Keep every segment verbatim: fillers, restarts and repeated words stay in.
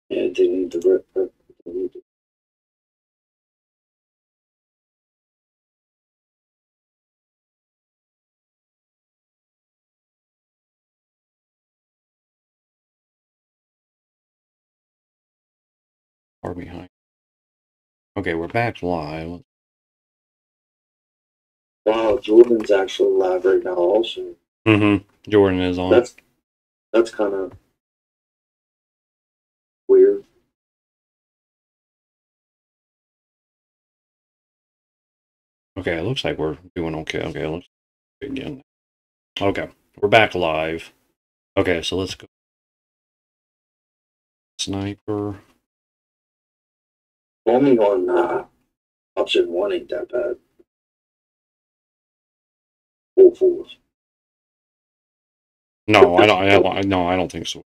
Yeah, they need the rip. rip- they need to- Far behind. Okay, we're back live. Wow, Jordan's actually live right now. Also, Mm-hmm. Jordan is on. that's that's kind of weird. Okay, it looks like we're doing okay. Okay, let's begin. Okay, we're back live. Okay, so let's go. Sniper. Only on uh, option one ain't that bad. Full force. No, I don't. I don't. No, I don't think so.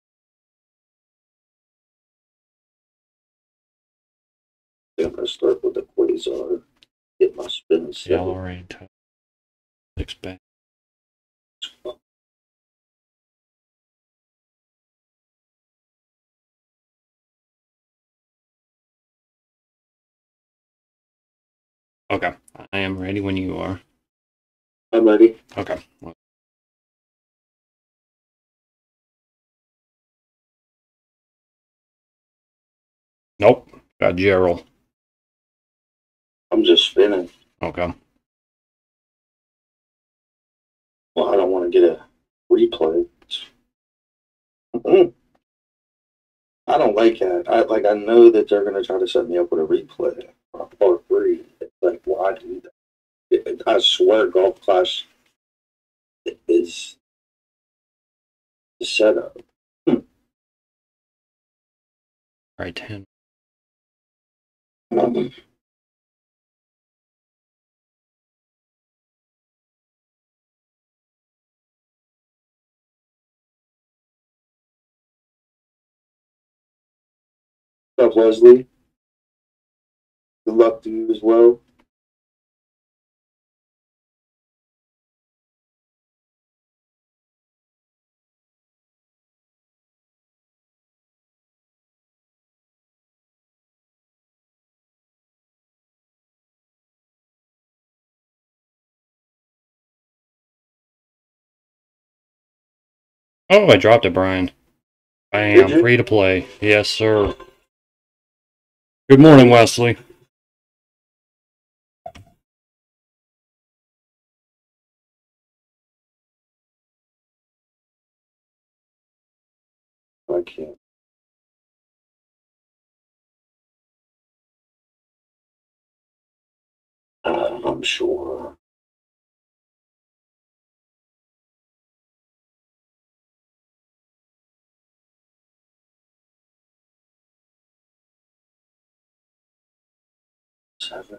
I'm gonna start with the quasar. Get my spin Yeah, set. already. Expect. Okay, I am ready when you are. I'm ready. Okay. Nope. Got Gerald. I'm just spinning. Okay. Well, I don't want to get a replay. Mm-mm. I don't like that. I like. I know that they're gonna try to set me up with a replay on part three. It's like, why do that? It, it- I swear, Golf Clash is the setup. Hmm. All right, ten. What's up, Leslie? Good luck to you as well. Oh, I dropped it, Brian. I Did am you? free to play. Yes, sir. Good morning, Wesley. I can't. Uh, I'm sure. Seven.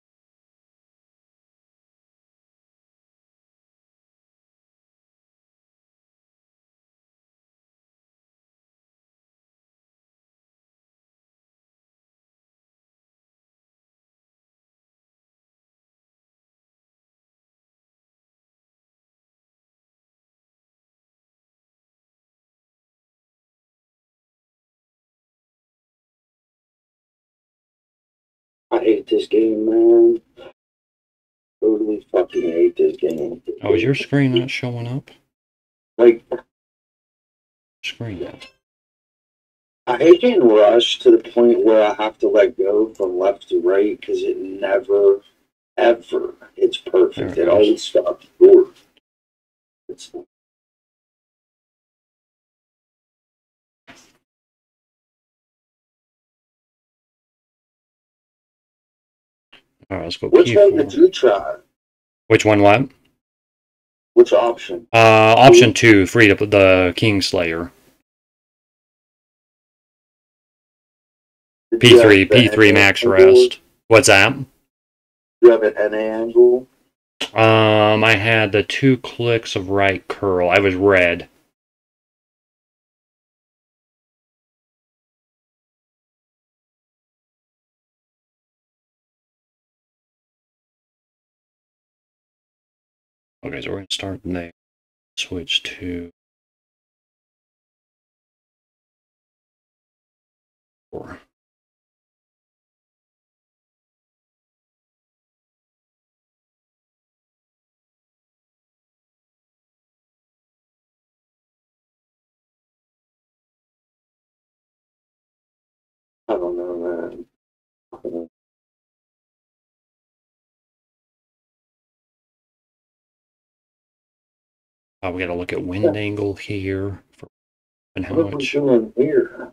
I hate this game, man. Totally fucking hate this game. Oh, is your screen not showing up? Like, Screen it. I hate getting rushed to the point where I have to let go from left to right because it never, ever, it's There perfect. it It goes. always stops short. It's All right, let's go Which one did P four. you try? Which one? What? Which option? Uh, option two, free to the Kingslayer. Did P you three, have the P three N A max angle? rest. What's that? Did you have an N A angle? Um, I had the two clicks of right curl. I was red. Okay, so we're gonna start there. Switch to Four. I don't know, man. Oh, we got to look at wind angle here for and how What are we much. doing here?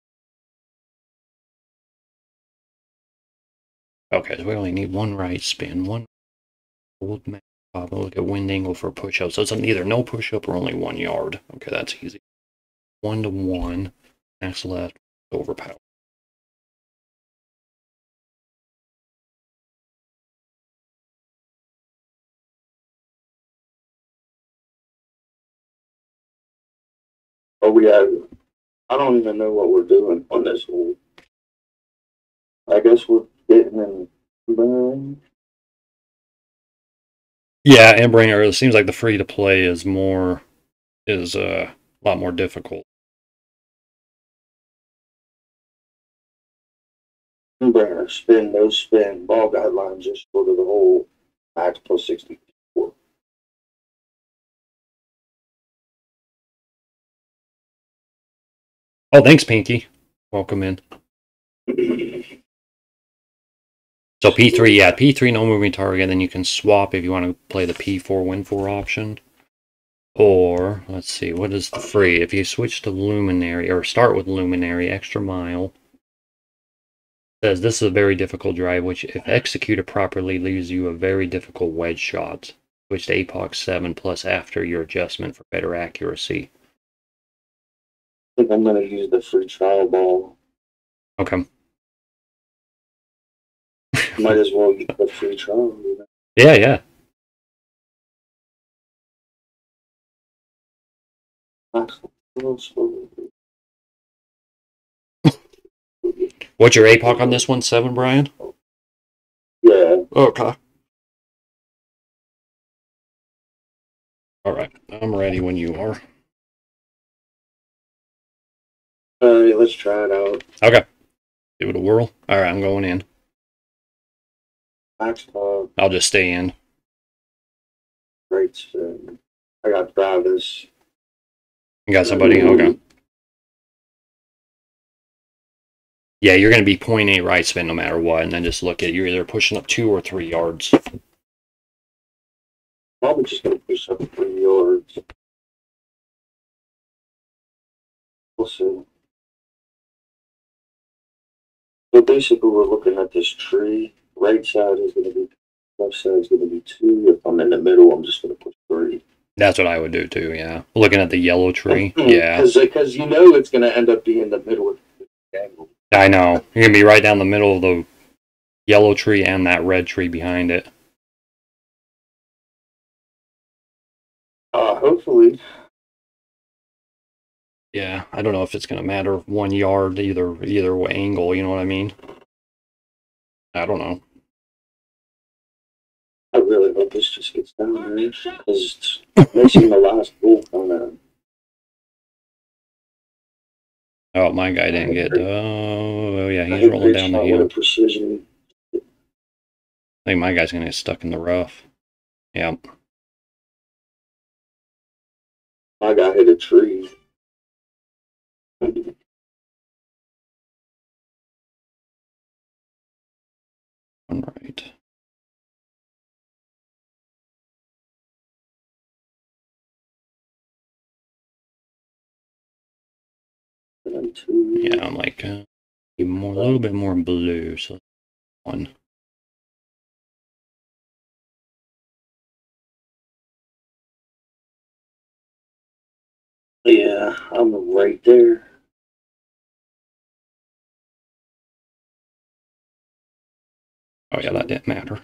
Okay, so we only need one right spin, one old man. Uh, we'll look at wind angle for push up. So it's either no push up or only one yard. Okay, that's easy. One to one. Max left, overpower. Oh, we have. I don't even know what we're doing on this one. I guess we're getting in. Bang. Yeah, and Bringer, it seems like the free to play is more, is uh, a lot more difficult. Bringer, spin, no spin, ball guidelines just go to the whole max plus sixty-four. Oh, thanks, Pinky. Welcome in. So P three, yeah, P three, no moving target. Then you can swap if you want to play the P four win four option. Or, let's see, what is the free? If you switch to Luminary, or start with Luminary, Extra Mile, says this is a very difficult drive, which if executed properly leaves you a very difficult wedge shot. Switch to A P O C seven plus after your adjustment for better accuracy. I think I'm going to use the free trial ball. Okay. Might as well get the free trial. You know? Yeah, yeah. What's your A P O C on this one? Seven, Brian? Yeah. Okay. All right. I'm ready when you are. All right, let's try it out. Okay. Give it a whirl. All right, I'm going in. Max top. I'll just stay in. Great spin. I got Travis. You got somebody? Okay. Yeah, you're going to be point eight right spin no matter what, and then just look at you're either pushing up two or three yards. Probably just going to push up three yards. We'll see. So basically, we're looking at this tree. Right side is going to be, left side is going to be two. If I'm in the middle, I'm just going to push three. That's what I would do too, yeah. Looking at the yellow tree, yeah. Because you know it's going to end up being the middle of the angle. I know. You're going to be right down the middle of the yellow tree and that red tree behind it. Uh, hopefully. Yeah, I don't know if it's going to matter one yard either either way angle, you know what I mean? I don't know. I really hope this just gets down there because it's missing the last bull on that. Oh, my guy didn't get. Oh, yeah, he's rolling down the hill. Precision. I think my guy's going to get stuck in the rough. Yep. My guy hit a tree. All right. Yeah, I'm like uh, even more, a little bit more blue. So one. Yeah, I'm right there. Oh yeah, that didn't matter.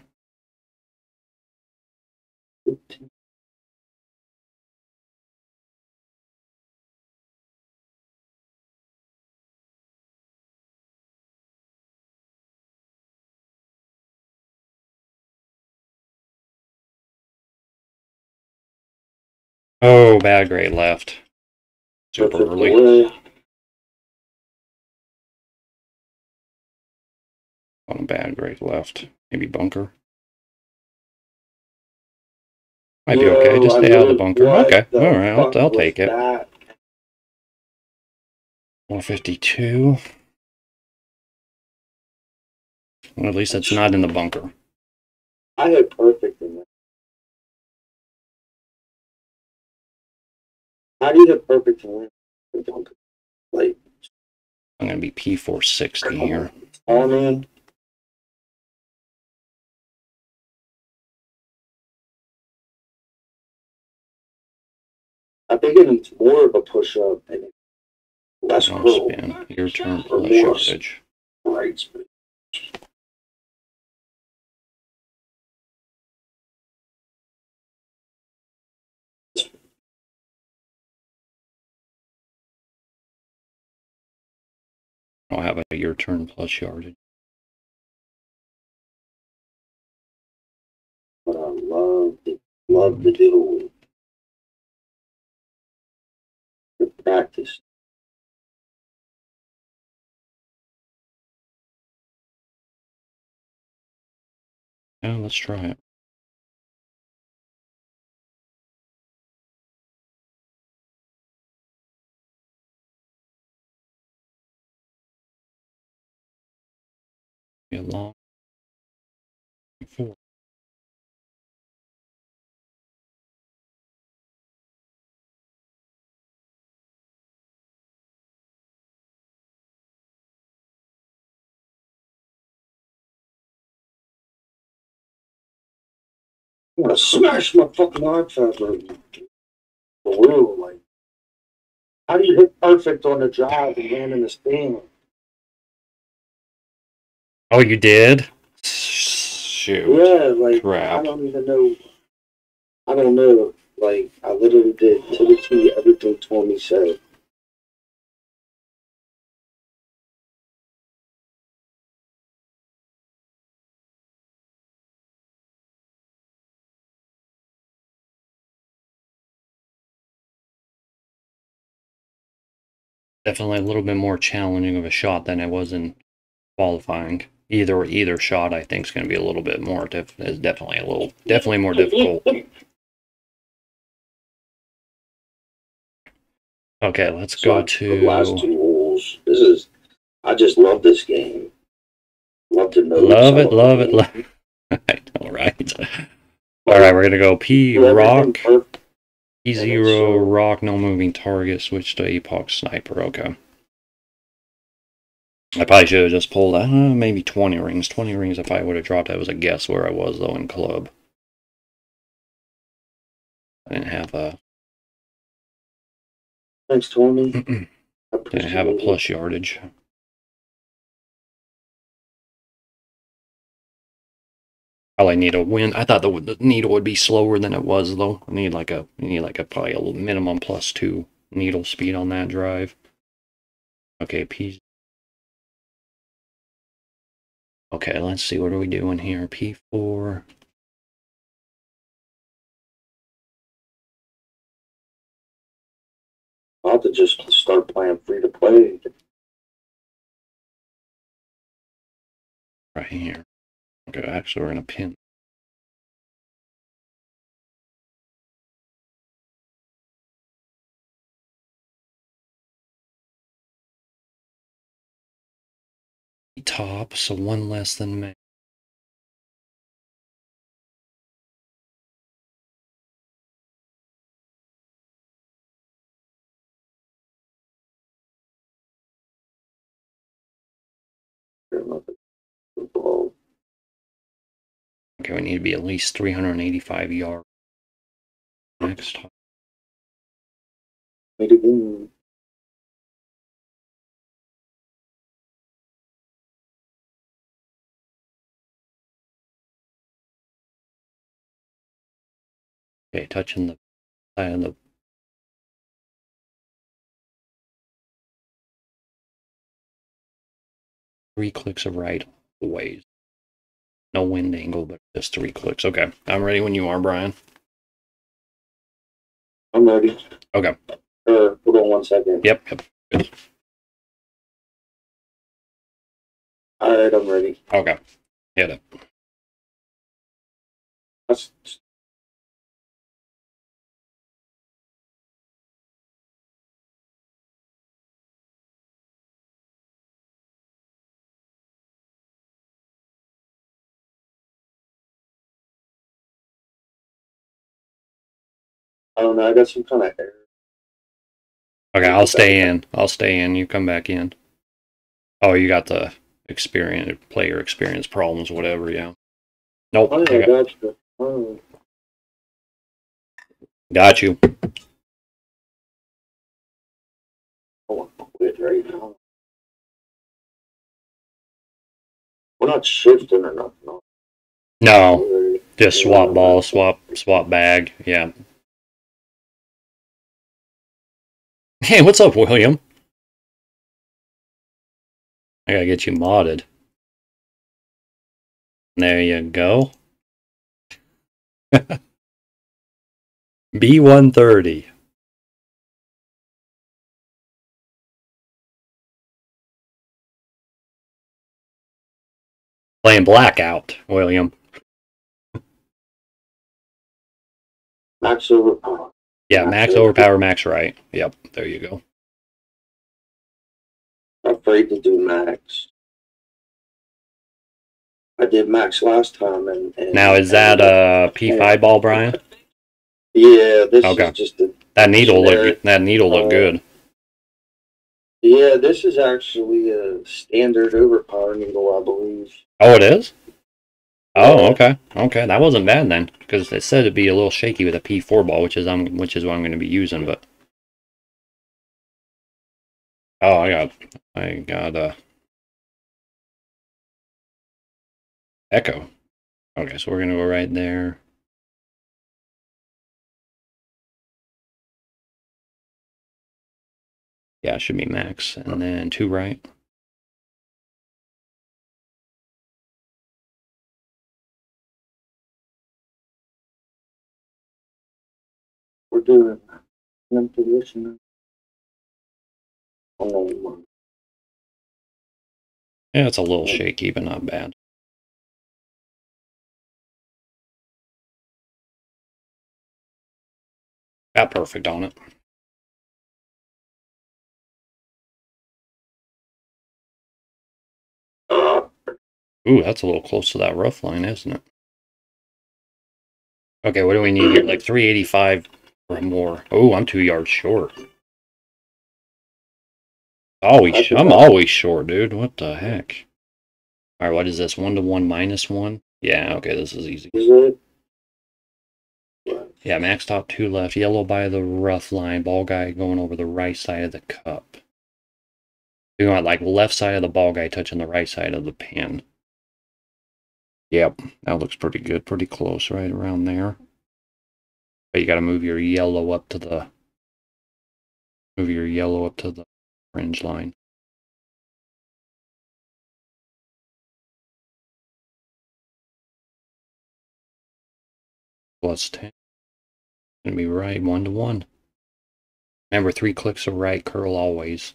Oh, bad grade left. Super early. bad grade left. Maybe bunker. Might be Yo, okay. Just I stay out of the lit- bunker. what Okay. the All right. I'll, fuck I'll was take it. that? one fifty-two. Well, at least it's not in the bunker. I had perfect in that. How do you hit perfect in the bunker? Like, I'm going to be P four sixty here. oh man. I think it needs more of a push up and less I'll curl. spin. Your turn Or plus more yardage. right spin. I'll have a your turn plus yardage. But I love to, love to do the practice. Yeah, let's try it. Be a long four. I want to smash my fucking iPad right for real. Like, how do you hit perfect on the drive and land in the stand? Oh, you did? Shoot. Yeah, like Crap. I don't even know. I don't know. Like I literally did to the T everything Tommy said. Definitely a little bit more challenging of a shot than it was in qualifying. Either either shot, I think, is going to be a little bit more. Def- is definitely a little, definitely more difficult. Okay, let's So go I- the last to. two holes. This is. I just love this game. Love to know. Love it, love it, love it. I know, right? All right, we're gonna go P rock, P zero rock, no moving target. Switch to Epoch sniper. Okay. I probably should have just pulled uh, maybe twenty rings. twenty rings if I would have dropped. That was a guess where I was, though, in club. I didn't have a... Thanks, Tommy. Didn't have a plus yardage. Probably need a win. I thought the, the needle would be slower than it was, though. I need like a, you need like a probably a minimum plus two needle speed on that drive. Okay, P. Okay, let's see. What are we doing here? P four. I'll have to just start playing free to play. Right here. Okay, actually, we're gonna pin. Top, so one less than me. Okay, we need to be at least three hundred eighty-five yards. Next. Made a game. Okay, touching the side of the three clicks of right ways. No wind angle, but just three clicks. Okay, I'm ready when you are, Brian. I'm ready. Okay. Uh, hold on one second. Yep, yep. Good. Alright, I'm ready. Okay. Hit it. That's, I don't know, I got some kind of error. Okay, I'll stay in. I'll stay in. You come back in. Oh, you got the experience, player experience problems, whatever, yeah. Nope. Oh, yeah, Okay. gotcha. Oh. Got you. I want to quit right now. We're not shifting or nothing. No. We're- Just swap ball, swap swap bag, yeah. Hey, what's up, William? I gotta get you modded. There you go. B one thirty. Playing Blackout, William. Max overpower. Yeah, max overpower, max right. Yep, there you go. I'm afraid to do max. I did max last time, and, and Now, is that a P five ball, Brian? Yeah, this Okay. is just a That needle generic, look that needle look uh, good. Yeah, this is actually a standard overpower needle, I believe. Oh, it is? Oh, Yeah. okay. Okay, that wasn't bad then, because it said it'd be a little shaky with a P four ball, which is I'm which is what I'm going to be using, but oh, I got I got a Echo. Okay, so we're going to go right there. Yeah, it should be max, and then two right. We're doing an position. Oh, Yeah, it's a little shaky, but not bad. Got perfect on it. uh, Ooh, that's a little close to that rough line, isn't it? Okay, what do we need here? Like three eighty-five or more. Oh, I'm two yards short. Always, I'm always short, dude. What the heck? All right, what is this? One to one minus one? Yeah, okay, this is easy. Is it? Yeah, max top two left, yellow by the rough line, ball guy going over the right side of the cup. You want like left side of the ball guy touching the right side of the pin. Yep, that looks pretty good, pretty close, right around there. But you got to move your yellow up to the move your yellow up to the fringe line. Plus ten. Gonna be right, one to one. Remember, three clicks of right, curl always.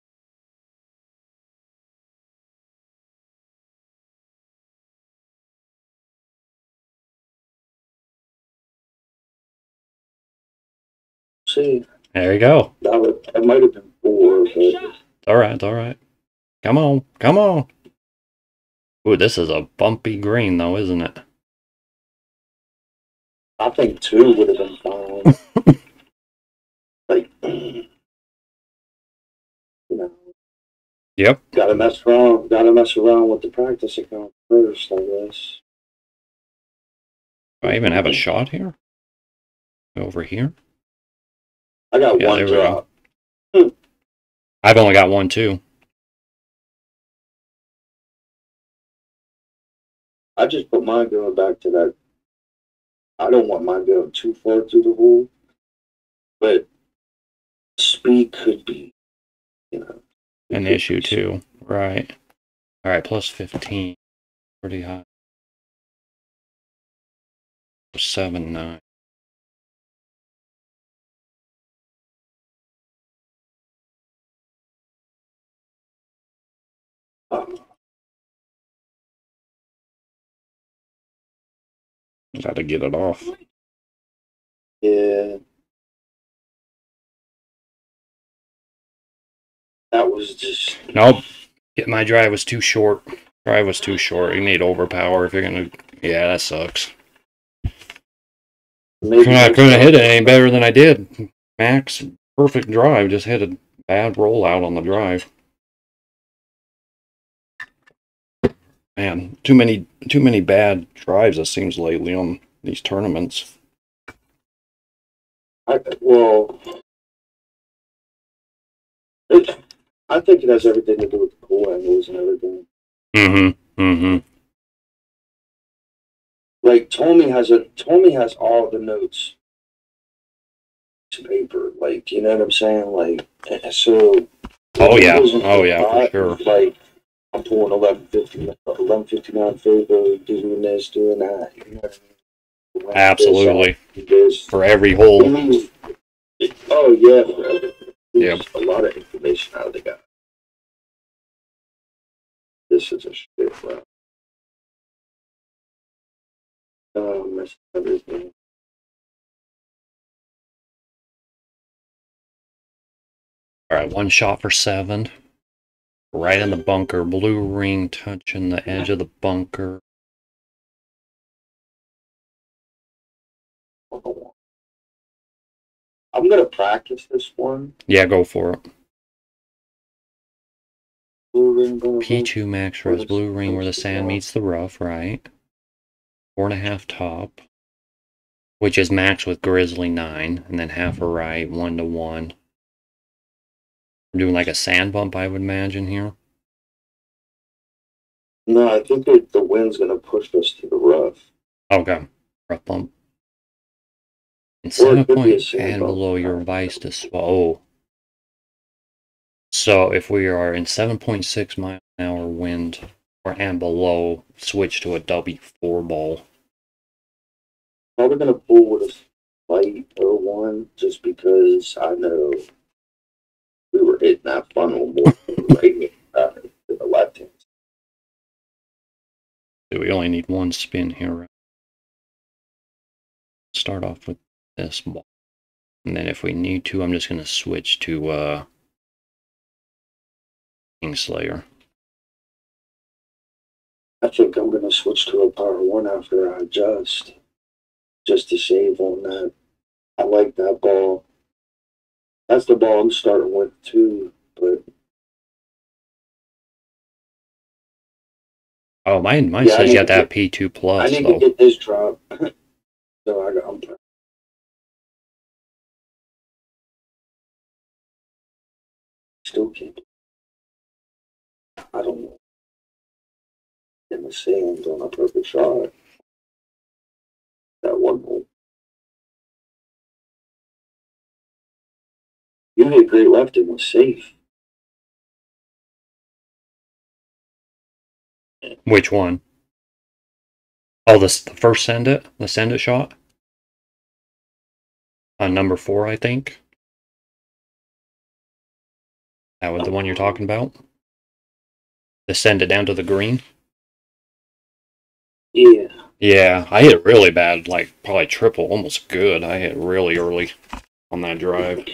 See, There you go. that, would, that might have been four, but It's all right, it's all right. Come on, come on. Ooh, this is a bumpy green, though, isn't it? I think two would have been fine. Like, you know, Yep. gotta mess around. Gotta mess around with the practice account first, I guess. Do I even have a shot here? Over here? I got Yeah, one there we drop. go. I've only got one, too. I just put mine going back to that. I don't want mine going too far through the hole, but speed could be, you know, An issue, too. Right. All right, plus fifteen. Pretty high. seven nine. Um, Just had to get it off. Yeah. That was just. Nope. My drive was too short. Drive was too short. You need overpower if you're gonna. Yeah, that sucks. Maybe I couldn't hit it any better than I did. Max, perfect drive. Just hit a bad rollout on the drive. Man, too many, too many bad drives. It seems lately on these tournaments. I, well, it, I think it has everything to do with the pool angles and everything. Mm-hmm. Mm-hmm. Like Tommy has a Tommy has all the notes to paper. Like, you know what I'm saying? Like, so. Oh yeah. Oh yeah, for sure. Like, I'm pulling eleven fifty, eleven fifty-nine favor, doing this, doing that. You know what I mean? Absolutely. This, this. For every hole. Oh yeah, for everything. Yep. A lot of information out of the guy. This is a shit, bro. Um, that's everything. All right, one shot for seven. Right in the bunker. Blue ring touching the edge of the bunker. I'm gonna practice this one. Yeah, go for it. Blue ring, blue P two max res, blue ring where the sand meets the rough, right? Four and a half top. Which is max with Grizzly nine, and then half a right, one to one. We're doing like a sand bump, I would imagine, here. No, I think that the wind's gonna push us to the rough. Okay, rough bump. And seven point and below your vice to swallow. So if we are in seven point six mile an hour wind or and below, switch to a W four ball. Probably gonna pull with a light oh one just because I know we were hitting that funnel more right uh, to the left hand. So we only need one spin here. Start off with this ball. And then if we need to, I'm just going to switch to uh, Kingslayer. I think I'm going to switch to a power one after I adjust, just to save on that. I like that ball. That's the ball I'm starting with too, but. Oh, mine, mine yeah, says you have to have P two plus. I need though. to get this drop. So I got, I'm still can't. I don't know. In the sand on a perfect shot. That one hole. You hit great left and was safe. Which one? Oh, this the first send it, the send it shot. On number four, I think. That was the one you're talking about. The send it down to the green. Yeah. Yeah, I hit really bad, like probably triple, almost good. I hit really early on that drive.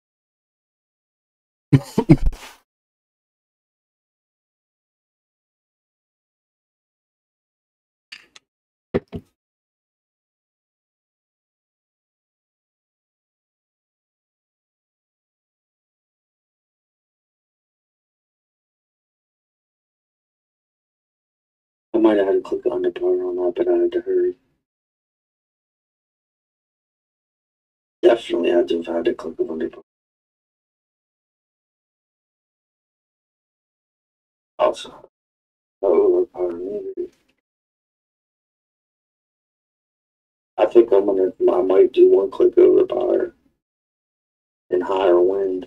I might have had to click on the bar on that, but I had to hurry. Definitely had to have had to click on the bar. Also, overpower maybe. I think I'm gonna. I might do one click overpower and higher wind.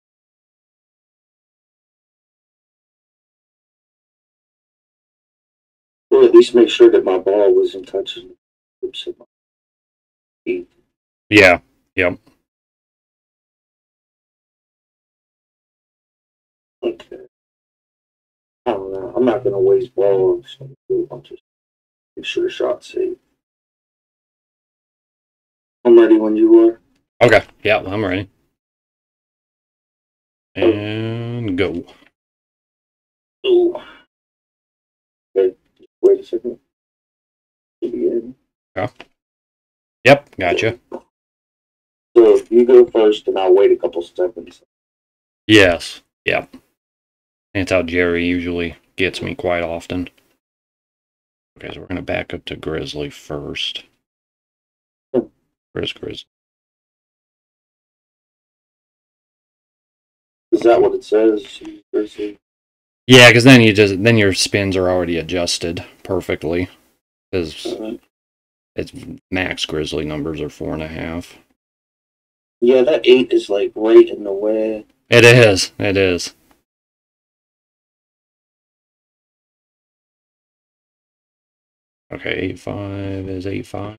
Or at least make sure that my ball wasn't touching the tips of my feet. Yeah. Yep. Okay. I don't know. I'm not gonna waste balls. I'm just make sure the shot's safe. I'm ready when you are. Okay, yeah, I'm ready. And go. Oh. Okay, wait a second. Begin. Okay. Yep, gotcha. So you go first, and I'll wait a couple seconds. Yes, yep. That's how Jerry usually gets me quite often. Okay, so we're going to back up to Grizzly first. Where's Grizzly? Is that what it says? Grizzly? Yeah, because then you just then your spins are already adjusted perfectly. Because Uh, it's max Grizzly numbers are four and a half. yeah, that eight is like right in the way. It is. It is. Okay, eight five is eight five.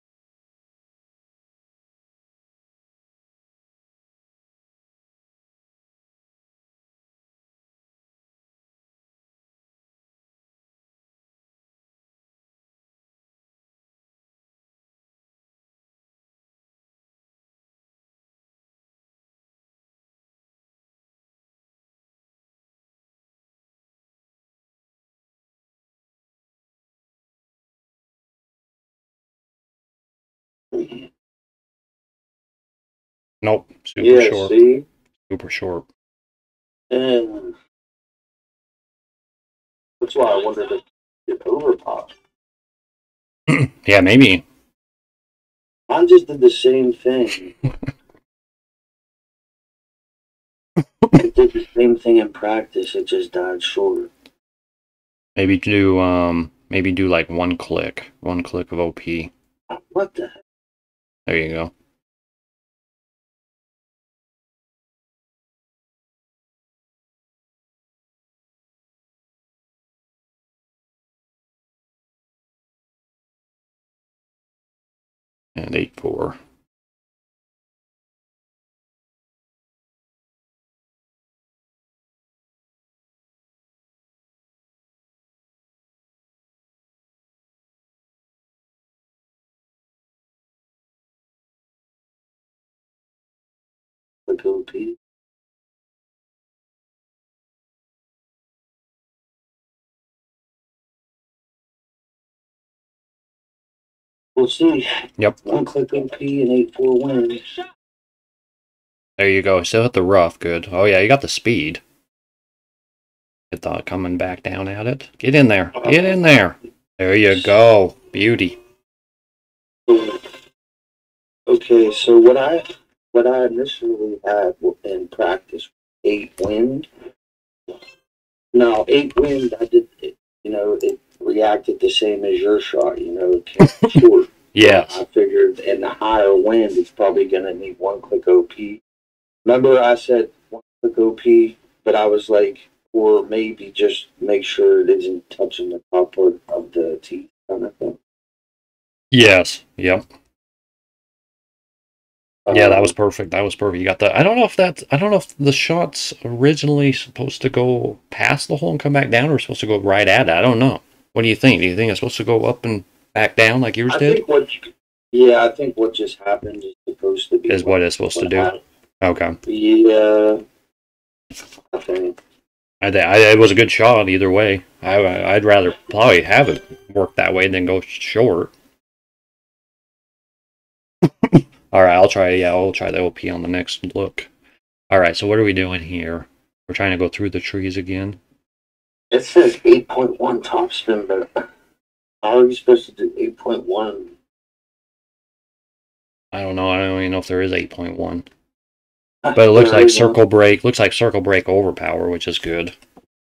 Nope. Super Yeah, short. see? Super short. And that's why I wanted to get overpop. Yeah, maybe. I just did the same thing. I did the same thing in practice. It just died short. Maybe do um maybe do like one click. One click of O P. What the heck? There you go. And eight four. Like O P. We'll see. Yep. One click O P and eight four win. There you go. Still hit the rough. Good. Oh yeah, you got the speed. Get the coming back down at it. Get in there. Get in there. There you go. Beauty. Okay, so what I what I initially had in practice, eight wind. Now eight wind, I did it. You know, it reacted the same as your shot. You know, it came short. Yes. I figured in the higher wind, it's probably going to need one click O P. Remember, I said one click O P, but I was like, or maybe just make sure it isn't touching the top part of the teeth, kind of thing. Yes. Yep. Yeah, that Um, was perfect. That was perfect. You got the. I don't know if that's. I don't know if the shot's originally supposed to go past the hole and come back down, or supposed to go right at it. I don't know. What do you think? Do you think it's supposed to go up and back down like yours I did? think what, yeah, I think what just happened is supposed to be Is what it's supposed to do. happened. Okay. Yeah, I think. I, I, it was a good shot either way. I, I'd rather probably have it work that way than go short. All right, I'll try. Yeah, I'll try the O P on the next look. All right, so what are we doing here? We're trying to go through the trees again. It says eight point one top spin, but how are you supposed to do eight point one? I don't know. I don't even know if there is eight point one. But it looks like circle break. Looks like circle break overpower, which is good.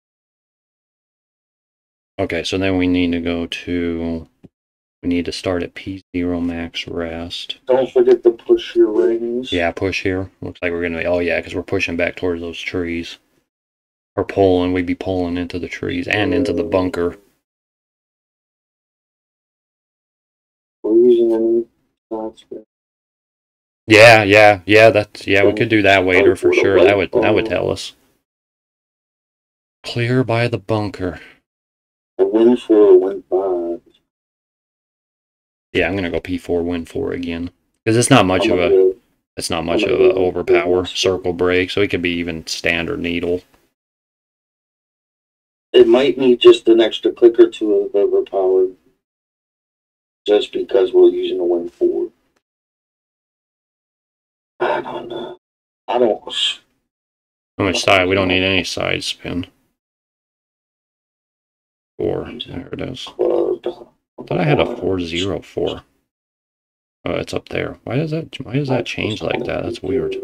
Okay, so then we need to go to. We need to start at P zero max rest. Don't forget to push your rings. Yeah, push here. Looks like we're going to be... Oh, yeah, because we're pushing back towards those trees. Or pulling. We'd be pulling into the trees and into the bunker. We're using any shots. Yeah, yeah, yeah, that's... Yeah, we could do that waiter for sure. That would, that would tell us. Clear by the bunker. A win four, a win five. Yeah, I'm going to go P four, win four again. Because it's not much I'm of gonna a go- it's not much I'm of gonna a go overpower with- circle break, so it could be even standard needle. It might need just an extra click or two of overpower, just because we're using a win four. I don't know. I don't. How much side? We don't need any side spin. Four. There it is. Club. I thought I had a four zero four. Oh, it's up there. Why does that why does that change like that? That's weird.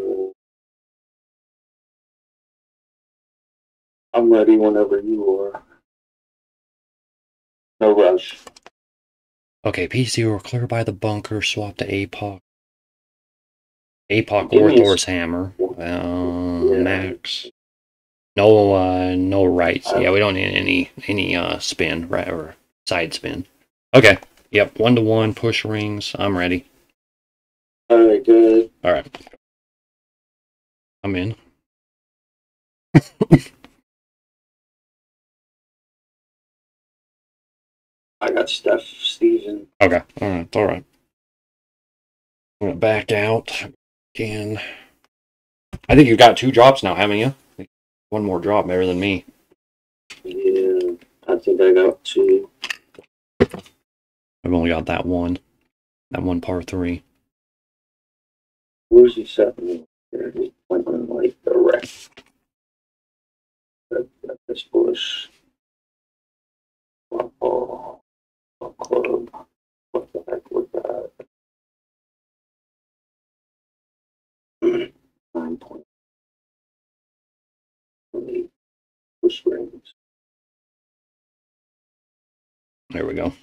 I'm ready whenever you are. No rush. Okay, P zero, clear by the bunker, swap to A P O C. A P O C Give or me a- Thor's hammer. Uh, Yeah. Max. No uh no rights. Yeah, we don't need any any uh spin, right, or side spin. Okay. Yep, one to one, push rings. I'm ready. Alright, good. Alright. I'm in. I got Steph Steven. Okay. Alright, alright. I'm gonna back out again. I think you've got two drops now, haven't you? One more drop, better than me. Yeah, I think I got two. I've only got that one. That one par three. Where's he setting me? There, he went on like the wreck. That, that, this bush. Oh, oh, oh, club. What the heck was that? Nine point eight. Push rings. There we go.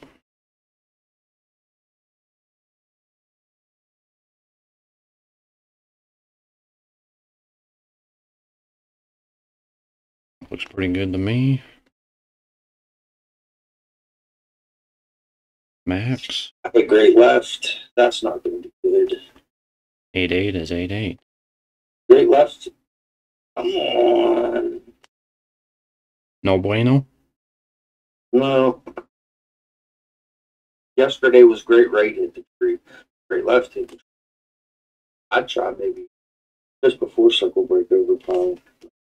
Looks pretty good to me. Max. I have a great left. That's not going to be good. eight eight is eight eight. Great left. Come on. No bueno? No. Yesterday was great right hit the tree. Great left hit the tree. I'd try maybe just before circle break over time.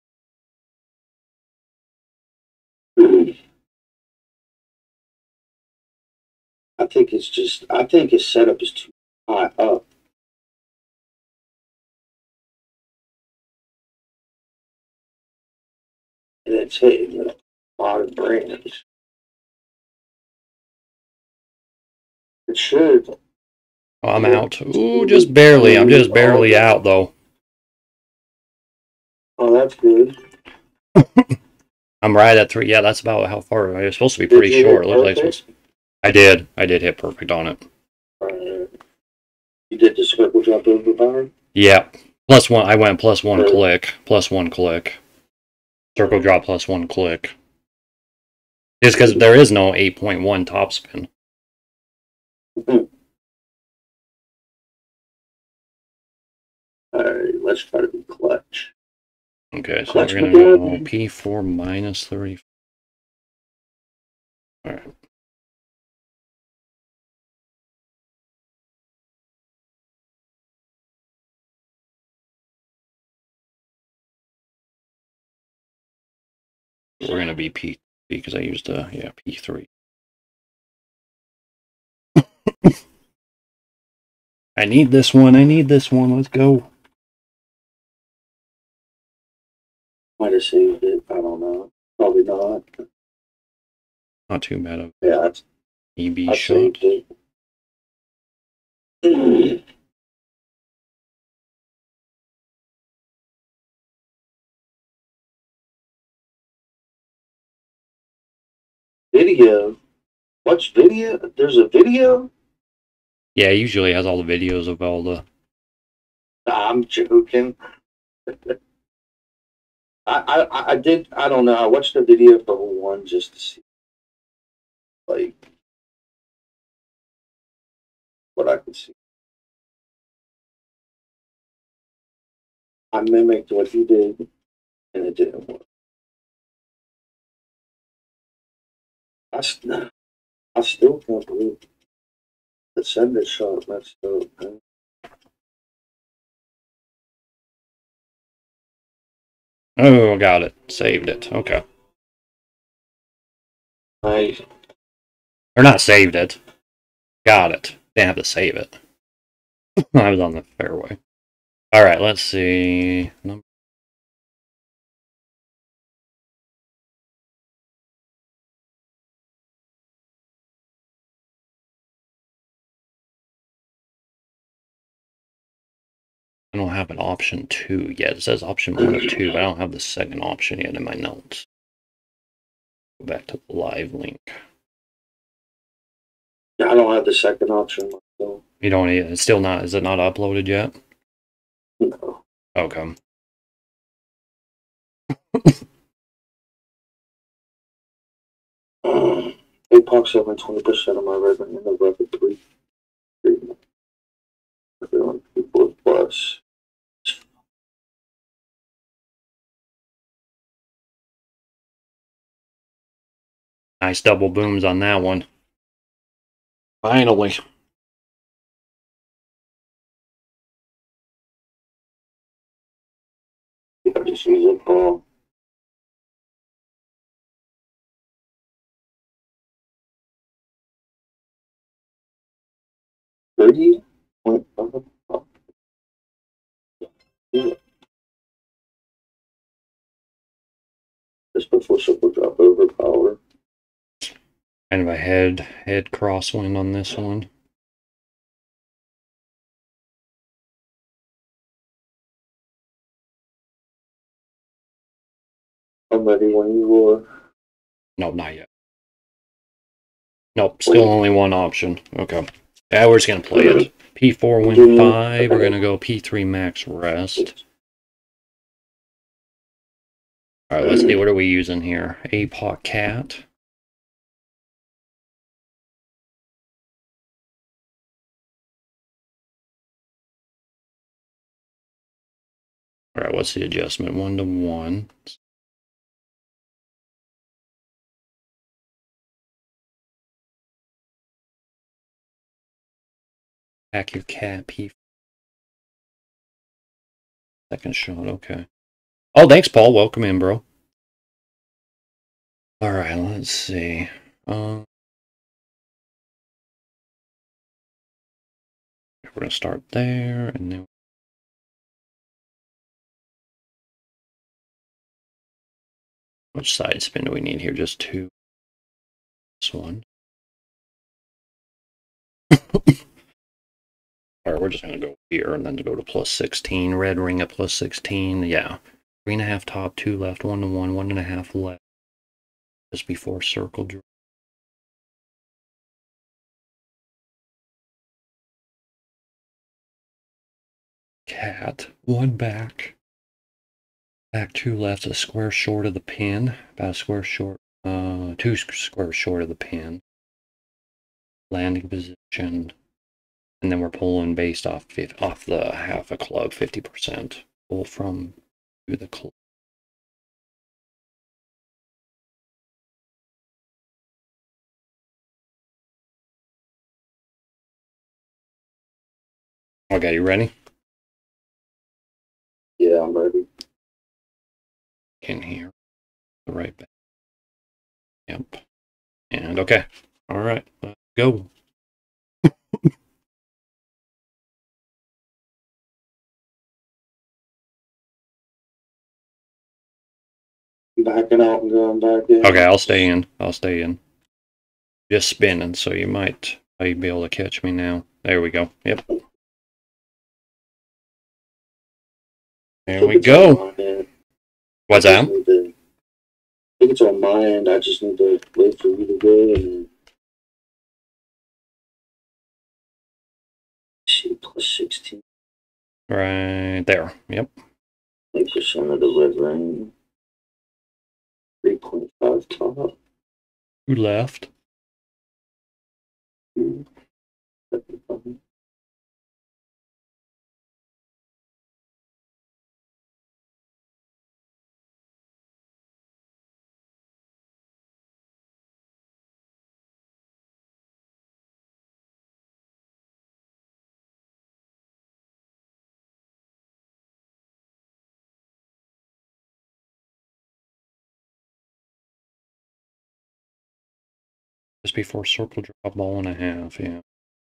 I think it's just, I think his setup is too high up. And it's hitting the bottom branch. It should. Oh, I'm out. Ooh, just barely. I'm just barely out, though. Oh, that's good. I'm right at three. Yeah, that's about how far. It's supposed to be pretty Did you short. It hit looks like it's perfect? supposed I did. I did hit perfect on it. Uh, you did the circle drop over bar? Yeah. Plus one. I went plus one Sure. click. Plus one click. Circle drop plus one click. Just because there is no eight point one topspin. Alright, let's try to be clutch. Okay, so Clutch we're going to go McGinn. P four minus thirty. Alright. We're going to be P because I used a, yeah, P three. I need this one. I need this one. Let's go. Might have saved it. I don't know. Probably not. Not too bad of Yeah, that's, E B I shot. saved it. Video. Watch video? There's a video? Yeah, it usually has all the videos of all the. I'm joking. I, I I did I don't know. I watched the video for one just to see like what I could see. I mimicked what he did and it didn't work. I, st- I still can't believe the sender shot messed up, man. Oh, got it. Saved it. Okay. Nice. Or not saved it. Got it. Didn't have to save it. I was on the fairway. Alright, let's see. Number I don't have an option two yet. It says option one of two, but I don't have the second option yet in my notes. Go back to the live link. Yeah, I don't have the second option. So. You don't need it. It's still not. Is it not uploaded yet? No. Okay. um, it pops up on twenty percent of my revenue in the revenue three. Everyone people plus. Nice double booms on that one. Finally. I just use it for. thirty point five. Yeah. Just before super drop over power. Kind of a head head crosswind on this one. I'm ready when you are. Nope, not yet. Nope, still only one option. Okay. Yeah, we're just gonna play it. P four win five. We're gonna go P three max rest. Alright, let's see. What are we using here? A P O C cat. Alright, what's the adjustment? One to one. Hack your cat P. Second shot, okay. Oh, thanks, Paul. Welcome in, bro. Alright, let's see. Um, we're gonna start there, and then which side spin do we need here? Just two. This one. Alright, we're just gonna go here and then to go to plus sixteen. Red ring at plus sixteen. Yeah. Three and a half top, two left, one to one, one and a half left. Just before circle draw. Cat. One back. Back two left, a square short of the pin. About a square short. Uh, two squares short of the pin. Landing position. And then we're pulling based off off the half a club, fifty percent. Pull from to the club. Okay, you ready? Yeah, I'm ready. In here. Right back. Yep. And okay. All right, let's go. Backing out and going back in. Okay, I'll stay in. I'll stay in. Just spinning, so you might be able to catch me now. There we go. Yep. There we go. What's that? I think it's on my end. I just need to wait for you to go and see plus sixteen. Right there. Yep. Thanks for some of the red ring. three point five top. Who left? Hmm. Just before circle drop, ball and a half, yeah.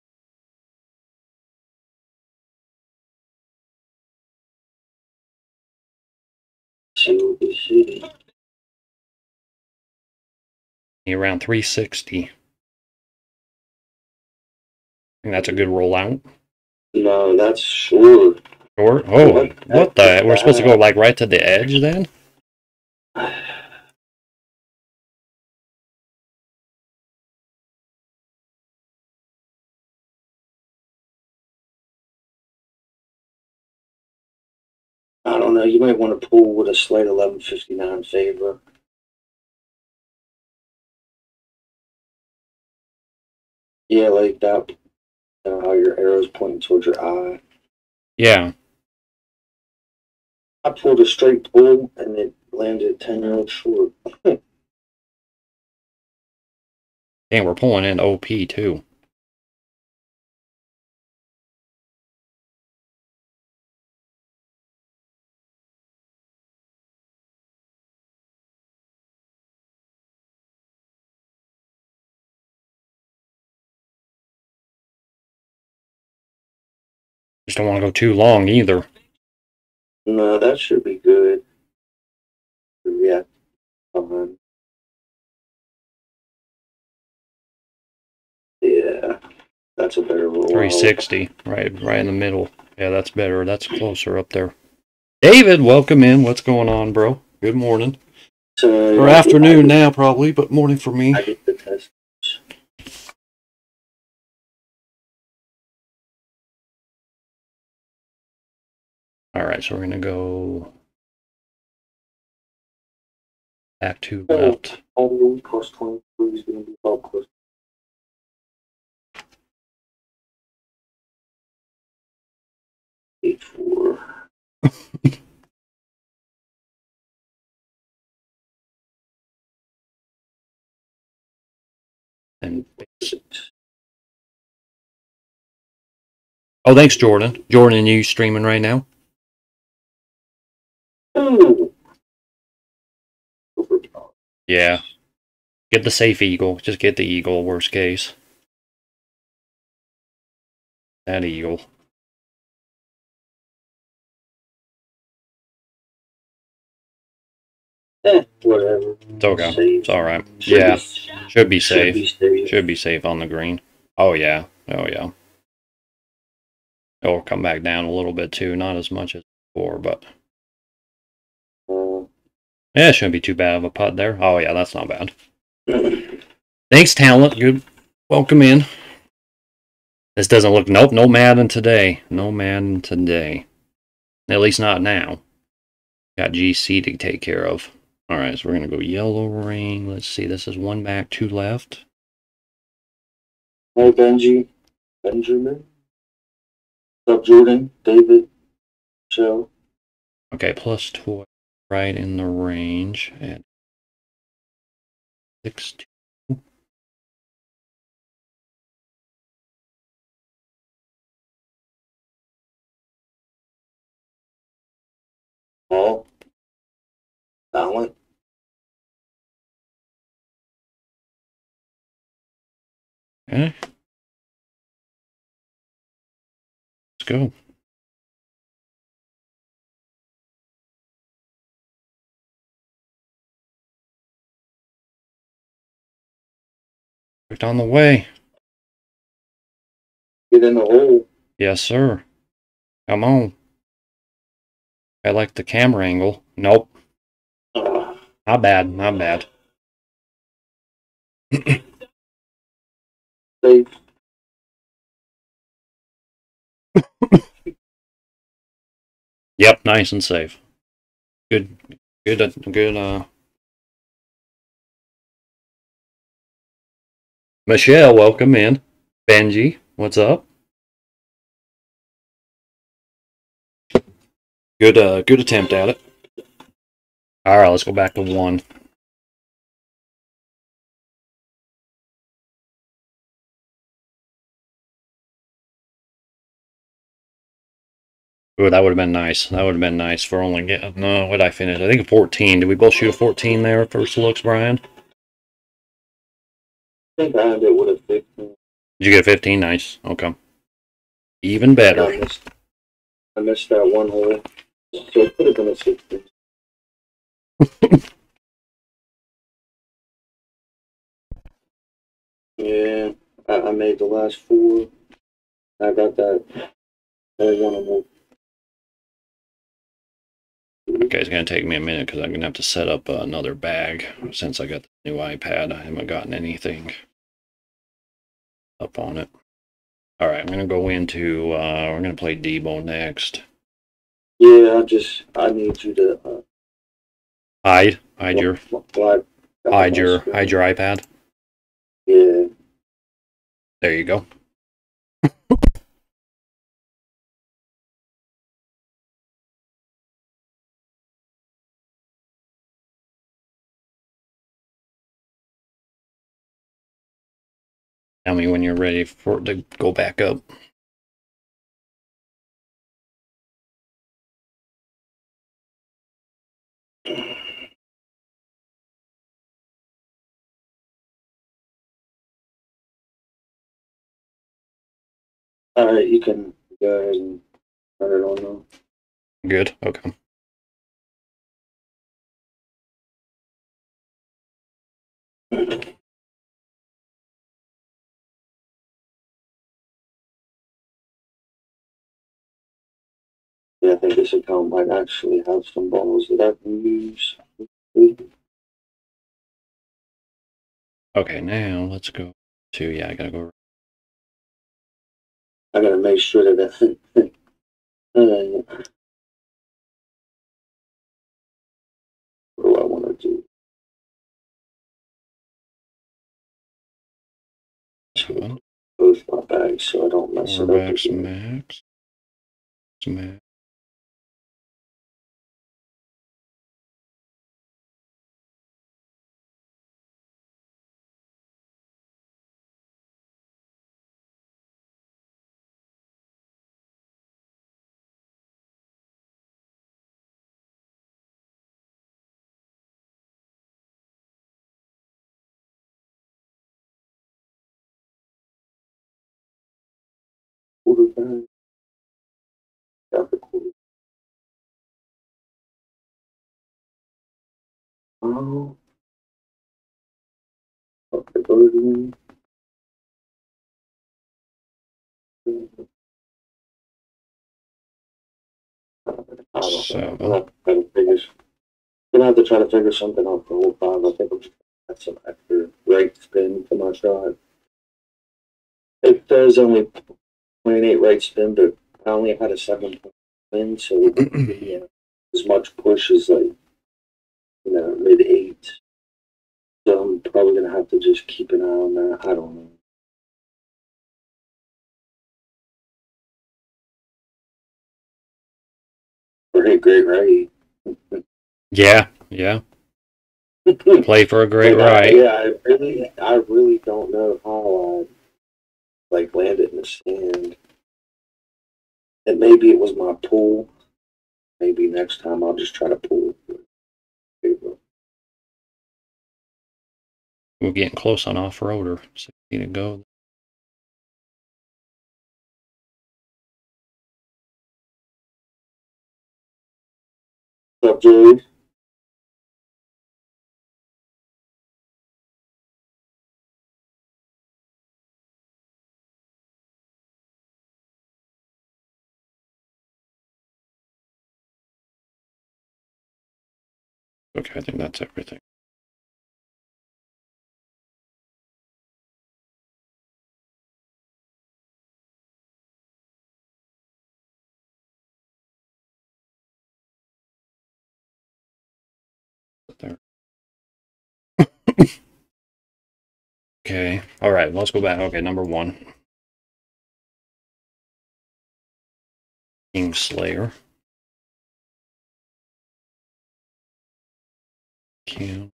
See what we see. Around three sixty. I think that's a good rollout. No, that's short. Short? Oh, What, what the? We're supposed to go like right to the edge then? I don't know. You might want to pull with a slight eleven fifty-nine favor. Yeah, like that. Uh, how your arrow's pointing towards your eye. Yeah. I pulled a straight pull and it landed ten yards short. And we're pulling in O P too. Just don't want to go too long either. No, that should be good. Yeah. Um, yeah. That's a better roll. three sixty, right, right in the middle. Yeah, that's better. That's closer up there. David, welcome in. What's going on, bro? Good morning. So, Or afternoon now, probably, but morning for me. I get the test. All right, so we're gonna go back to Oh. left. Only plus twenty-three is going to be about close. Eight four. And Six. oh, thanks, Jordan. Jordan, you streaming right now? Ooh. Yeah. Get the safe eagle. Just get the eagle, worst case. That eagle. Eh, whatever. It's okay. Safe. It's alright. Should Yeah. be- Should be should safe. be safe. Should be safe on the green. Oh, yeah. Oh, yeah. It'll come back down a little bit, too. Not as much as before, but... Uh, yeah, it shouldn't be too bad of a putt there. Oh, yeah, that's not bad. Thanks, Talent. Good. Welcome in. This doesn't look... Nope, no Madden today. No Madden today. At least not now. Got G C to take care of. Alright, so we're going to go yellow ring. Let's see. This is one back, two left. Hi, Benji. Benjamin. What's up, Jordan? David? Joe? Okay, plus twelve. Right in the range. At six two. Paul? Talent? Okay. Let's go. Perfect on the way. Get in the hole. Yes, sir. Come on. I like the camera angle. Nope. Uh, Not bad. Not bad. safe. Yep, nice and safe. Good, good, uh, good, uh... Michelle, welcome in. Benji, what's up? Good, uh, good attempt at it. Alright, let's go back to one. Ooh, that would have been nice. That would have been nice for only get. No, what did I finish? I think a fourteen. Did we both shoot a fourteen there at first looks, Brian? think I ended with a fifteen. Did you get a fifteen? Nice. Okay. Even better. I missed, I missed that one hole. So it could have been a sixteen. Yeah, I, I made the last four. I got that. I one of them. Okay, it's going to take me a minute because I'm going to have to set up uh, another bag since I got the new iPad. I haven't gotten anything up on it. All right, I'm going to go into, uh, we're going to play Debo next. Yeah, I just, I need you to uh, Hide, hide your, Black, hide your, hide your iPad. Yeah. There you go. Tell me when you're ready for it to go back up. All right, you can go ahead and turn it on now. Good, okay. Yeah, I think this account might actually have some balls that I can use. Okay, now let's go to, yeah, I gotta go. I gotta make sure that I, uh, what do I want to do? Seven. Both my bags so I don't mess it up Quarterbacks again. max. Max. Quarterback. Got the quarterback. Oh. Got the Birdman. I don't Seven. know. I'm gonna figure. Gonna have to try to figure something out for whole five. I think I'm just gonna add some extra right spin to my shot. It does only point eight right spin, but I only had a seven point win, so it wouldn't give me as much push as like you know mid eight. So I'm probably gonna have to just keep an eye on that. I don't know. Or hey, great right. Yeah, yeah. Play for a great Like, I, right. yeah, I really, I really don't know how I like landed in the stand. And maybe it was my pull. Maybe next time I'll just try to pull. We're getting close on off-roader. sixty to go. What's up, Jerry? Okay, I think that's everything. There. Okay, all right, let's go back. Okay, number one. Kingslayer. King.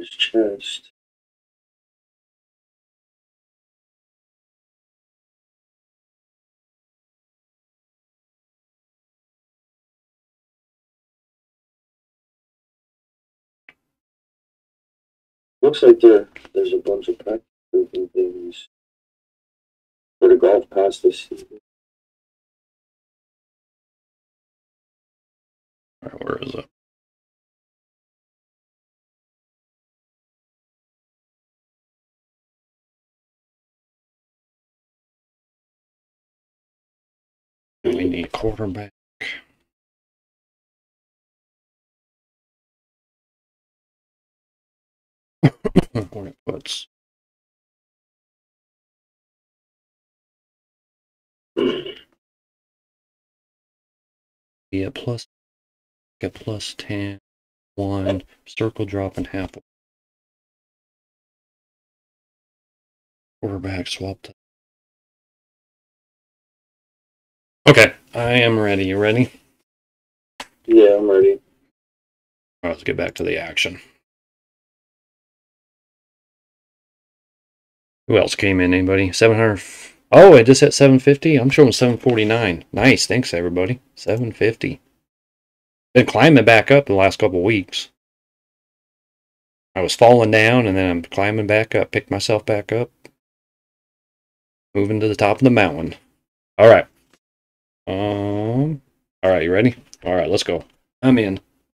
his chest. Looks like there there's a bunch of practice things for the golf pass this season. All right, where is it? We need quarterback. Where it puts. Yeah, plus get plus ten, one, circle drop and half. Quarterback swap. To... Okay, I am ready. You ready? Yeah, I'm ready. All right, let's get back to the action. Who else came in? Anybody? seven hundred. Oh, I just hit seven fifty. I'm showing seven forty-nine. Nice. Thanks, everybody. seven fifty. Been climbing back up the last couple weeks. I was falling down, and then I'm climbing back up. Picked myself back up. Moving to the top of the mountain. All right. Um. All right, you ready? All right, let's go. I'm in.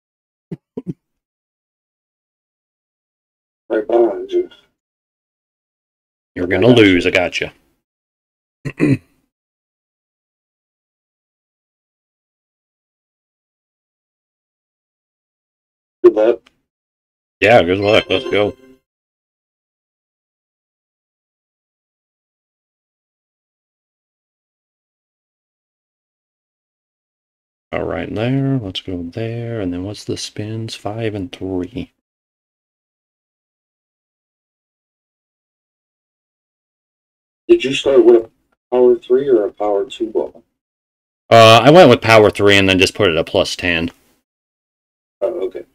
Right behind you. You're gonna lose. I got you. Good luck. Yeah, good luck. Let's go. All right, there. Let's go there. And then what's the spins? Five and three. Did you start with a power three or a power two ball? Uh, I went with power three and then just put it at plus ten. Oh, okay.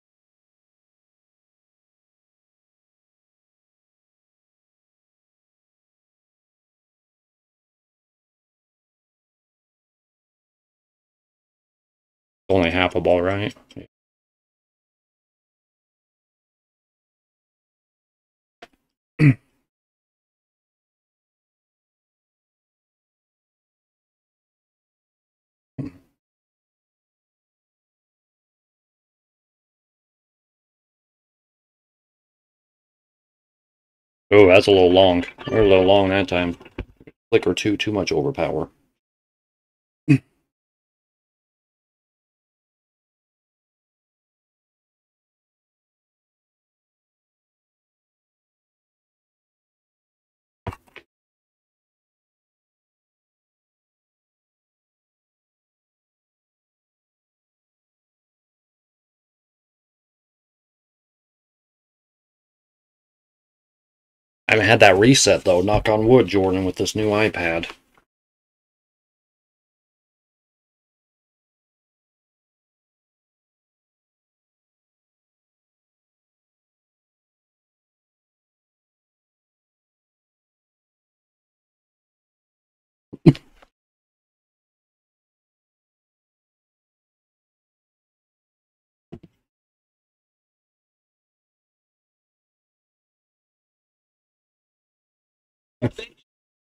Only half a ball, right? Oh, that's a little long. We're a little long that time. Click or two, too much overpower. I haven't had that reset, though. Knock on wood, Jordan, with this new iPad. I think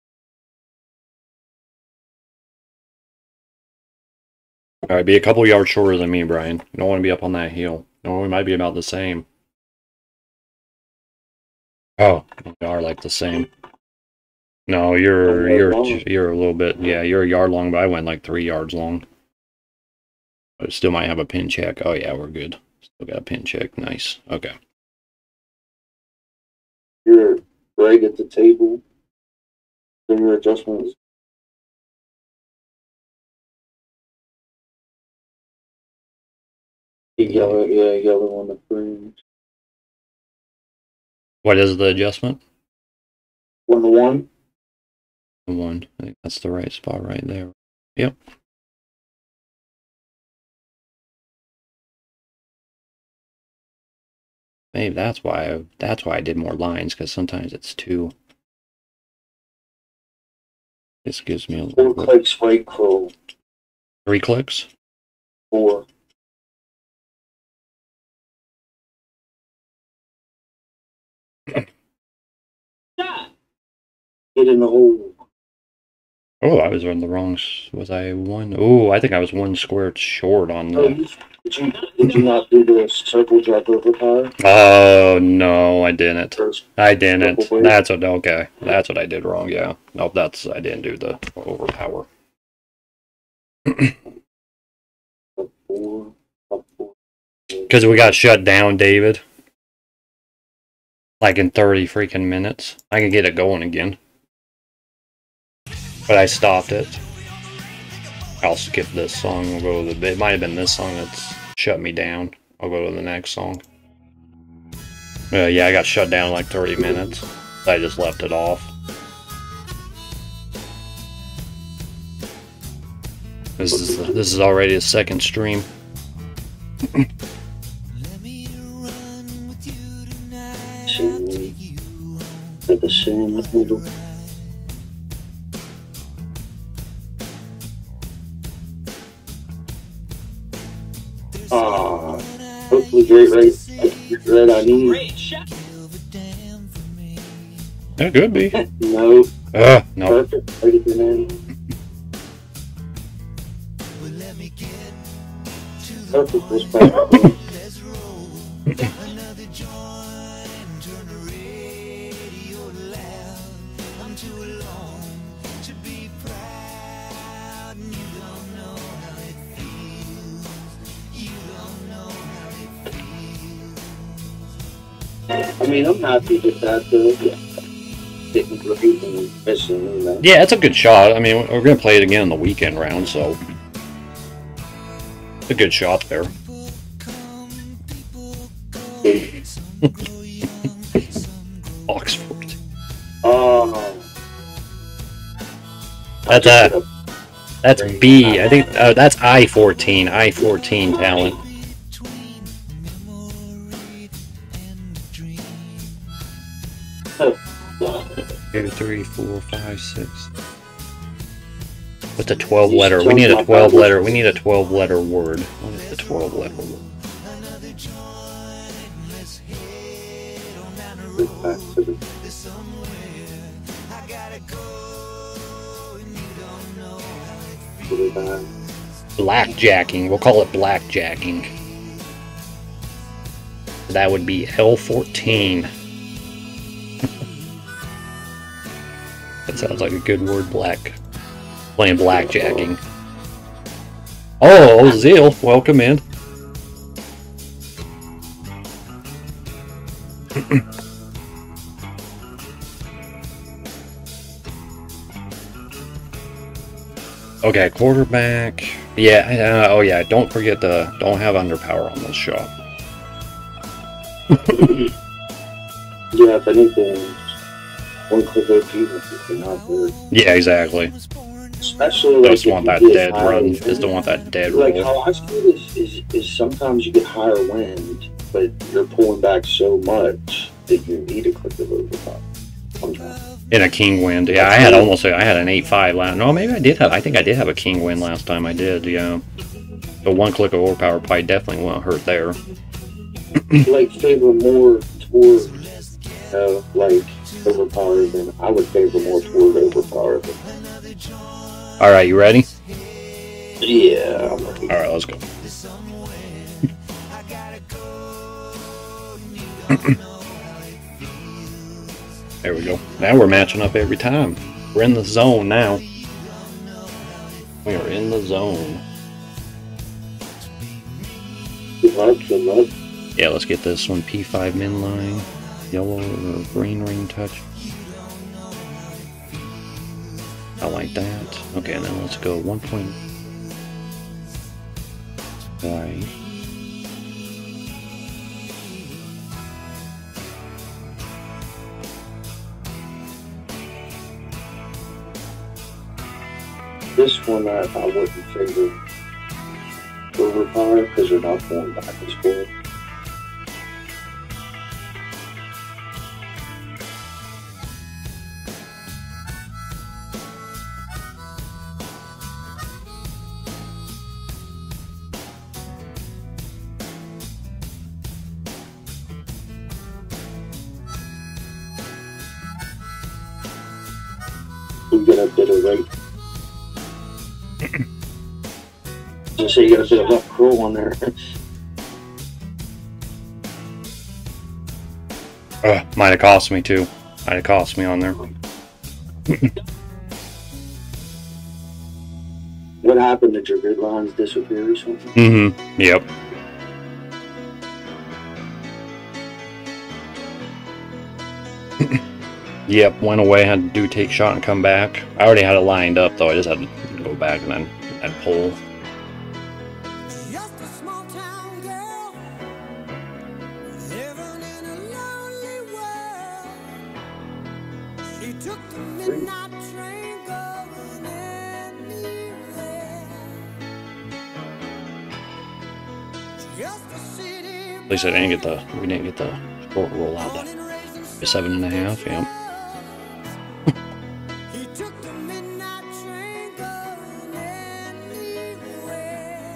All right, be a couple yards shorter than me, Brian. You don't want to be up on that hill. No, we might be about the same. Oh, we are like the same. No, you're you're you're a little bit. Yeah, you're a yard long, but I went like three yards long. But still might have a pin check. Oh yeah, we're good. Still got a pin check. Nice. Okay. you're right at the table. Then your adjustments. Yellow, yeah, yellow on the fringe. What is the adjustment? One to one. One. I think that's the right spot right there. Yep. Maybe that's why I, that's why I did more lines, because sometimes it's two. This gives me a Four little bit. clicks, wait, crawl. Three clicks? Four. Get in the hole. Oh, I was on the wrong. s- Was I one? Oh, I think I was one square short on Oh, the. you, did you did you not do the circle drop over power? Oh no, I didn't. First, I didn't. Triple blade? That's what. Okay, that's what I did wrong. Yeah. Nope. That's I didn't do the overpower. up four, up four. Because we got shut down, David. Like in thirty freaking minutes. I can get it going again. But I stopped it. I'll skip this song. We'll go to the. It might have been this song that's shut me down. I'll go to the next song. Uh, yeah, I got shut down in like thirty minutes. I just left it off. This is this is already a second stream. Same. At the same middle. Ah, hopefully great rate. Great rate I need. It could be. No. Uh, no. Perfect. Ready for now. Perfect response. I mean, I'm happy with that, though. Yeah. Didn't repeat and missing, you know. Yeah, it's a good shot. I mean, we're gonna play it again in the weekend round, so it's a good shot there. Oxford. Oh. That's uh, that's B. I think uh, that's I fourteen. I fourteen talent. Two, three, four, five, six. What's a twelve letter? We need a twelve letter. We need a twelve letter word. What is the twelve letter word? Blackjacking. We'll call it blackjacking. That would be L fourteen. That sounds like a good word, black. Playing blackjacking. Oh, Zeal, welcome in. Okay, quarterback. Yeah, uh, oh yeah, don't forget to, don't have underpower on this shot. Yeah, if anything, one click O P would be not good. Yeah, exactly. Especially like Just if want you that get dead higher run. wind. Just don't want that dead Like roll. how I see it is, is, is sometimes you get higher wind, but you're pulling back so much that you need a click of overtime. Sometimes. In a king wind. Yeah, I had almost a, I had an eight five last. No, maybe I did have. I think I did have a king wind last time I did. Yeah. The one click of overpower probably definitely won't hurt there. Like favor more toward, you know, like overpower than I would favor more toward overpower. Than, All right, you ready? yeah, I'm ready. All right, let's go. There we go. Now we're matching up every time. We're in the zone now. We are in the zone. Good luck, good luck. Yeah, let's get this one. P five min line. Yellow or green ring touch. I like that. Okay, now let's go one point. Right. This one I, I wouldn't favor overpower because you're not going back and forth. we get a bit of rate. Just say you got a bit of rough curl on there. Uh, might have cost me too. Might have cost me on there. What happened? Did your grid lines disappear or something? Mm-hmm. Yep. Yep, went away, had to do take shot and come back. I already had it lined up though, I just had to go back and then and pull. Just a small town girl living in a lonely world. She took the midnight train going anywhere. Just a city. At least I didn't get the we didn't get the short roll out though. Seven and a half, yeah. He took the midnight train going anywhere.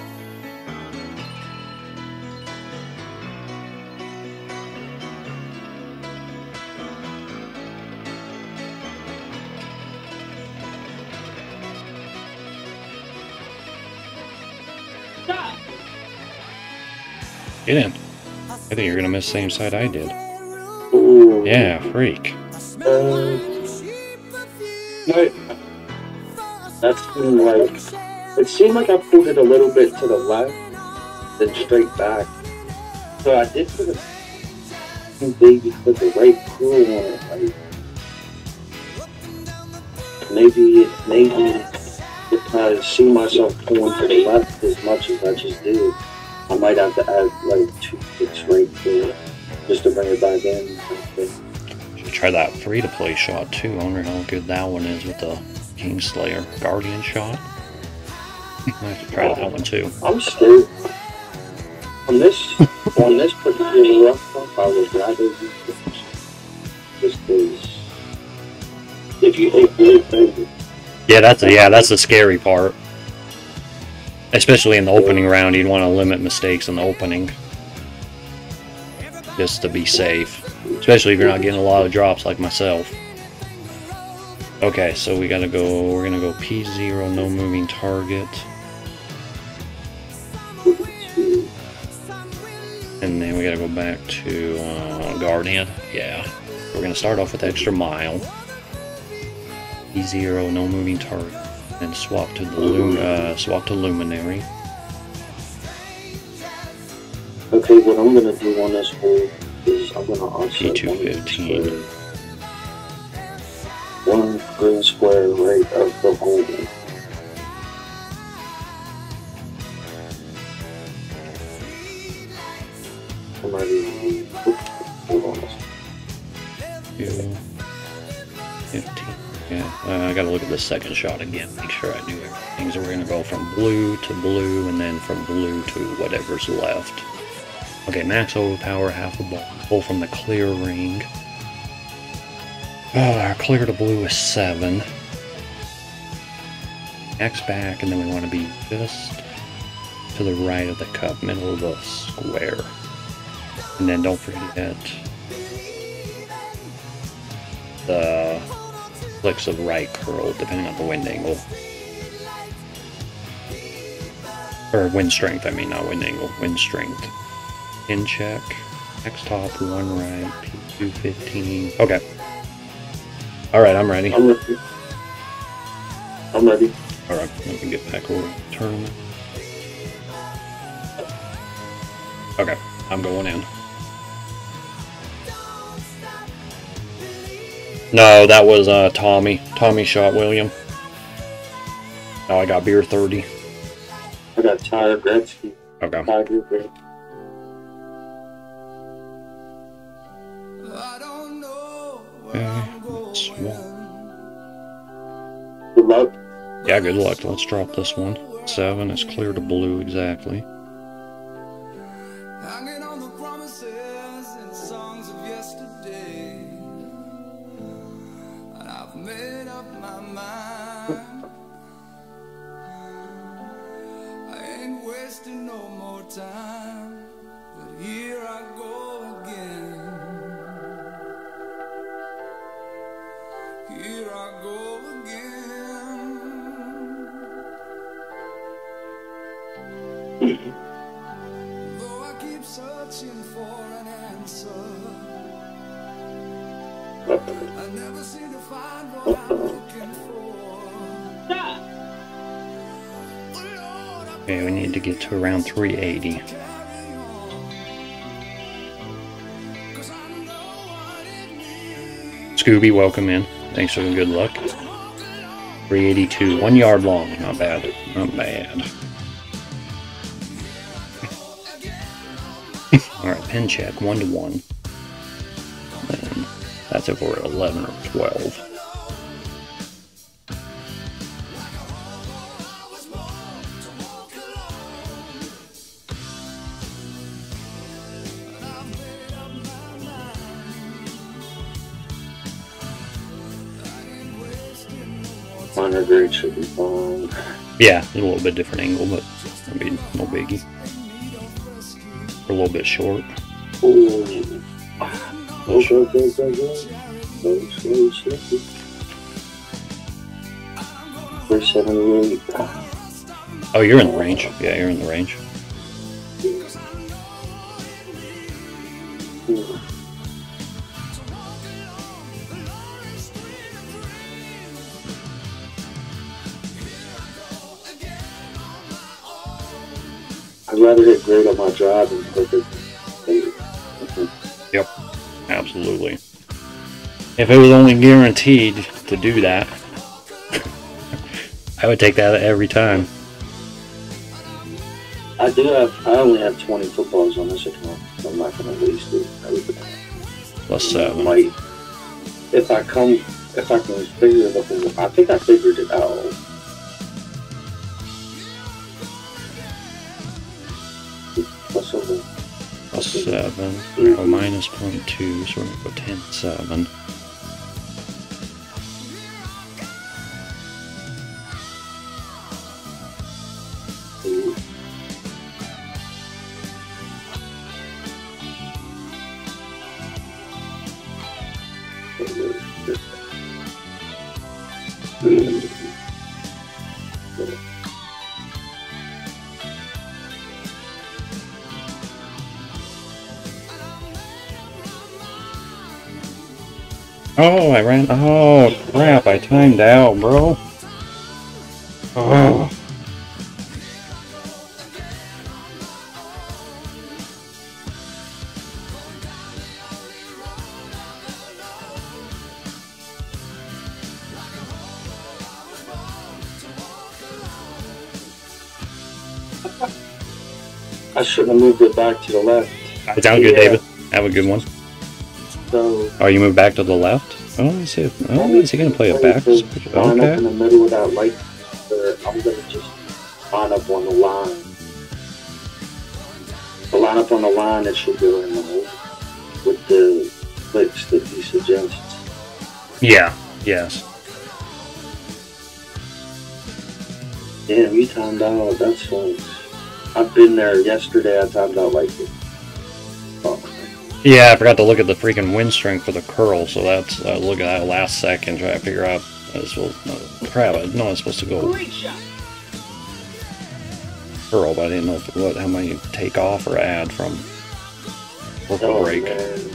Get in. I think you're gonna miss the same side I did. Ooh. Yeah, freak. Uh, no, that's been like, it seemed like I pulled it a little bit to the left, then straight back. So I did put a baby put the right curl on it. Like, maybe, maybe if I see myself pulling to the left as much as I just did, I might have to add like two kicks right there just to bring it back in. Should try that free to play shot too. I wonder how good that one is with the Kingslayer Guardian shot. I have to try that one too. I'm scared. On this, on this particular rough one, I would rather use this. Just because if you hate blue finger, Yeah, that's a, yeah, that's the scary part. Especially in the opening round, you'd want to limit mistakes in the opening. Just to be safe. Especially if you're not getting a lot of drops like myself. Okay, so we gotta go, we're gonna go P zero, no moving target. And then we gotta go back to uh, Guardian. Yeah. We're gonna start off with extra mile. P zero, no moving target. And swap to the lum uh, swap to Luminary. okay, what I'm gonna do on this hole is I'm gonna P offset two fifteen. one green square right of the hole. I'm ready. Hold on. two fifteen. Yeah, uh, I gotta look at the second shot again, make sure I do everything. So we're gonna go from blue to blue, and then from blue to whatever's left. Okay, max overpower, half a ball. Pull from the clear ring. Uh, our clear to blue is seven. Max back, and then we want to be just to the right of the cup, middle of the square. And then don't forget the flicks of right curl, depending on the wind angle. Or wind strength, I mean, not wind angle, wind strength. In check, X top, one right, P two fifteen. Okay. Alright, I'm ready. I'm ready. I'm ready. Alright, let me get back over to the tournament. Okay, I'm going in. No, that was uh, Tommy. Tommy shot William. Now I got beer thirty. I got Tyler Gretzky. Okay. Tiger Gretzky. I don't know where Okay. I'm going. Swap. Good luck. Yeah, good luck. Let's drop this one. Seven is clear to blue exactly. Hanging on the promises and songs of yesterday. And I've made up my mind. I ain't wasting no more time. But here I go again. Here I go again. Though I keep searching for an answer, I never seem to find what I'm looking for. Okay, we need to get to around three eighty. Scooby, welcome in. Thanks for the good luck. three eighty-two, one yard long. Not bad. Not bad. Alright, pen check, one to one. And that's if we're at eleven or twelve. Minor grade should be fine. Yeah, a little bit different angle, but I mean, no biggie. We're a little bit short. Ooh. No short things like that. No slow, slow. four seventy-eight. Oh, you're in the range. Yeah, you're in the range. I'd rather hit great on my drive than perfect. Yep, absolutely. If it was only guaranteed to do that, I would take that every time. I do have, I only have twenty footballs on this account, so I'm not going to waste it. I would, Plus seven. might, if I come, if I can figure it out, I think I figured it out. Plus seven. Plus seven. Oh, minus point two, so we're going to go ten seven. Oh, I ran. Oh, crap. I timed out, bro. Oh. I shouldn't have moved it back to the left. Sound good, Yeah. David. Have a good one. So, Oh, you moved back to the left? Oh, let me see. If, oh, is he going to play a back? Line up in Okay. the middle of that light. There, I'm going to just line up on the line. The line up on the line that should go in the hole with the clicks that he suggests. Yeah. Yes. Damn, you timed out. That's fun. I've been there yesterday. I timed out like it. Oh. Yeah, I forgot to look at the freaking wind strength for the curl, so that's uh, look at that last second, try to figure out. Uh, supposed, uh, crap, I know it's supposed to go curl, but I didn't know if, what how many take off or add from work a Oh, break. man.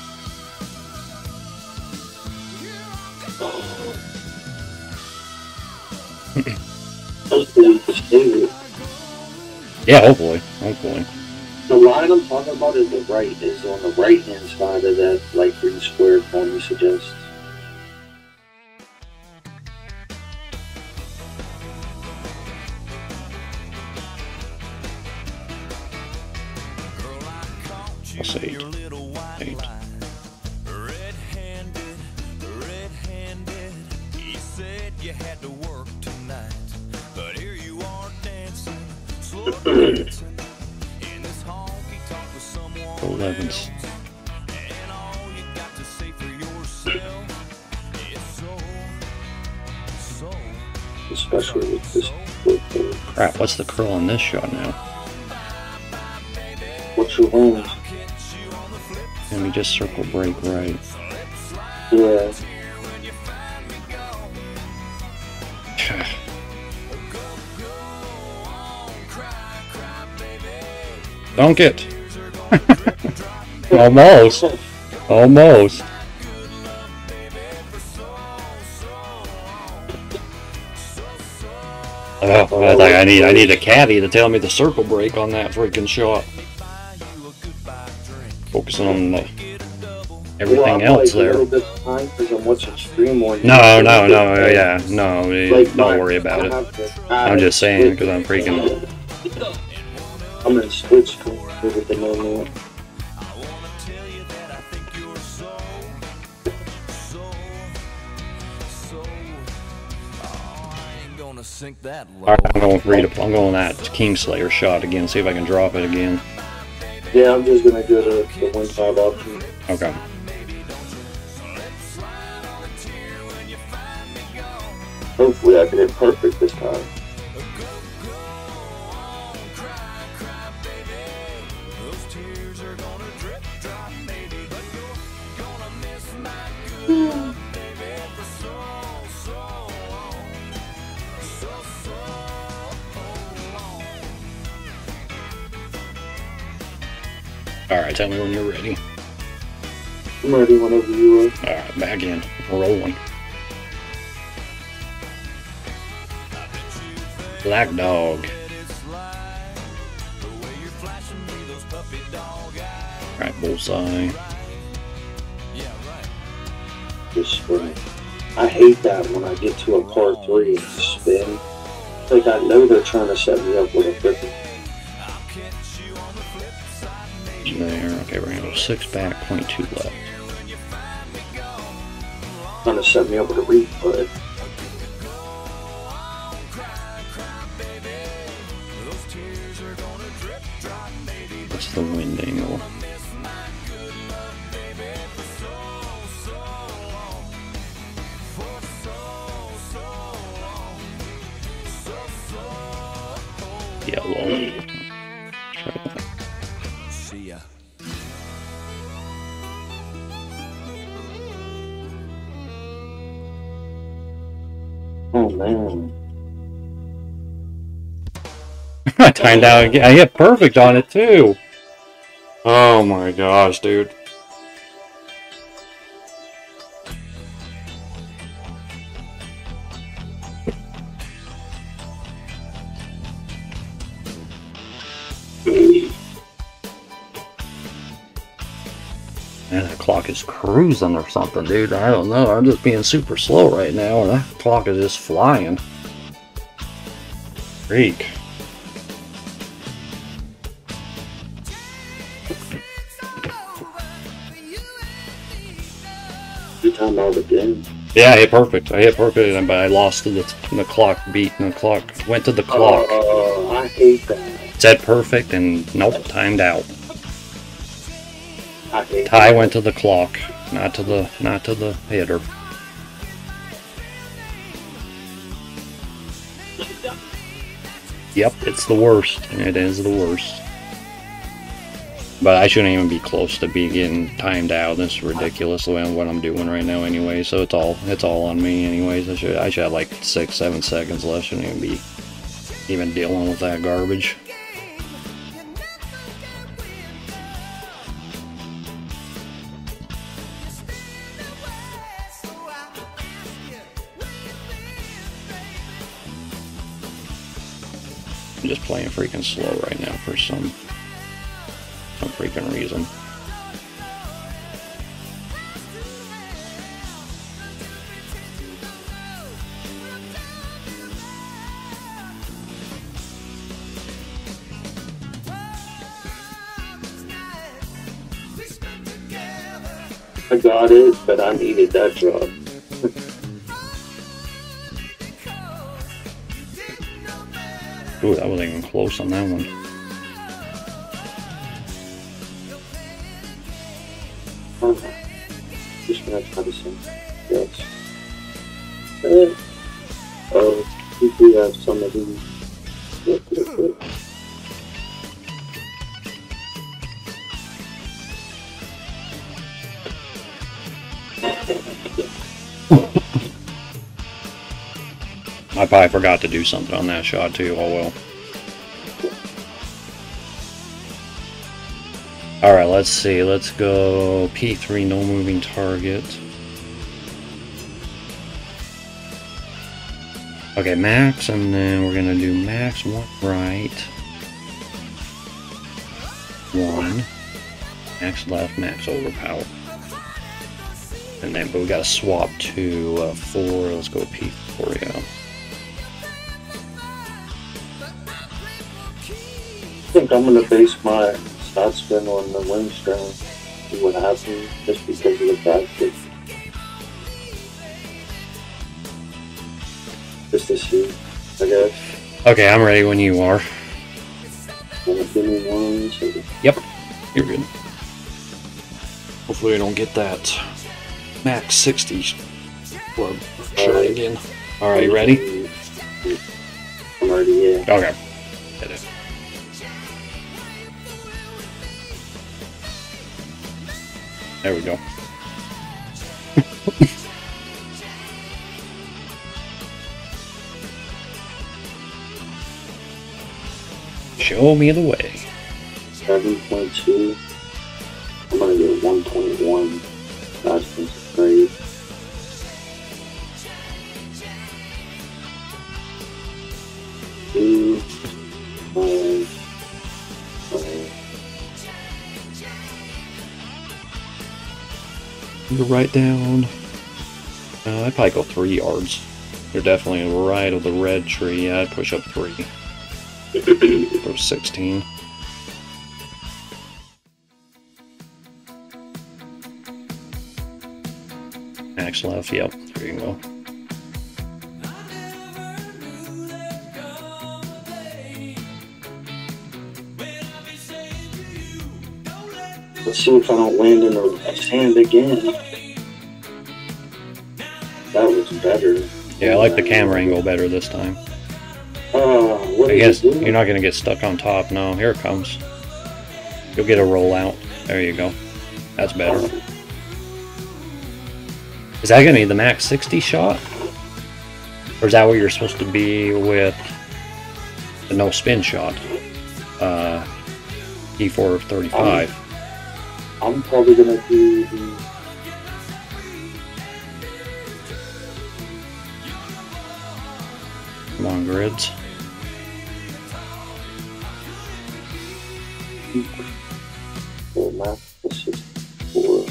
Hopefully, just stay with- Yeah, hopefully, hopefully. The line I'm talking about is the right, is on the right hand side of that light green square form you suggest. Plus eight. Eight. Red-handed, red-handed. He said you had to work tonight, but here you are dancing, slow dancing in this honky-tonk with someone Elevens. else. And all you got to say for yourself is so, so. Especially with this football. Crap, what's the curl on this shot now? What's your range? Let me just circle break right. Yeah. Dunk it. Almost. Almost. Oh, I, like, I need I need a caddy to tell me the circle break on that freaking shot. Focusing on the, everything well, else like there. A little bit behind because I'm watching stream on No, no, no, yeah, no, Like, don't my- worry about I it. have to- I'm just saying because I'm freaking. I'm in switch screen with the moment. Sink that low. Alright, I'm going free to. I'm going that Kingslayer shot again. See if I can drop it again. Yeah, I'm just gonna go to the one five option. Okay. Hopefully I can hit perfect this time. Alright, tell me when you're ready. I'm ready whenever you are. Alright, back in. Rolling. Black Dog. Alright, bullseye. Just spin. I hate that when I get to a par three and spin. Like I know they're trying to set me up with a freaking. There. Okay, we're gonna go six back, point two left. Trying to set me up with a replay. What's the wind angle? Yellow. Try that. See ya. Oh man. I timed out again. I hit perfect on it too. Oh my gosh, dude. Man, that clock is cruising or something, dude. I don't know. I'm just being super slow right now, and that clock is just flying. Freak. You timed out the game. Yeah, I hit perfect. I hit perfect, but I lost to the, the clock beat, and the clock went to the clock. Oh, I hate that. It said perfect, and nope, timed out. I hate Tie that. went to the clock, not to the not to the hitter. Yep, it's the worst. It is the worst. But I shouldn't even be close to be getting timed out. This is ridiculous the way what I'm doing right now anyway. So it's all it's all on me anyways. I should I should have like six, seven seconds left. Shouldn't even be even dealing with that garbage. I'm just playing freaking slow right now for some some freaking reason. I got it, but I needed that drop. Ooh, that wasn't even close on that one. Oh, just gonna try to sing. Yes. Uh, oh, we do have some of these. Look, look, look. I probably forgot to do something on that shot too. Oh well. Alright, let's see. Let's go P three, no moving target. Okay, max, and then we're gonna do max one right. One. Max left, max overpower. And then, but we gotta swap to uh, four. Let's go P four, yeah. I think I'm gonna base my side spin on the wind string. See what happens, just because of the fact that just to see, I guess. Okay, I'm ready when you are. Wanna give me one second? Yep, you're good. Hopefully we don't get that max sixty club shot again. Alright, you ready? I'm already, yeah. Okay. Hit it. There we go. Show me the way. seven point two. I'm gonna get one point one. That's great. Two, five, five. You write down. Uh, I'd probably go three yards. You're definitely right of the red tree. Yeah, I'd push up three. Go sixteen. Max left, yep, there you go. Let's see if I don't land in the sand again. That was better. Yeah, I like the camera angle better this time. Uh, what I did guess you do? you're not going to get stuck on top. No, here it comes. You'll get a rollout. There you go. That's better. Is that going to be the max sixty shot? Or is that where you're supposed to be with the no spin shot? Uh, E four thirty-five. I'm, I'm probably gonna do the. Come on, grids. Well, math is sixty-four.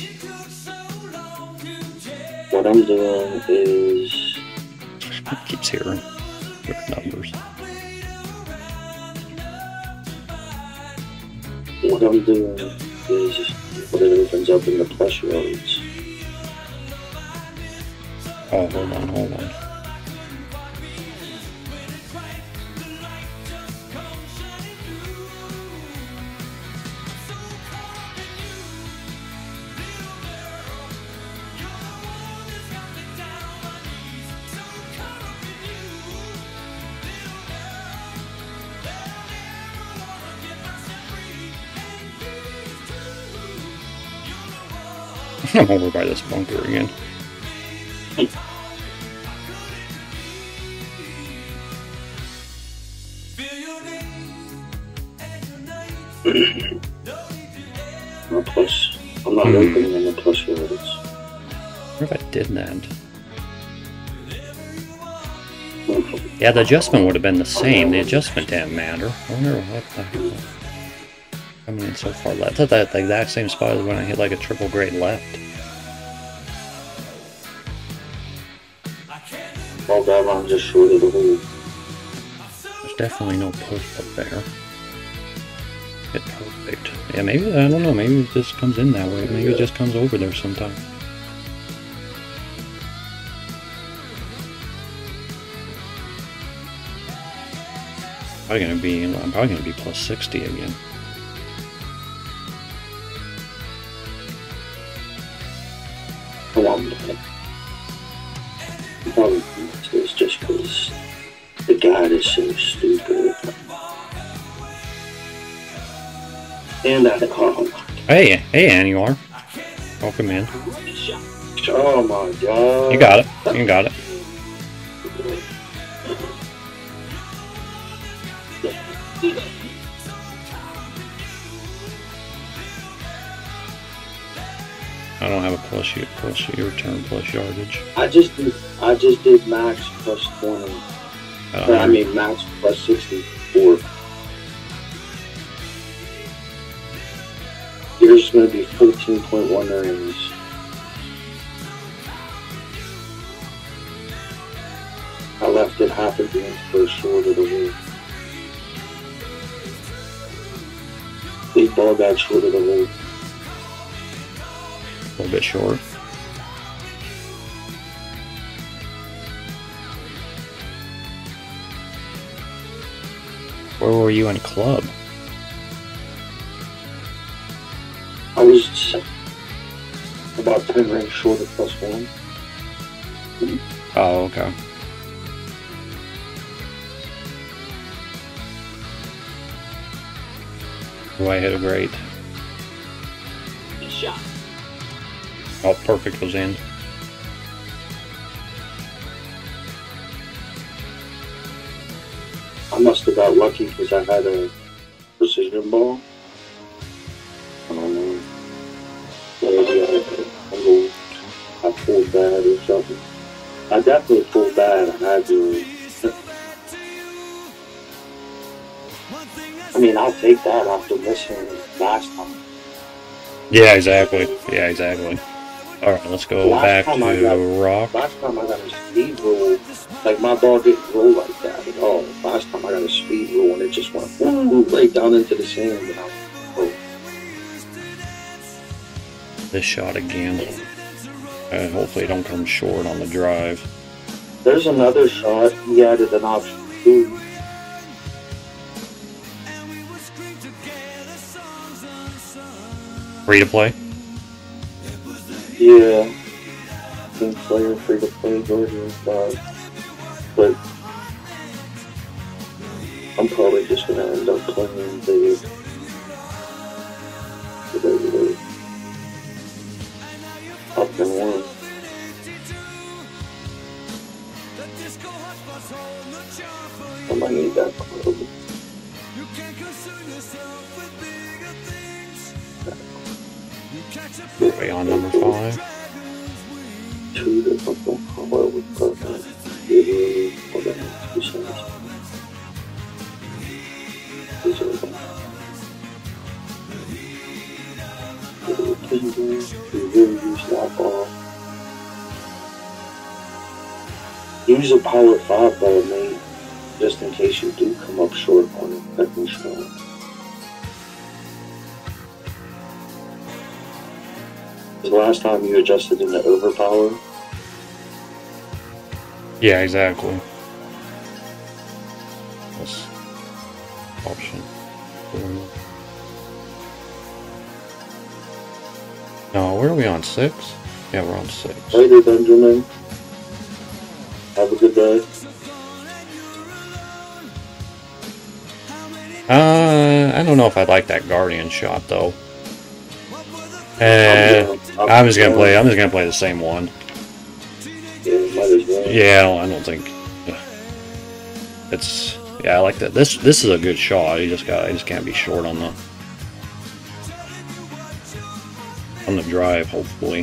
What I'm doing is. Keeps hearing different numbers. What I'm doing is what it opens up in the plus yards. Oh, hold on, hold on. I'm over by this bunker again. My plus. I'm not Hmm. opening in the plus yards. I wonder if I did that. Yeah, the adjustment would have been the same. The adjustment didn't matter. I wonder what the hell. Coming in so far left. I thought that the exact same spot as when I hit like a triple grade left. All that line just short of the hole. There's definitely no push up there. Hit perfect. Yeah, maybe, I don't know, maybe it just comes in that way. Maybe it just comes over there sometime. Probably gonna be, I'm probably gonna be plus sixty again. Come on, man. Probably it's just because the guide is so stupid. And I, oh my Hey, hey, Ann, you are. Welcome in. Oh my god. You got it. You got it. I don't have a plus you plus your turn plus yardage. I just did, I just did max plus twenty. Uh, Or, I mean max plus sixty-four. Yours is going to be fourteen point one rings. I left it half a game for short of the week. Big ball got short of the week. a little bit short. Where were you in club? I was about ten rings short of plus one. Oh, okay. Oh, I hit a great. Good shot. Oh, perfect was in. I must have got lucky because I had a precision ball. I don't know. Maybe I, I, I pulled bad or something. I definitely pulled bad. I had to. I mean, I'll take that after missing last time. Yeah, exactly. Yeah, exactly. All right, let's go Last back time I to got- rock. Last time I got a speed roll, like my ball didn't roll like that at all. Last time I got a speed roll and it just went woo, right down into the sand. And I was, oh, This shot again. Uh, hopefully, it don't come short on the drive. there's another shot. He added an option too. Free to play. Yeah. Team player, free to play, Georgia five. But I'm probably just gonna end up playing the the regular up and one. I might need that club. Way on number five. Two to something. How I would put that. Yeah, hold on, two cents. These are them. Little fingers, you really use that ball. Use a power five ball, mate, just in case you do come up short on a second shot. The last time you adjusted into overpower, Yeah, exactly. This option. No, where are we on six? Yeah, we're on six. later, Benjamin. Have a good day. Uh, I don't know if I like that Guardian shot though. Uh, I'm just gonna play. I'm just gonna play the same one. Yeah, might as well. Yeah, I don't, I don't think it's. Yeah, I like that. This this is a good shot. You just got. I just can't be short on the on the drive. Hopefully.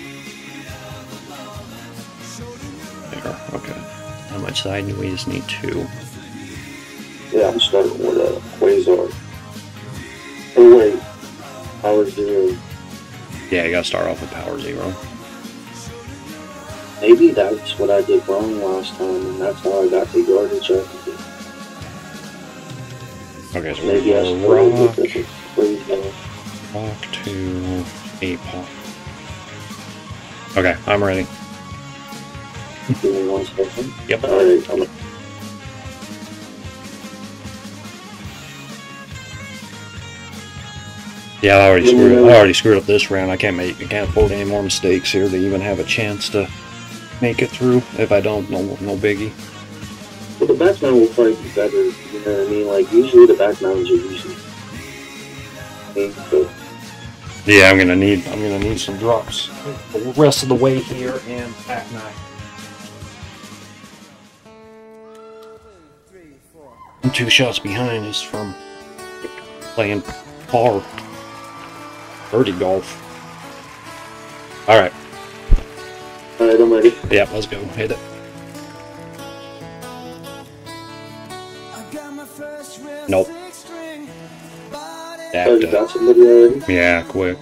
There. Okay. How much side do we just need? Two. Yeah, I'm starting with a Quasar. Oh wait, power zero. Yeah, you gotta start off with power zero. Maybe that's what I did wrong last time, and that's how I got the yardage up. Okay, so Maybe I we're started gonna with rock, the Quasar. rock to eight pop. Okay, I'm ready. Give me one second. Yep. Alright, I'm Yeah, I already screwed. I already screwed up this round. I can't make. I can't afford any more mistakes here to even have a chance to make it through. If I don't, no, no biggie. Well, the background will probably be better, you know what I mean? Like, usually the backgrounds are usually... I mean, so, Yeah, I'm gonna need. I'm gonna need some drops the rest of the way here and pack nine. I'm two shots behind just from playing par birdie golf. Alright. Alright, I'm ready. Yeah, let's go. Hit it. Nope. Oh, you got somebody already? Yeah, quick.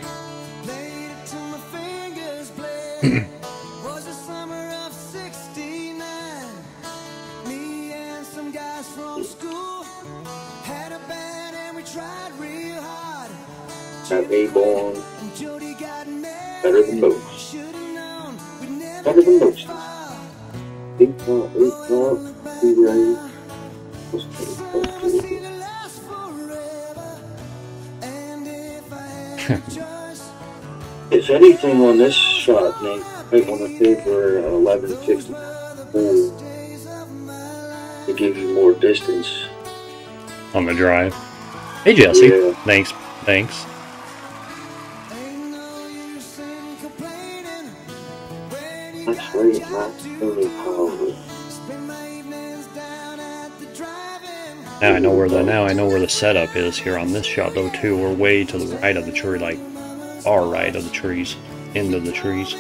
Got A-Ball better than most. Better than most. Big top, big top, big right. If anything on this shot, Nate, might want to favor eleven fifty-four to give you more distance. On the drive. Hey, Jesse. Yeah. Thanks. Thanks. Actually, not really powerful. Now I know where the now I know where the setup is here on this shot though too. We're way to the right of the tree, like far right of the trees, into the trees.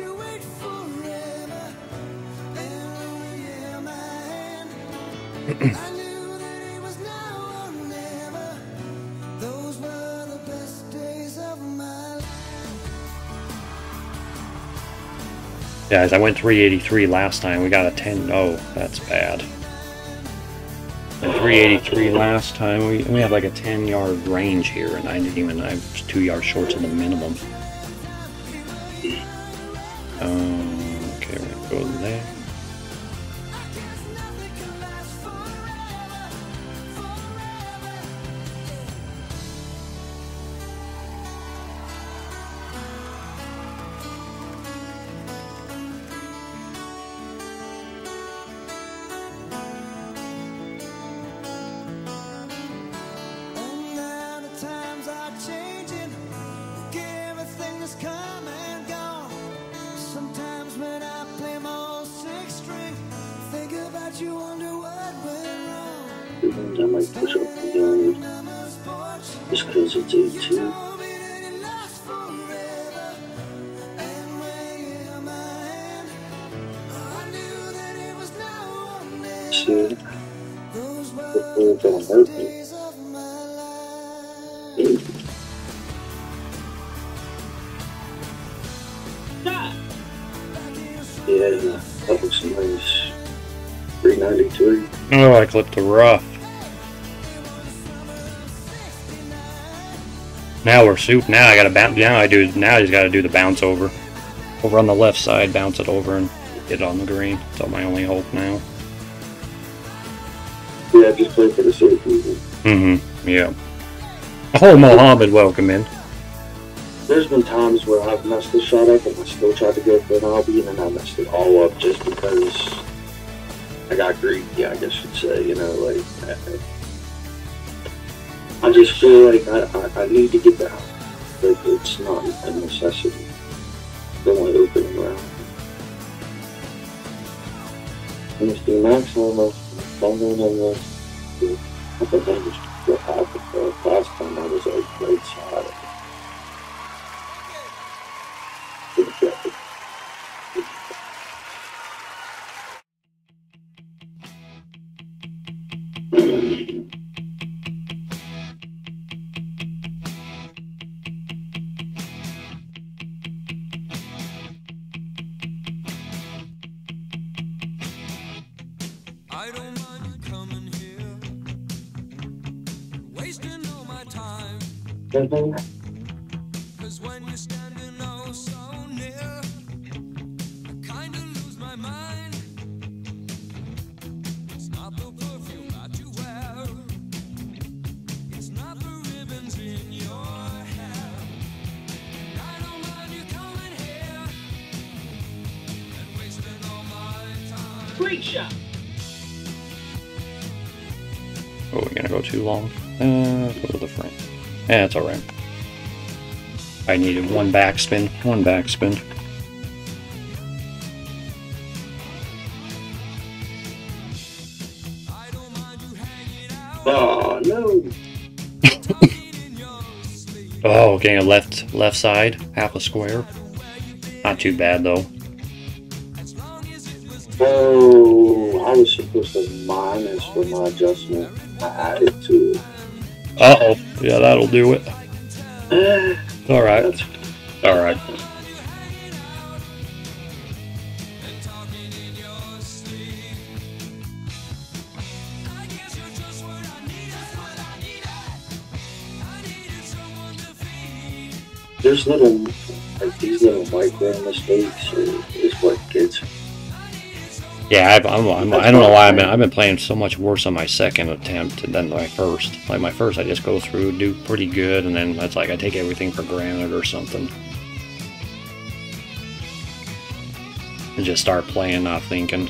Guys, I went three eighty-three last time. We got a ten. Oh, that's bad. And three eighty-three last time. We we have like a ten yard range here, and I didn't even. I was two yards short to the minimum. Um. Okay, we're gonna go there. I might push up the yard just because it's eighteen. See, hopefully it don't hurt me. Yeah, that looks nice. three ninety-three. Oh, I clipped the rough. Now we're soup. Now I gotta bounce. Now I do. Now I just gotta do the bounce over, over on the left side. Bounce it over and get it on the green. That's my only hope now. Yeah, just play for the safety. Mm-hmm. Yeah. Oh, Mohammed, welcome in. There's been times where I've messed the shot up and I still tried to go for an L B and then I messed it all up just because I got greedy, I guess you'd say, you know, like, I, I just feel like I, I, I need to get down, but it's not a necessity. Don't want to open it around. I'm just doing max on the phone on the, I think I just what happened the last time I was like right side. I don't mind you coming here, wasting all my time. Cause when you're standing oh so near, I kinda lose my mind. It's not the perfume that you wear, it's not the ribbons in your hair. I don't mind you coming here and wasting all my time. Great shot. Oh, we're gonna go too long. Uh, go to the front. Yeah, it's alright. I needed one backspin. One backspin. Oh no! Oh, getting a left left side, half a square. Not too bad though. Oh, I was supposed to minus for my adjustment. I added to it. Uh oh. Yeah, that'll do it. Alright. That's Alright. There's little, like these little micro mistakes is what gets. Yeah, I've, I'm, I'm, I don't know why I've been I've been playing so much worse on my second attempt than my first. Like my first, I just go through, do pretty good, and then it's like I take everything for granted or something, and just start playing, not thinking.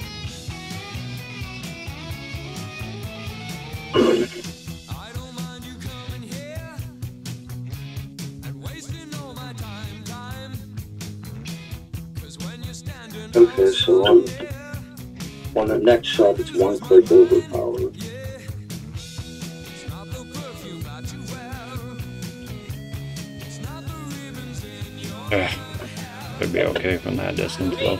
Okay, so on, on the next shot, it's one click overpower. Ugh. Could be okay from that distance though.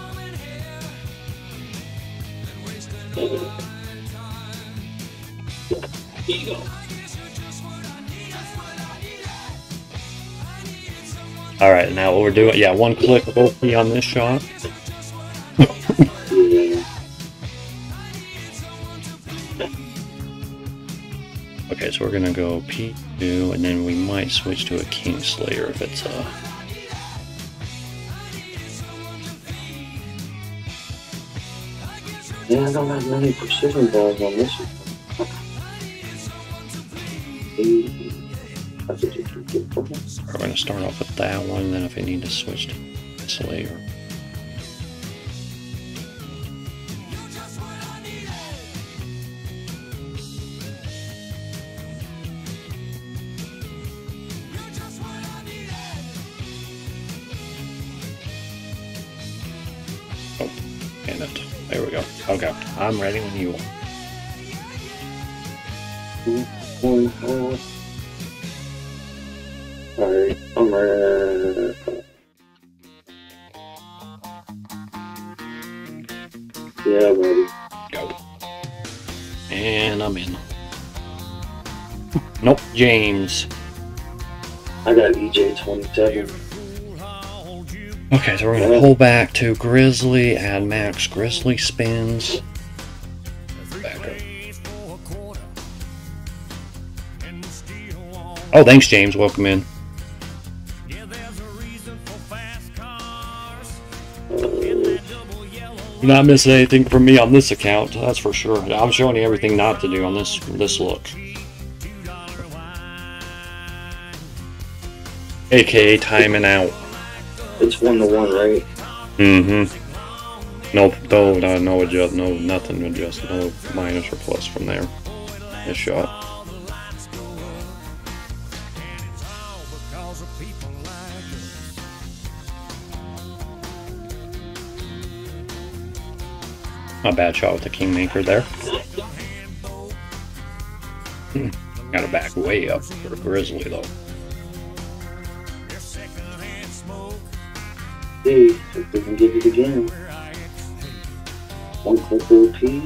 Alright, now what we're doing, yeah, one click O P on this shot. Yeah. Okay, so we're gonna go P two, and then we might switch to a Kingslayer if it's uh Yeah, I don't have many precision balls on this one. That's what you can get from it. we're gonna start off with that one, and then if I need to switch to Slayer. Oh, damn it. There we go. Okay, I'm ready when you are. One, uh, Alright, I'm ready. Yeah, I'm ready. Go. And I'm in. Nope, James. I got E J twenty-seven. Okay, so we're gonna pull back to Grizzly, add max Grizzly spins. Back up. Oh, thanks, James. Welcome in. You're not missing anything from me on this account, that's for sure. I'm showing you everything not to do on this this look. A K A timing out. It's one to one, right? Mm-hmm. Nope, no, no, no adjust, no, nothing to adjust, no minus or plus from there. This shot. Not a bad shot with the Kingmaker there. Hmm. Gotta back way up for Grizzly though. See if we can get it again. One click O P.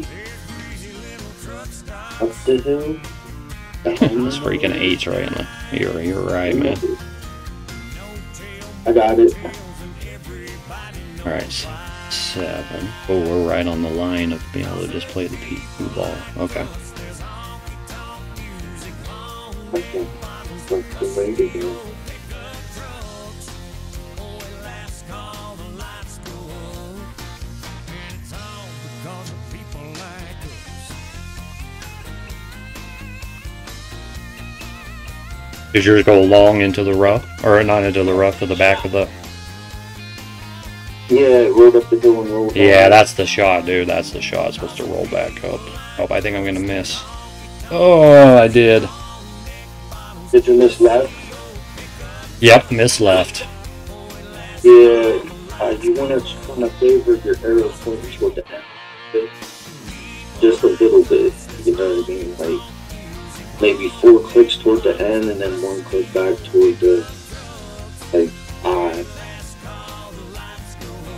Up the hill. Down It's freaking eights right in the. You're, you're right, man. I got it. Alright, seven. Oh, we're right on the line of being able to just play the P two ball. Okay. Okay. That's the way to go. Does yours go long into the rough? Or not into the rough, to the back of the... Yeah, it rolled up the hill and rolled Yeah, down. that's the shot, dude. That's the shot. It's supposed to roll back up. Oh, I think I'm gonna miss. Oh, I did. Did you miss left? Yep, miss left. Yeah, uh, you want to want to favor your arrows pointing toward the end, okay? Just a little bit. You know what I mean? Like maybe four clicks toward the end, and then one click back toward the like eye.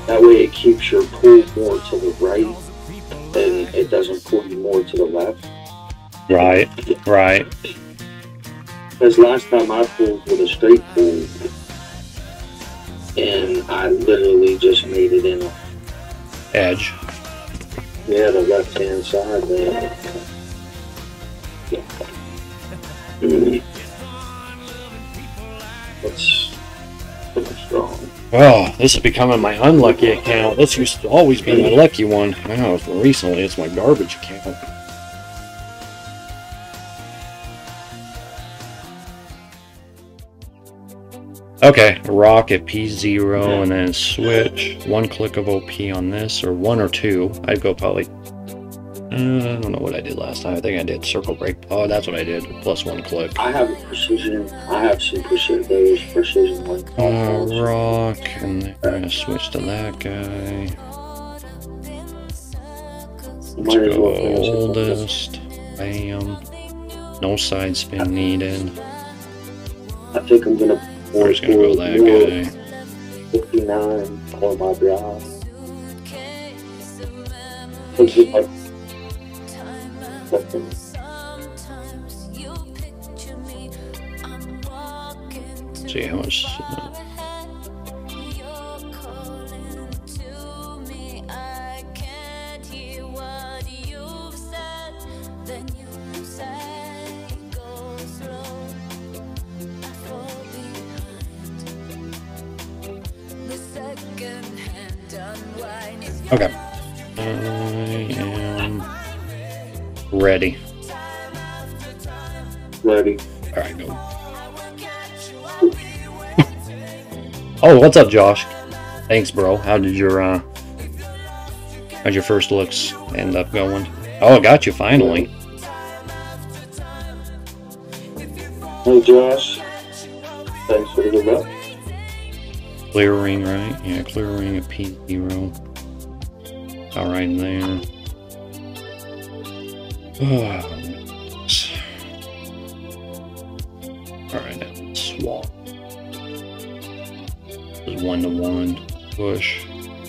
That way it keeps your pull more to the right and it doesn't pull you more to the left. Right, right. Because last time I pulled with a straight pull, and I literally just made it in a, Edge. yeah, the left hand side there. That's pretty strong. Oh, this is becoming my unlucky account. This used to always be my lucky one. Now, recently, it's my garbage account. Okay, rock at P zero and then switch. One click of O P on this, or one or two. I'd go probably... Uh, I don't know what I did last time. I think I did circle break. Oh, that's what I did. Plus one click. I have a precision. I have some precision. Those precision like. Uh, rock, and then we're gonna switch to that guy. Let's go oldest. Bam. No side spin needed. I think I'm gonna. We're just gonna go that guy. fifty-nine on my drive. See how much. Uh, Okay. I am ready. Ready. Alright, go. Oh, what's up, Josh? Thanks, bro. How did your, uh... how'd your first looks end up going? Oh, I got you, finally. Hey, Josh. Thanks for the good luck. Clear ring, right? Yeah, clear ring at P zero. Alright, there. Oh, alright, now swap. Just one to one. Push.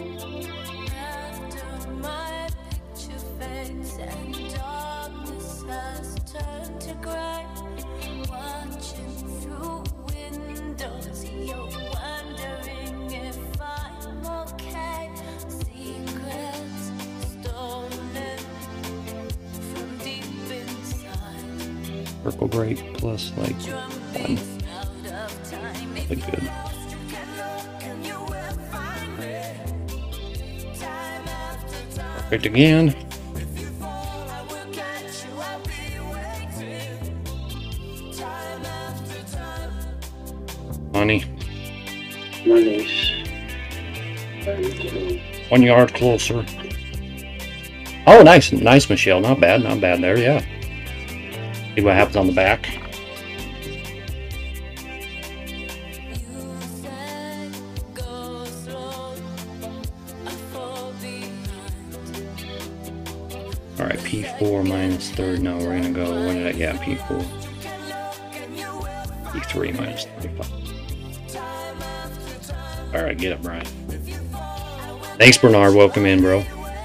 Circle break plus like one. Like good. Perfect again. Money. Money's. One yard closer. Oh, nice, nice, Michelle. Not bad, not bad there. Yeah. See what happens on the back. All right, P four minus third. No, we're gonna go. What did I? Yeah, P four. P three minus thirty-five. All right, get up, Brian. Thanks, Bernard. Welcome in, bro.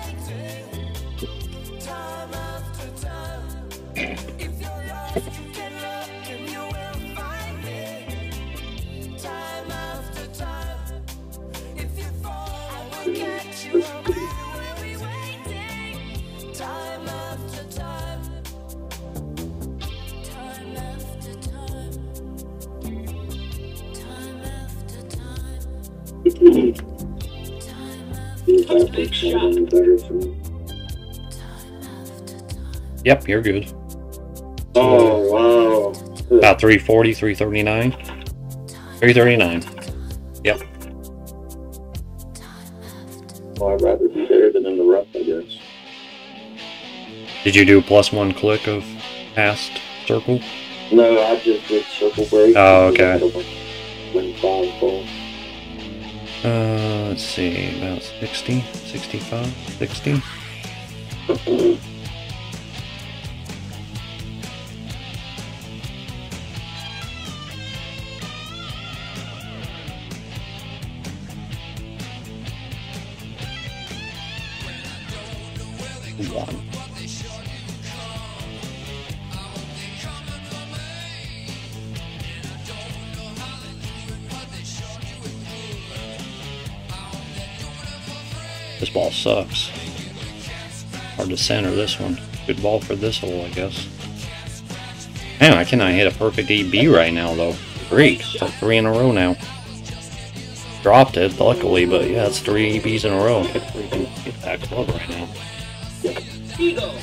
Yep, you're good. Oh, wow. About three forty, three thirty-nine. three thirty-nine. Yep. Well, I'd rather be there than in the rough, I guess. Did you do plus one click of past circle? No, I just did circle break. Oh, okay. When five falls. Uh, let's see, about sixty, sixty-five, sixty. One. This ball sucks. Hard to center this one. Good ball for this hole, I guess. Damn, I cannot hit a perfect E B right now, though. Great. It's like three in a row now. Dropped it, luckily, but yeah, it's three E Bs in a row. I can't freaking hit that club right now. Eagle.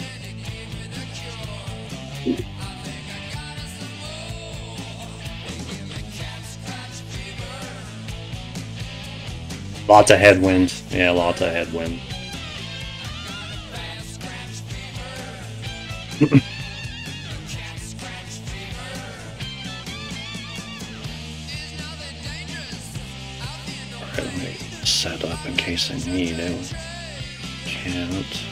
Lots of headwinds. Yeah, lots of headwind. Alright, let me set up in case I need it. Can't.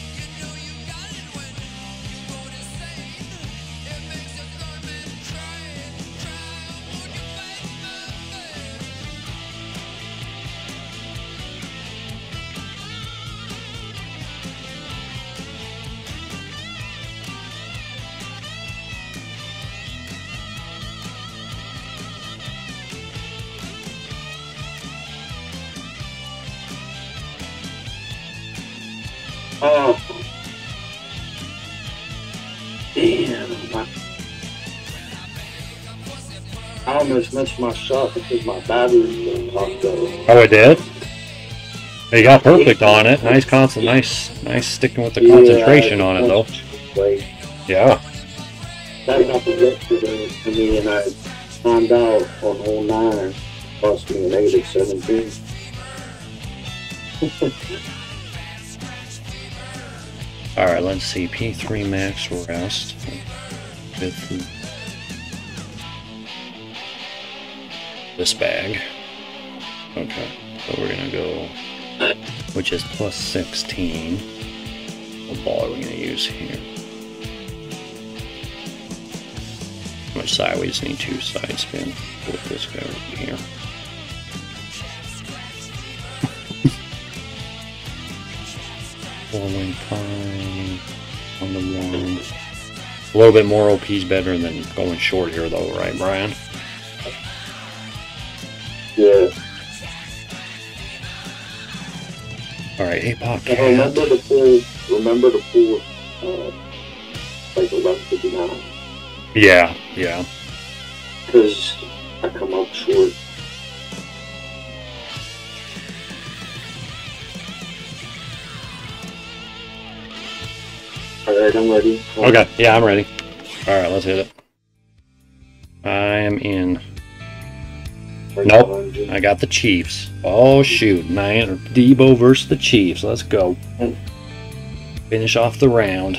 Oh. Damn. My, I almost missed my shot because my battery was knocked out. Oh, it did? You got perfect on it. Nice constant, nice, nice sticking with the Yeah, concentration I on it though. Like, Yeah. that happened yesterday to me, and I timed out on hole nine, cost me an eight of seventeen. All right, let's see. P three max rest. With this bag. Okay, so we're gonna go, which is plus sixteen. What ball are we gonna use here? How much side? We just need two side spin with this guy over here. Four one five on the one. A little bit more O P is better than going short here, though, right, Brian? Yeah. All right, eight pop And cat. remember to pull, remember to pull, uh, like eleven fifty-nine, Yeah, yeah. because I come up short. Alright, I'm ready. Okay, yeah, I'm ready. All right, let's hit it. I am in. Nope, I got the Chiefs. Oh shoot, nine Debo versus the Chiefs. Let's go. Finish off the round.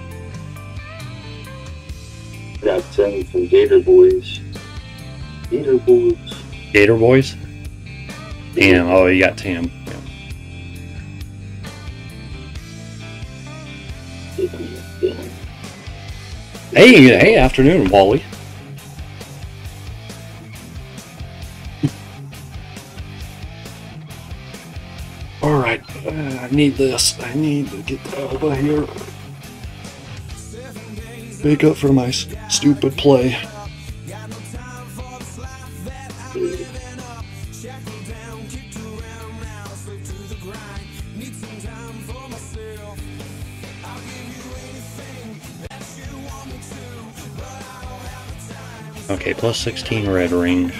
Got ten from Gator Boys. Gator Boys. Gator Boys. Damn. Oh, you got Tim. Yeah. Hey, hey, afternoon, Wally. All right, uh, I need this. I need to get out of here. Make up for my st stupid play. Okay, plus sixteen red range.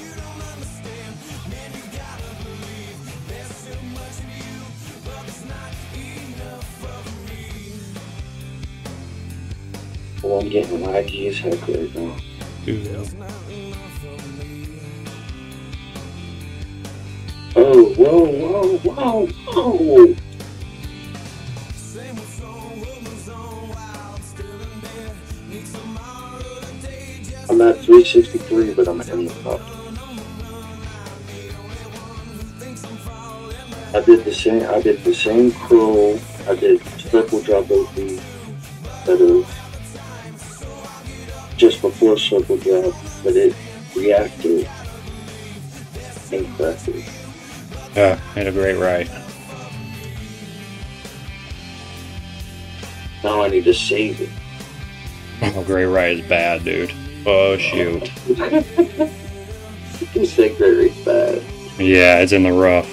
Well, I'm getting laggy as heck right now. Oh, whoa, whoa, whoa, whoa! I'm at three sixty-three, but I'm in the cup. I did the same. I did the same curl. I did circle drop O P that is just before circle drop, but it reacted incorrectly. Yeah, had a great ride. Now I need to save it. Oh, Gray Right is bad, dude. Oh, shoot. You say Great bad. Yeah, it's in the rough.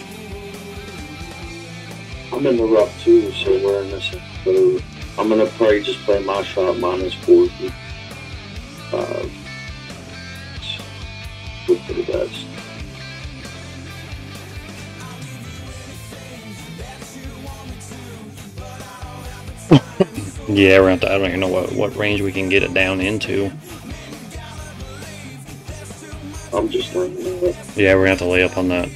I'm in the rough too, so we're in this episode. I'm gonna probably just play my shot minus forty. Uh, look for the best. Yeah, we're at the, I don't even know what, what range we can get it down into. I'm just letting you know. Yeah, we're gonna have to lay up on that.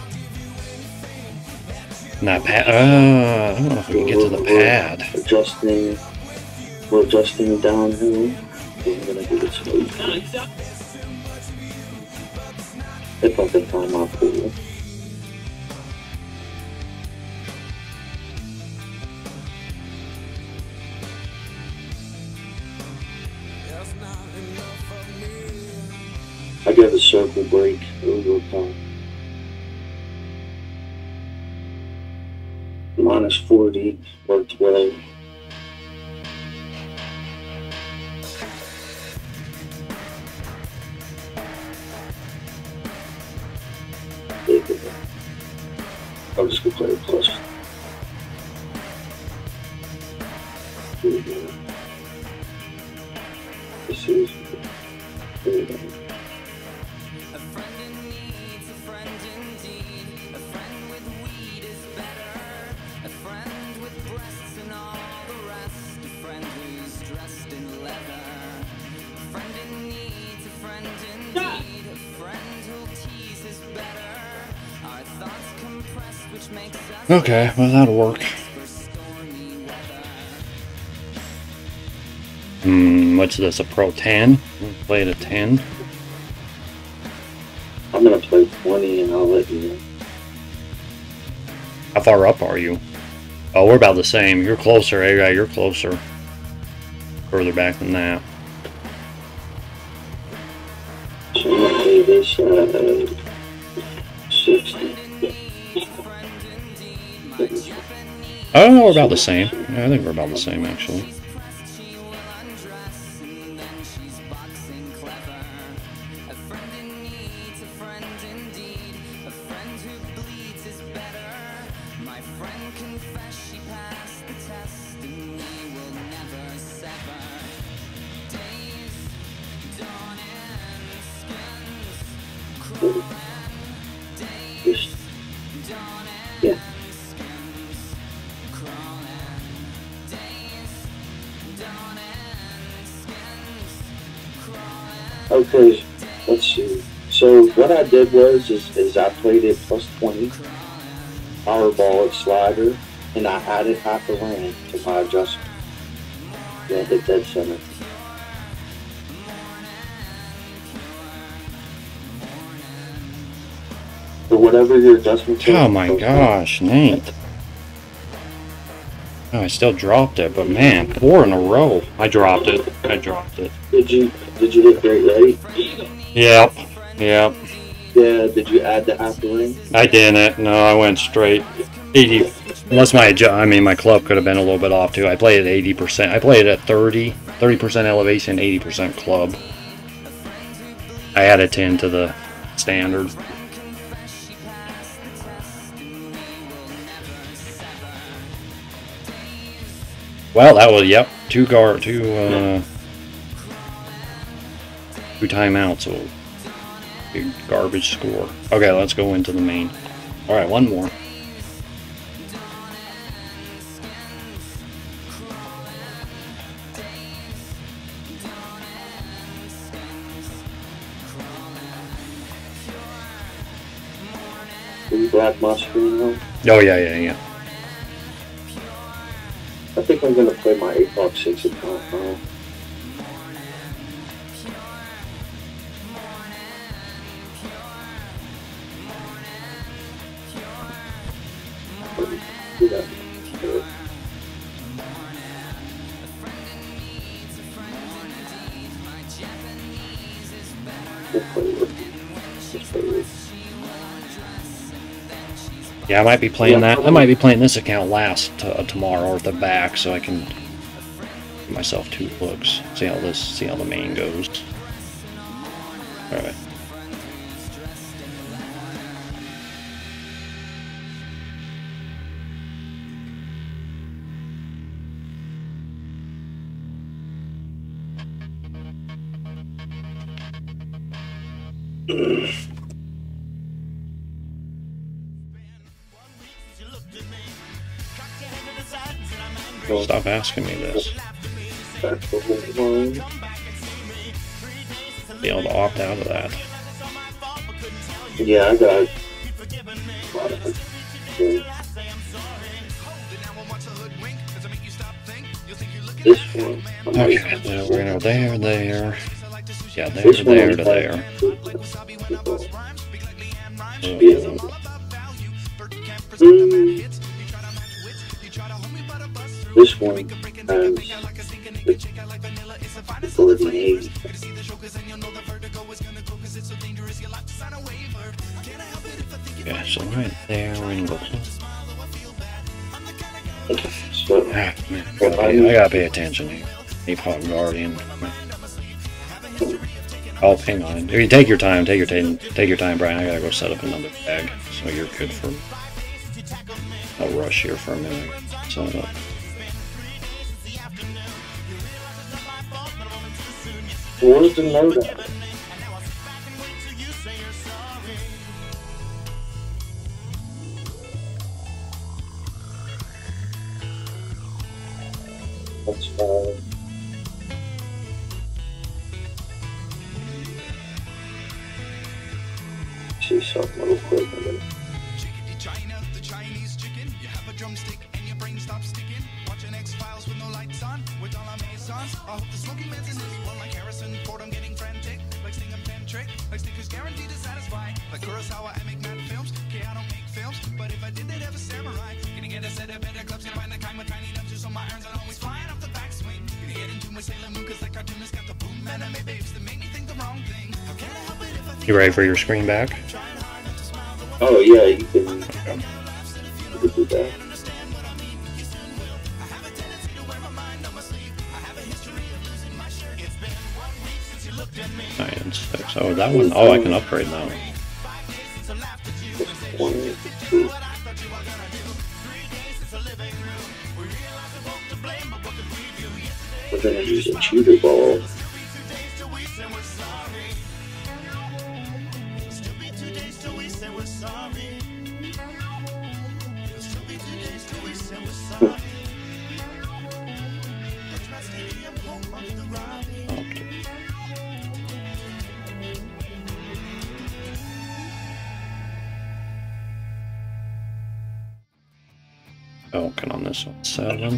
on That pad. Uh, I don't know if we can get to the pad. Adjusting. We're adjusting downhill. We're gonna give it smooth. Time's up. If I can find my pool. I gave a circle break over time. Minus forty worked well. I'm just gonna play a plus. Here we go. This is. Here we go. A friend in need's a friend indeed. A friend with weed is better. A friend with breasts and all the rest. A friend who's dressed in leather. A friend in need's a friend indeed. A friend who'll tease is better. Our thoughts compressed, which makes us Okay, well that'll work. for stormy weather. Hmm, what's this? A Pro ten? Play it at ten. I'm gonna play twenty and I'll let you know. How far up are you? Oh, we're about the same. You're closer, eh? Yeah, you're closer. Further back than that. So I'm gonna play this at uh, sixty. Oh, we're about the same. Yeah, I think we're about the same, actually. She will undress and then she's boxing clever. A friend in need's a friend indeed. A friend who bleeds is better. My friend confessed she passed the test and we will never sever. Days, dawn and skins, crawling. Days, dawn and Yeah. skins, crawling. Days, dawn and skins, crawling. Okay, let's see. So what I did was is, is I played it plus twenty, Powerball at slider, and I added half a land to my adjustment. Yeah, hit dead center. So whatever your adjustments are. Oh my gosh, Nate. Oh, I still dropped it, but man, four in a row. I dropped it. I dropped it. Did you did you hit great right? Eagle. Yep. Yep. Yeah, did you add the half a ring? I didn't. No, I went straight eighty. Unless my adju- I mean my club could have been a little bit off too. I played at eighty percent. I played at thirty, thirty percent elevation, eighty percent club. I added ten to the standard. Well, that was yep. Two guard, two uh, two timeouts. So big garbage score. Okay, let's go into the main. All right, one more. Did you black my screen on? Oh yeah, yeah, yeah. I think I'm gonna play my eight box six account now. Do that. We'll play with it. We'll play with it. Yeah, I might be playing that. I might be playing this account last uh, tomorrow or at the back, so I can Give myself two looks. See how this, see how the main goes. Alright. Stop asking me this. That's what we're doing. Be able to opt out of that. Yeah, I got. This one. Okay, so we're gonna there, there. Yeah, there, This one there, is to like- there. Yeah. Mm. This one has forty-eight. Yeah, so right there, we're gonna go close. So, Ah, man, I gotta pay, I gotta pay attention here. Napalm Guardian. Oh, hang on. You take your time, take your time, take your time, Brian. I gotta go set up another bag, so you're good for. I'll rush here for a minute. So. where's the loadout? That's fine. See something real quick. Minute. Chickadee China, the Chinese chicken. You have a drumstick and your brain stops sticking. Watching X-Files with no lights on, with all our maisons. I hope the smoky man's in this one like Harrison Ford. I'm getting frantic, like Sting and Pen Trick, like Snickers guaranteed to satisfy. Like Kurosawa, I make mad films. Okay, I don't make films, but if I did, they'd have a samurai. Gonna get a set of better clubs, gonna find the kind with tiny nubs, so my irons are always flying off the backswing. Gonna get into my Sailor Moon, cause that cartoonist got the boom anime babes that make me think the wrong thing. How can I help it if I think You ready for your screen back? Oh yeah, you can. You can do that. Nine and six. Oh, that one. Oh, I can upgrade that one. One, two. We're gonna use a cheater ball. Falcon on this one. Seven.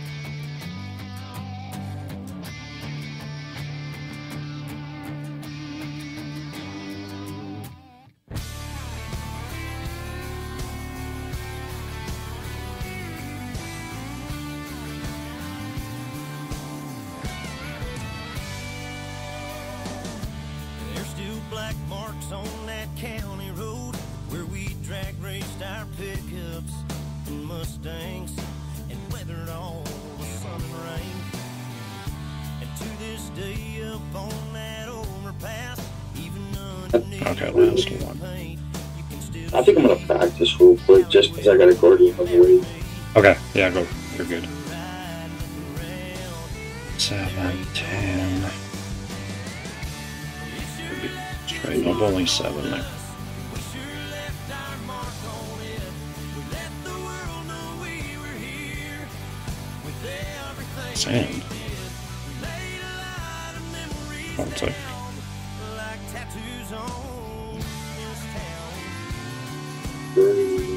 There's still black marks on that county road where we drag raced our pickups and Mustangs and weathered all the sun and rain. And to this day up on that overpass, even underneath Okay, last one. paint, you can still I think I'm gonna practice real quick just because I got a guardian on the way. Okay, yeah, go. You're good. ride around. Seven, ten. Straight up, only seven there. We sure left our mark on it. We let the world know we were here with everything Sand. we laid a lot of memories One sec. down, like tattoos on this town. Thirty.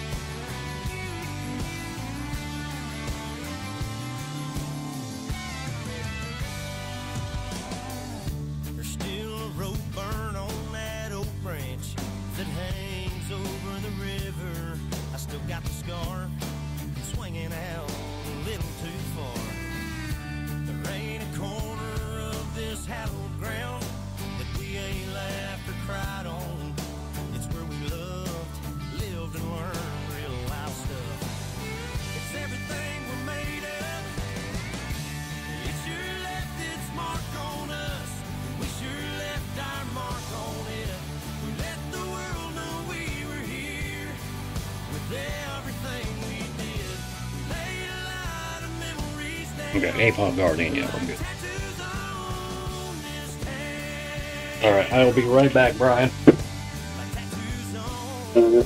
There's still a rope burn on that oak branch that hangs over the river. I still got the scar swinging out a little too far. There ain't a corner of this hallowed ground Okay, Apog Guardian, yeah, we're good. Alright, I will be right back, Brian. Uh,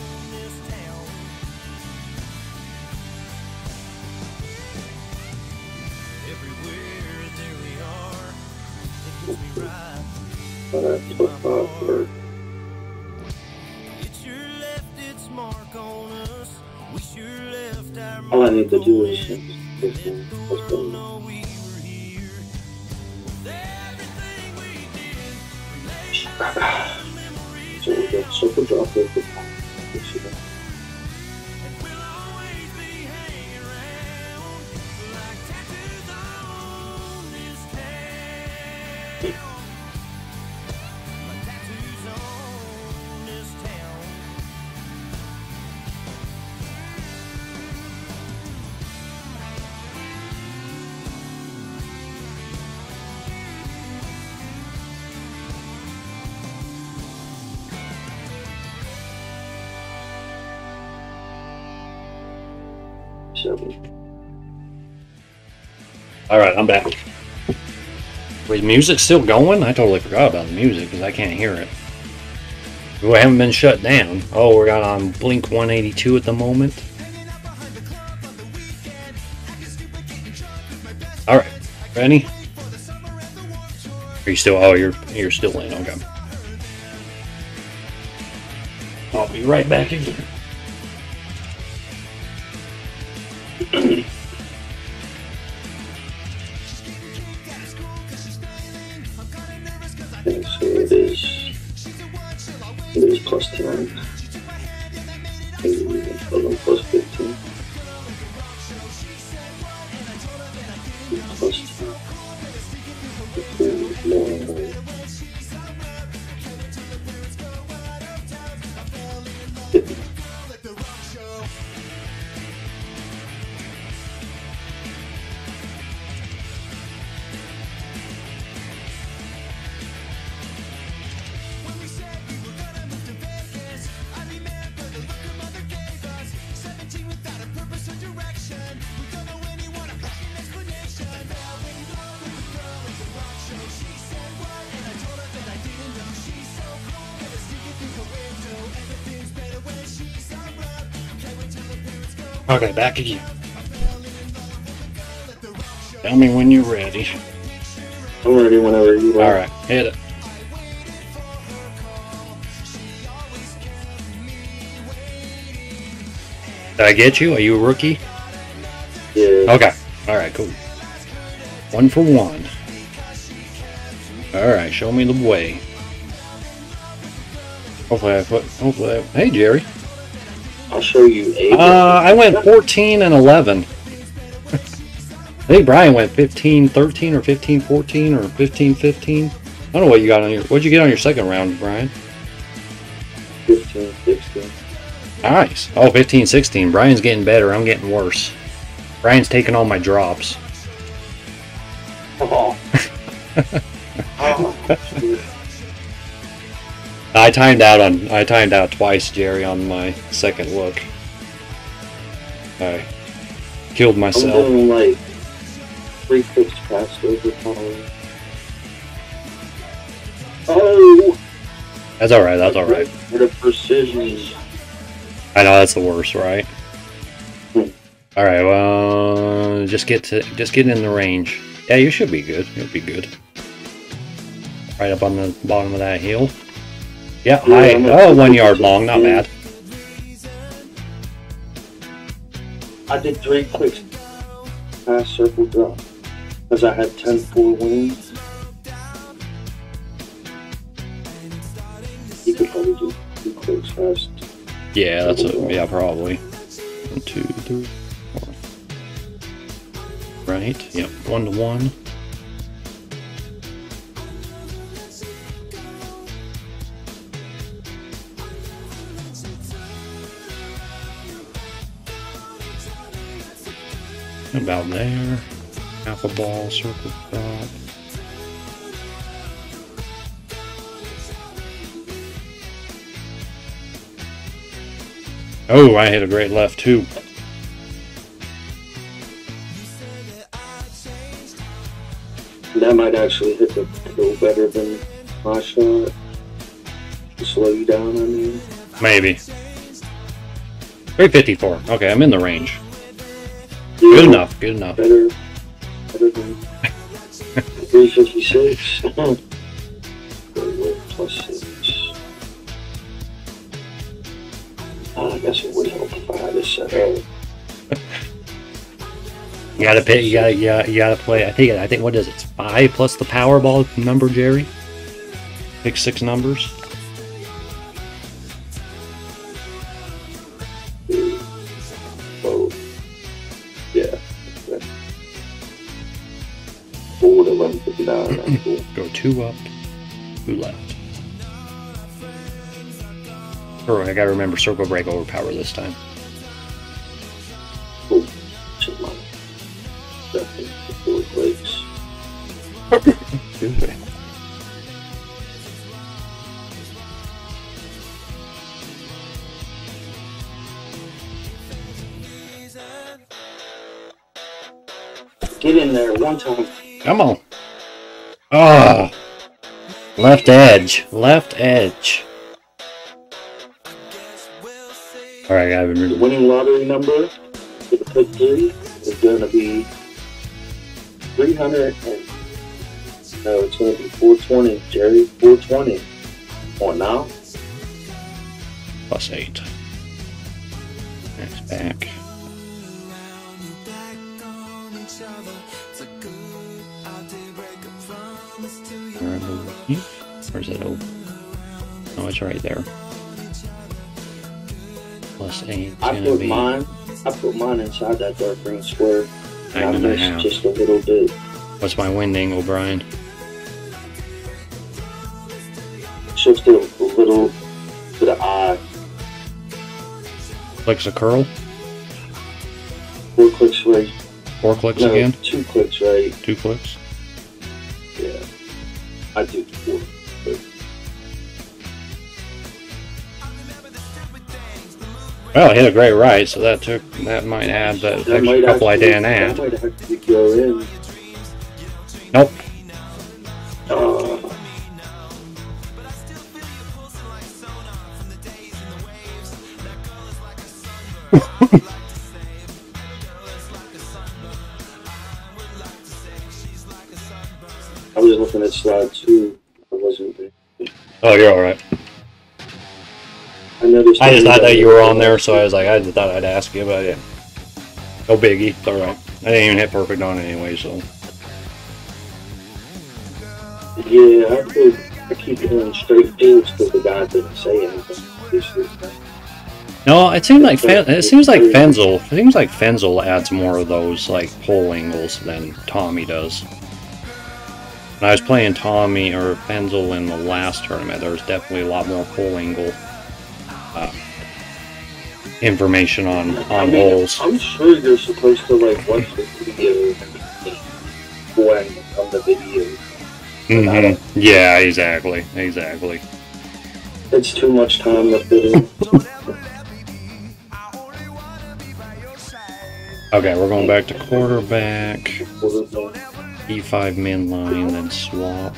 uh, plus five for It sure left its mark on us. We sure left our all I mark need to do on is it. this one. Let's Don't go. know we were here. Everything we did So we got super drop there for five. Let's see that. will always be hanging around like tattoos on this town. Like tattoos on this town. Seven. Alright, I'm back. Wait, music's still going? I totally forgot about the music because I can't hear it. We haven't been shut down. Oh, we're got on Blink one eighty-two at the moment. Alright, ready? Are you still? Oh, you're you're still in. Okay. I'll be right back again. Okay, so it is. It is plus ten. And hold on, plus fifteen. Plus ten. fifteen, more. fifty. Okay, back again. Tell me when you're ready. I'm ready whenever you are. Alright, hit it. Did I get you? Are you a rookie? Yeah. Okay. Alright, cool. One for one. Alright, show me the way. Hopefully I put hopefully I, hey Jerry. I'll show you eight. Uh I went fourteen and eleven. I think Brian went fifteen thirteen or fifteen fourteen or fifteen fifteen. I don't know what you got on your what'd you get on your second round, Brian? fifteen, sixteen. Nice. Oh, fifteen sixteen. Brian's getting better. I'm getting worse. Brian's taking all my drops. Oh. Oh, shoot. I timed out on I timed out twice, Jerry, on my second look. I killed I'm myself. doing like three clicks past over power. Oh! That's alright, that's alright. For the precision. I know that's the worst, right? Hmm. Alright, well just get to just get in the range. Yeah, you should be good. You'll be good. Right up on the bottom of that hill. Yeah, Yeah, high. I'm Oh, at one yard long, not yeah. bad. I did three clicks past circle drop. Because I had ten four wins. You could probably do two clicks past. Yeah, that's a yeah, probably. One, two, three, four. Right, yep, one to one. About there. Half a ball, circle drop. Oh, I hit a great left too. that might actually hit the kill better than my shot. To slow you down, I mean. Maybe. three fifty-four. Okay, I'm in the range. Yeah, Good enough, good enough. Better, better than three fifty-six. Plus six. Oh, I guess it would help if I had this set up. You gotta pick. You gotta. You gotta, you gotta play. I think. I think. What is it? It's five plus the Powerball number, Jerry. Pick six numbers. Oh, yeah. Four to eleven fifty-nine. That's cool. Go two up, two left. Oh, I gotta remember circle break overpower this time. Cool. Check mine. Definitely four clicks. Excuse me. Get in there one time. Come on. Oh, left edge. Left edge. All right, I The haven't. winning lottery number for the pick three is going to be three hundred and no, it's going to be four twenty, Jerry. four twenty. On now. Plus eight. Next back. Where's it open? Oh, it's right there. Plus eight. I Gonna put be mine. I put mine inside that dark green square. And I nine and a missed half. just a little bit. What's my wind angle, Brian? Just a, a little bit of eye. Clicks a curl. Four clicks right. Four clicks No, again. two clicks right. Two clicks. Yeah. I do four. But Well, I hit a great right, so that took that might add that, that extra might couple I actually- didn't That add. might actually go in. Nope. Uh, I was looking at slide two. I wasn't there. Oh, you're all right. I noticed. I just thought that you were on there, so I was like, I just thought I'd ask you, but yeah. No biggie. It's all right. I didn't even hit perfect on it anyway, so. Yeah, I could. I keep going straight fields because the guy didn't say anything. Obviously. No, it seems like Fen- it seems like Fenzel. It seems like Fenzel adds more of those like pole angles than Tommy does. When I was playing Tommy or Fenzel in the last tournament, there was definitely a lot more pole angle uh, information on I on mean, holes. I'm sure you're supposed to like watch the video when on the video. hmm Yeah, exactly, exactly. It's too much time to fit in. Okay, we're going back to quarterback. E five min line, then swap.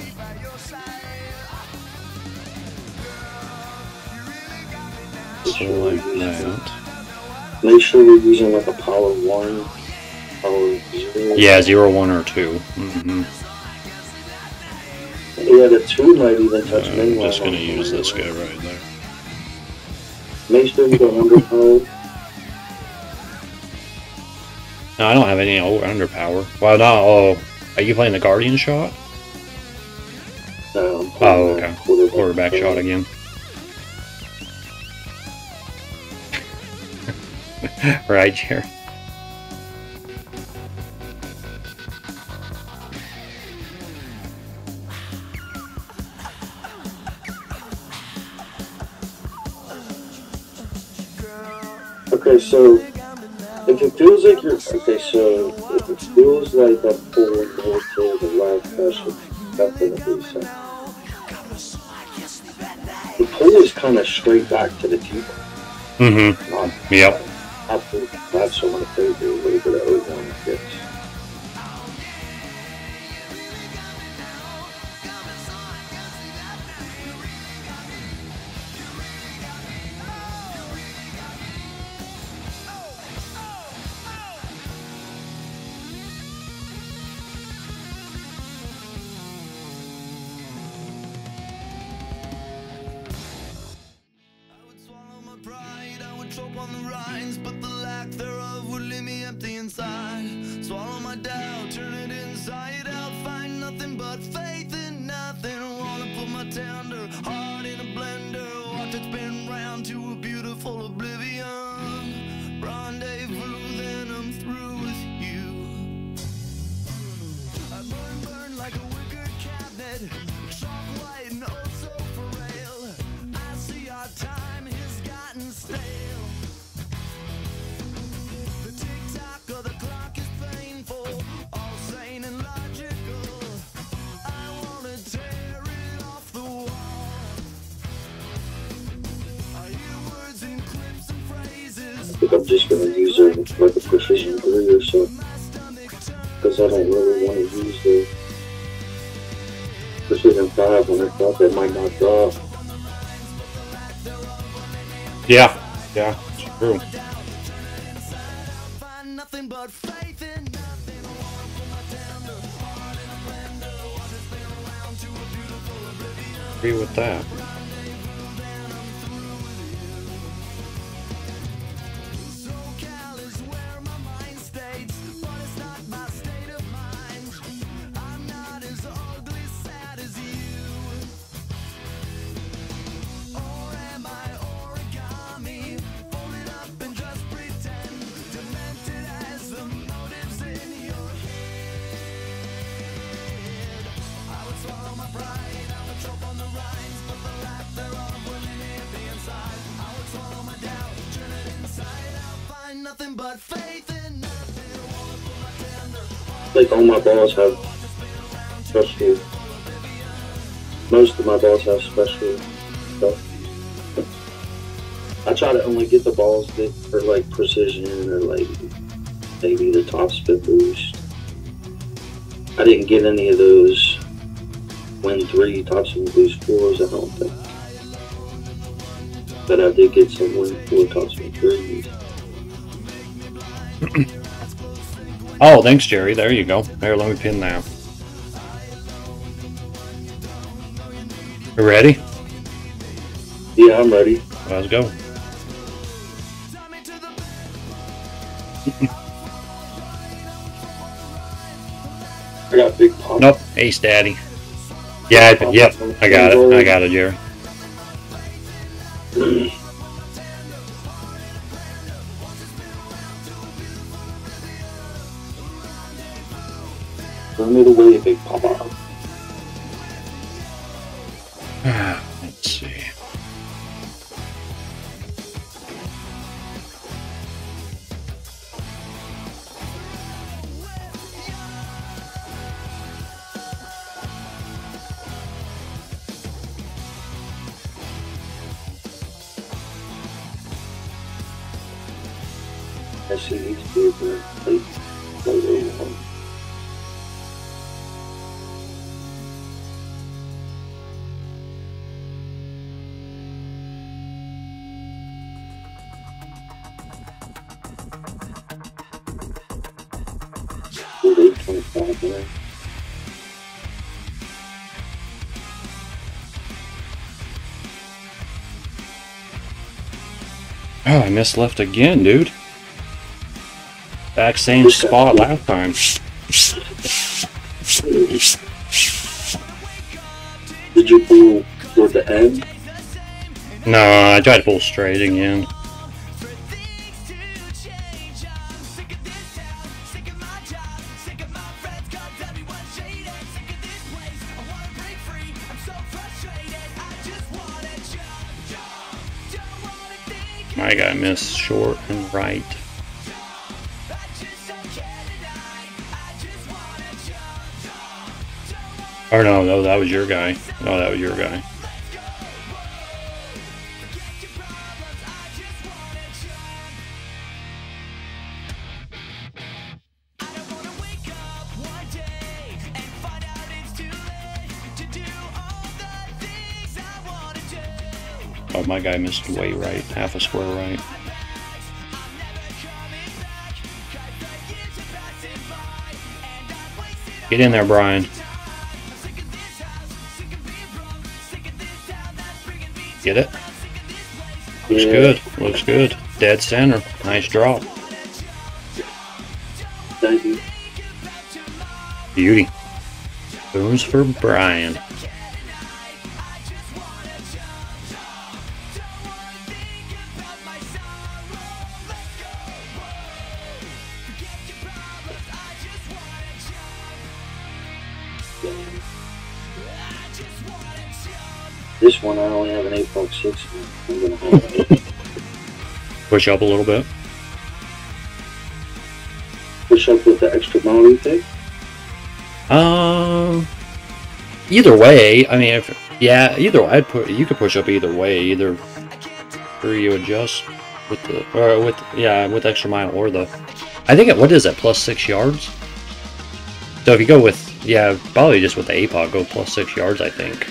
So like that. Make sure we're using like a power one, power zero. Yeah, zero, one, or two. Mm-hmm. Yeah, the two might even touch main I'm line. just gonna use this guy right there. Make sure you go under power. No, I don't have any over underpower. Well, no. Oh, are you playing the Guardian shot? No, I'm Oh, playing okay. that quarterback, Quarterback shot again. Right, Jerry. Okay, so if it feels like you're okay, so if it feels like I'm pulling more to the left, that should definitely so. The pull is kind of straight back to the T. Mm-hmm. Not Yep. I pull that, so I'm gonna play a little bit of O one kicks. on the rinds, but the lack thereof would leave me empty inside. Swallow my doubt, turn it inside out, find nothing but faith in nothing. Wanna put my tender heart in a blender, watch it spin round to a beautiful oblivion. Rendezvous, then I'm through with you. I burn, burn like a wicker cabinet, chalk white and oh so frail. I see our time has gotten stale. The tick-tock of the clock is painful, all sane and logical. I wanna tear it off the wall. I hear words and clips and phrases. I think I'm just gonna use a, like a precision three or so. Because I don't really want to use the precision five when I thought that might not drop. Yeah, yeah, it's true. Find nothing but faith in nothing. I wanna put my tender heart in a blender, watch it spin around to a beautiful oblivion. Agree with that. SoCal is where my mind stays, but it's not my state of mind. I'm not as ugly sad as you. Or am I origami, folded up and just pretend, demented as the motives in your head. I would swallow my pride, I would choke on the rinds, but the lack thereof would leave me empty inside. I would swallow my doubt, turn it inside out, find nothing but faith in nothing. Wanna put my tender heart Like all my balls have special. Most of my balls have special stuff. I try to only get the balls that are like precision or like maybe the top spin boost. I didn't get any of those Win three top spin boost fours, I don't think. But I did get some Win four top spin threes. Oh, thanks, Jerry. There you go. There, let me pin that. You ready? Yeah, I'm ready. Let's go. tie me to the I got big pop. Nope. Ace Daddy. Yeah, I, yep. I got it. I got it, Jerry. Show me the way, big papa. Let's see. I see these paper plate photo one. eight twenty-five there. Oh, I missed left again, dude. Back same spot last time. Did you pull toward the end? No, I tried to pull straight again. My guy missed short and right. Or no, no, that was your guy. No, that was your guy. Oh, my guy missed way right, half a square right. Get in there, Brian. Get it? Looks Yeah. good. Looks good. Dead center. Nice drop. Thank you. Beauty. Booms for Brian. This one I only have an eight buck six. I'm gonna have it. Push up a little bit. Push up with the extra money pick. Um, either way, I mean, if yeah, either I'd put you could push up either way, either or you adjust with the or with yeah with extra mile or the. I think it, what is it plus six yards? So if you go with yeah probably just with the A P O D go plus six yards I think.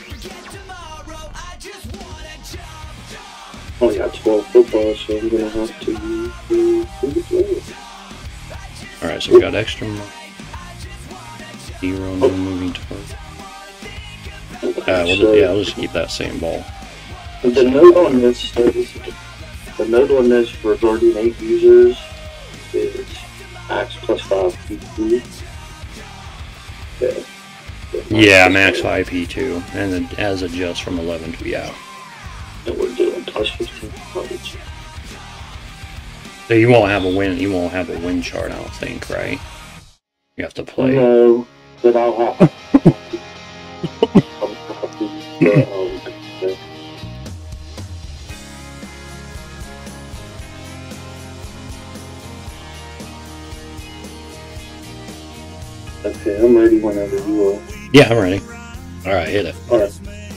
Oh yeah, twelve football, so I'm gonna have to do the play. All right, so we got extra mile. Zero, no moving target. Uh, we'll just, yeah, we'll just keep that same ball. The note on this, the note on this for Guardian eight users is max plus five P two. Yeah. Yeah, max five P two, and then as adjust from eleven to be out. And we're doing plus fifteen coverage. So you won't have a win. You won't have a win chart, I don't think, right? You have to play. No, but I'll have. I'll have to, um, okay, I'm ready whenever you are. Yeah, I'm ready. All right, hit it. Alright.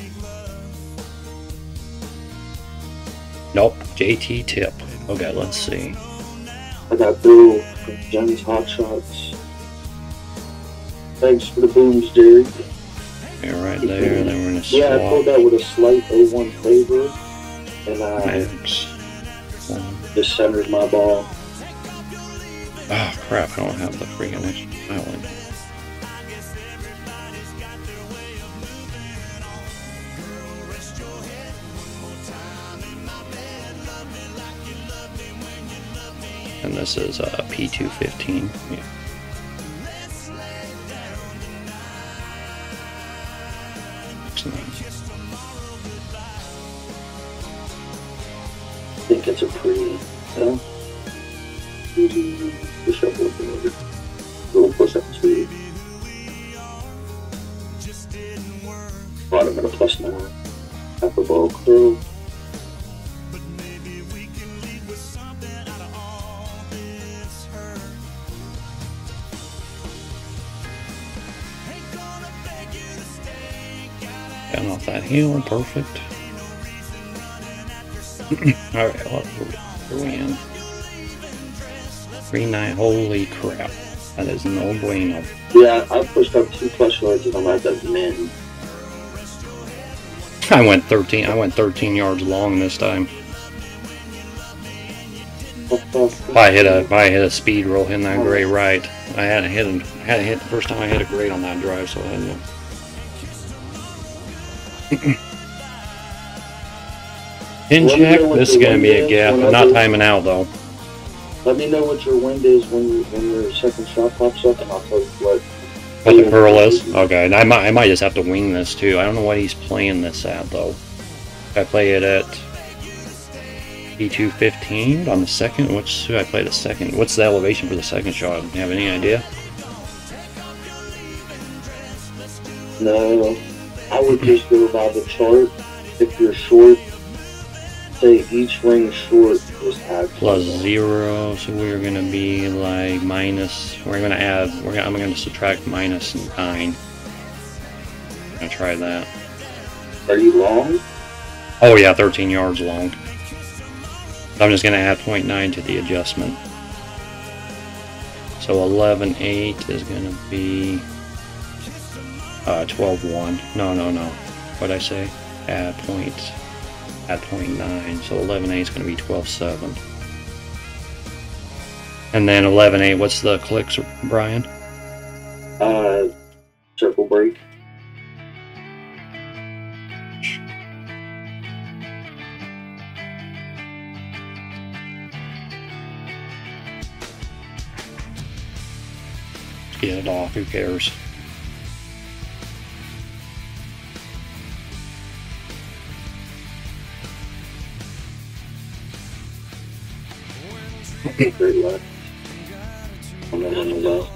Nope. J T tip. Okay, let's see. I got Bill from Jen's Hot Shots. Thanks for the booms, Jerry. Yeah, right there. Then we're gonna swap. Yeah, I pulled that with a slight oh one flavor, and I Max. One. just centered my ball. Oh crap! I don't have the freaking extra island. And this is uh, P two fifteen. Yeah. Excellent. I think it's a pretty, yeah. Push up with the little push up speed. Bottom at a plus nine. Half a ball curl. Got off that hill, perfect. Alright, what are we in? three nine, holy crap. That is no bueno. Yeah, I pushed up two plus yards and I'm at the min. I went thirteen, I went thirteen yards long this time. If I hit a, if I hit a speed roll hitting that great right. I hadn't hit him, hadn't hit the first time I hit a great on that drive, so I had to. Pin check, this is going to be a gap. I'm not timing out though. Let me know what your wind is when you, when your second shot pops up, and I'll tell you what. What the curl is? Okay, and I might, I might just have to wing this too. I don't know what he's playing this at though. If I play it at P two fifteen on the second, what's who I play the second? What's the elevation for the second shot? Do you have any idea? No, I would just go by the chart. If you're short, say each ring short is add Plus zero, so we're gonna be like minus. We're gonna add. We're gonna, I'm gonna subtract minus nine. I'm gonna try that. Are you long? Oh yeah, thirteen yards long. So I'm just gonna add zero point nine to the adjustment. So eleven eight is gonna be uh, twelve one. No, no, no. What'd I say? Add point. Add zero point nine. So eleven eight is gonna be twelve seven. And then eleven eight. What's the clicks, Brian? Uh, circle break. get it off. Who cares? Great luck. And then on the left.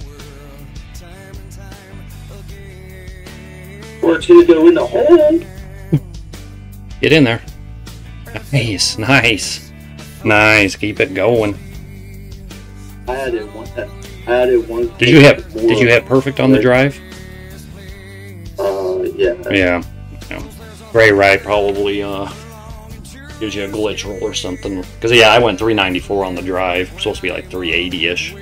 Or it's gonna go in the hole. Get in there. Nice, nice, nice. Keep it going. I had it one. I had it one. Did you have Did you have perfect on the drive? Uh, yeah. Yeah. yeah. Gray Ride probably uh gives you a glitch roll or something. Because yeah, I went three ninety-four on the drive. It's supposed to be like three eighty ish.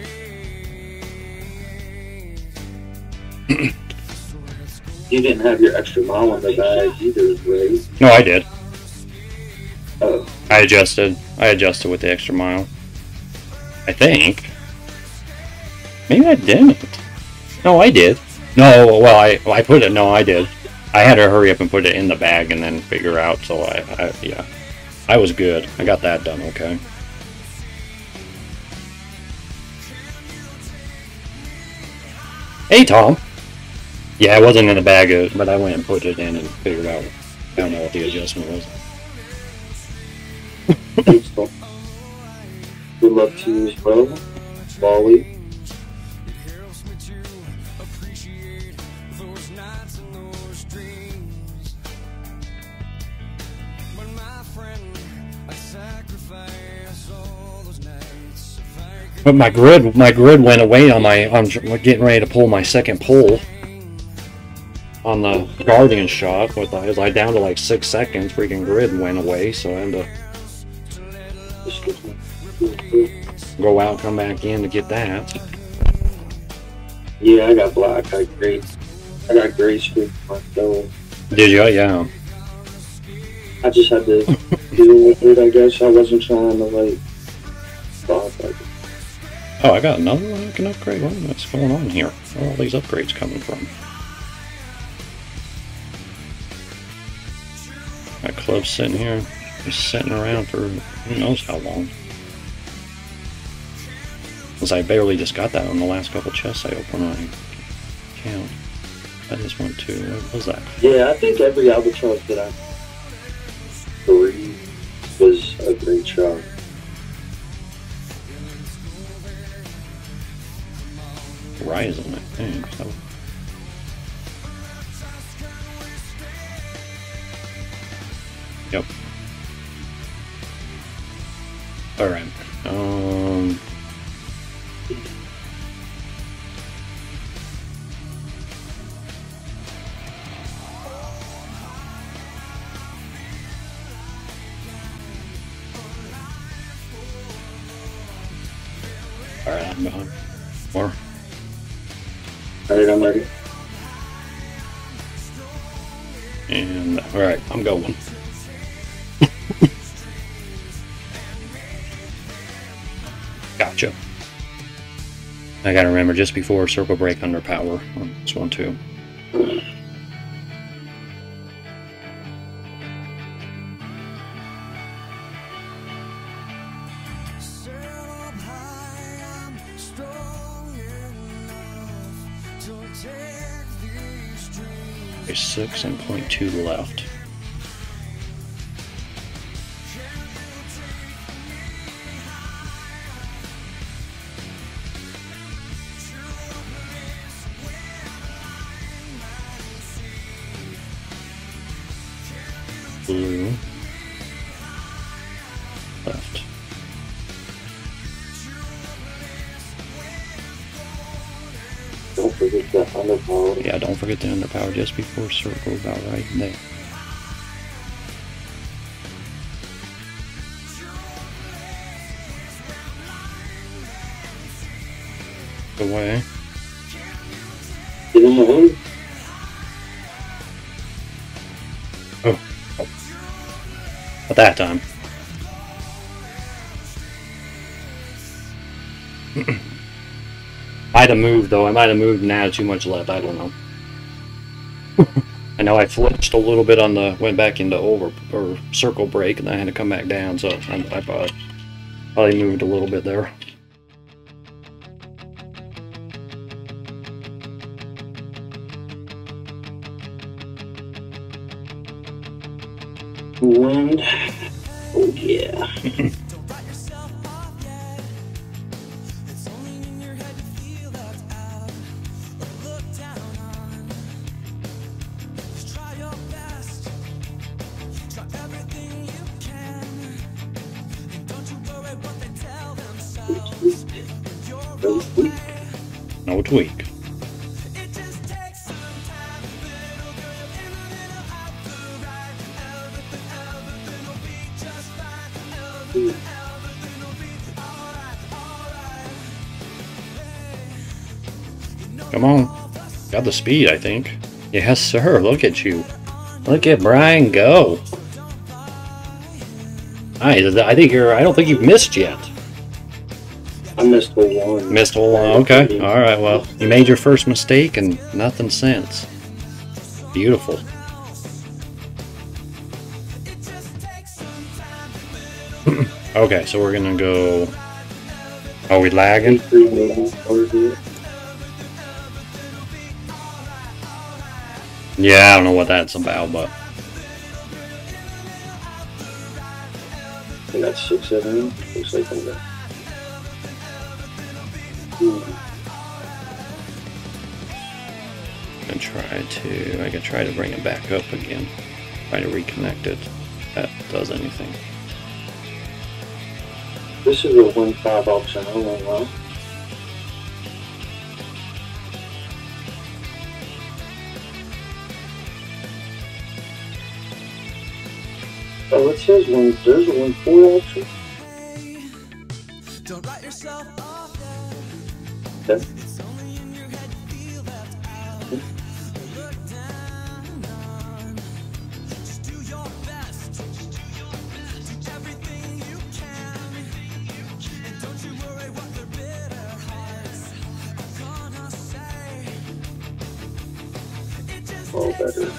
You didn't have your extra mile on the bag either, right? No, I did. Oh. I adjusted. I adjusted with the extra mile. I think. Maybe I didn't. No, I did. No, well, I I put it. No, I did. I had to hurry up and put it in the bag and then figure out. So I, I yeah, I was good. I got that done. Okay. Hey, Tom. Yeah, it wasn't in the bag, uh, but I went and put it in and figured out. I don't know what the adjustment was. Thanks, Tom. Good luck to you as well, Molly. But my grid, my grid went away on my. I'm getting ready to pull my second pull on the Guardian shot. With the, as I down to like six seconds, freaking grid went away. So I had to go out, come back in to get that. Yeah, I got black. I got gray. I got gray screen myself. Did you? Yeah. I just had to deal with it. I guess I wasn't trying to like stop. Like, Oh, I got another one I can upgrade. What, what's going on here? Where are all these upgrades coming from? My club's sitting here, just sitting around for who knows how long. Because I barely just got that on the last couple chests I opened on account. I just went to, what was that? yeah, I think every albatross that I three was a great shot. Horizon, I think. So. Yep. Alright. Um. Alright, I'm going. More. Alright, I'm ready. And, alright, I'm going. Gotcha. I gotta remember, just before circle break under power on this one too. There's six and point two left. Blue. Left. Don't forget the underpower. Yeah, don't forget the underpower just before circle, about right there. Away. Get in the hole. Oh. At that time. Might have moved though. I might have moved and added too much left. I don't know. I know I flinched a little bit on the went back into over or circle break, and I had to come back down. So I, I probably, probably moved a little bit there. Wind. Oh yeah. No tweak. Come on. Got the speed, I think. Yes, sir. Look at you. Look at Brian go. I, I think you're, I don't think you've missed yet. I missed the one. Missed hole one. Okay. All right. Well, you made your first mistake and nothing since. Beautiful. Okay, so we're gonna go. Are we lagging? Yeah, I don't know what that's about, but I got six of them. Looks like I'm gonna. I try to. I could try to bring it back up again. Try to reconnect it. If that does anything. This is a one five option. I don't know why. Oh, it says one. There's a one four option. Don't write yourself off. Okay. It's only in your head you feel left out. Look down. Just do your best. Just do your best. Do everything you can. And don't you worry what their bitter hearts are gonna say. It just All better.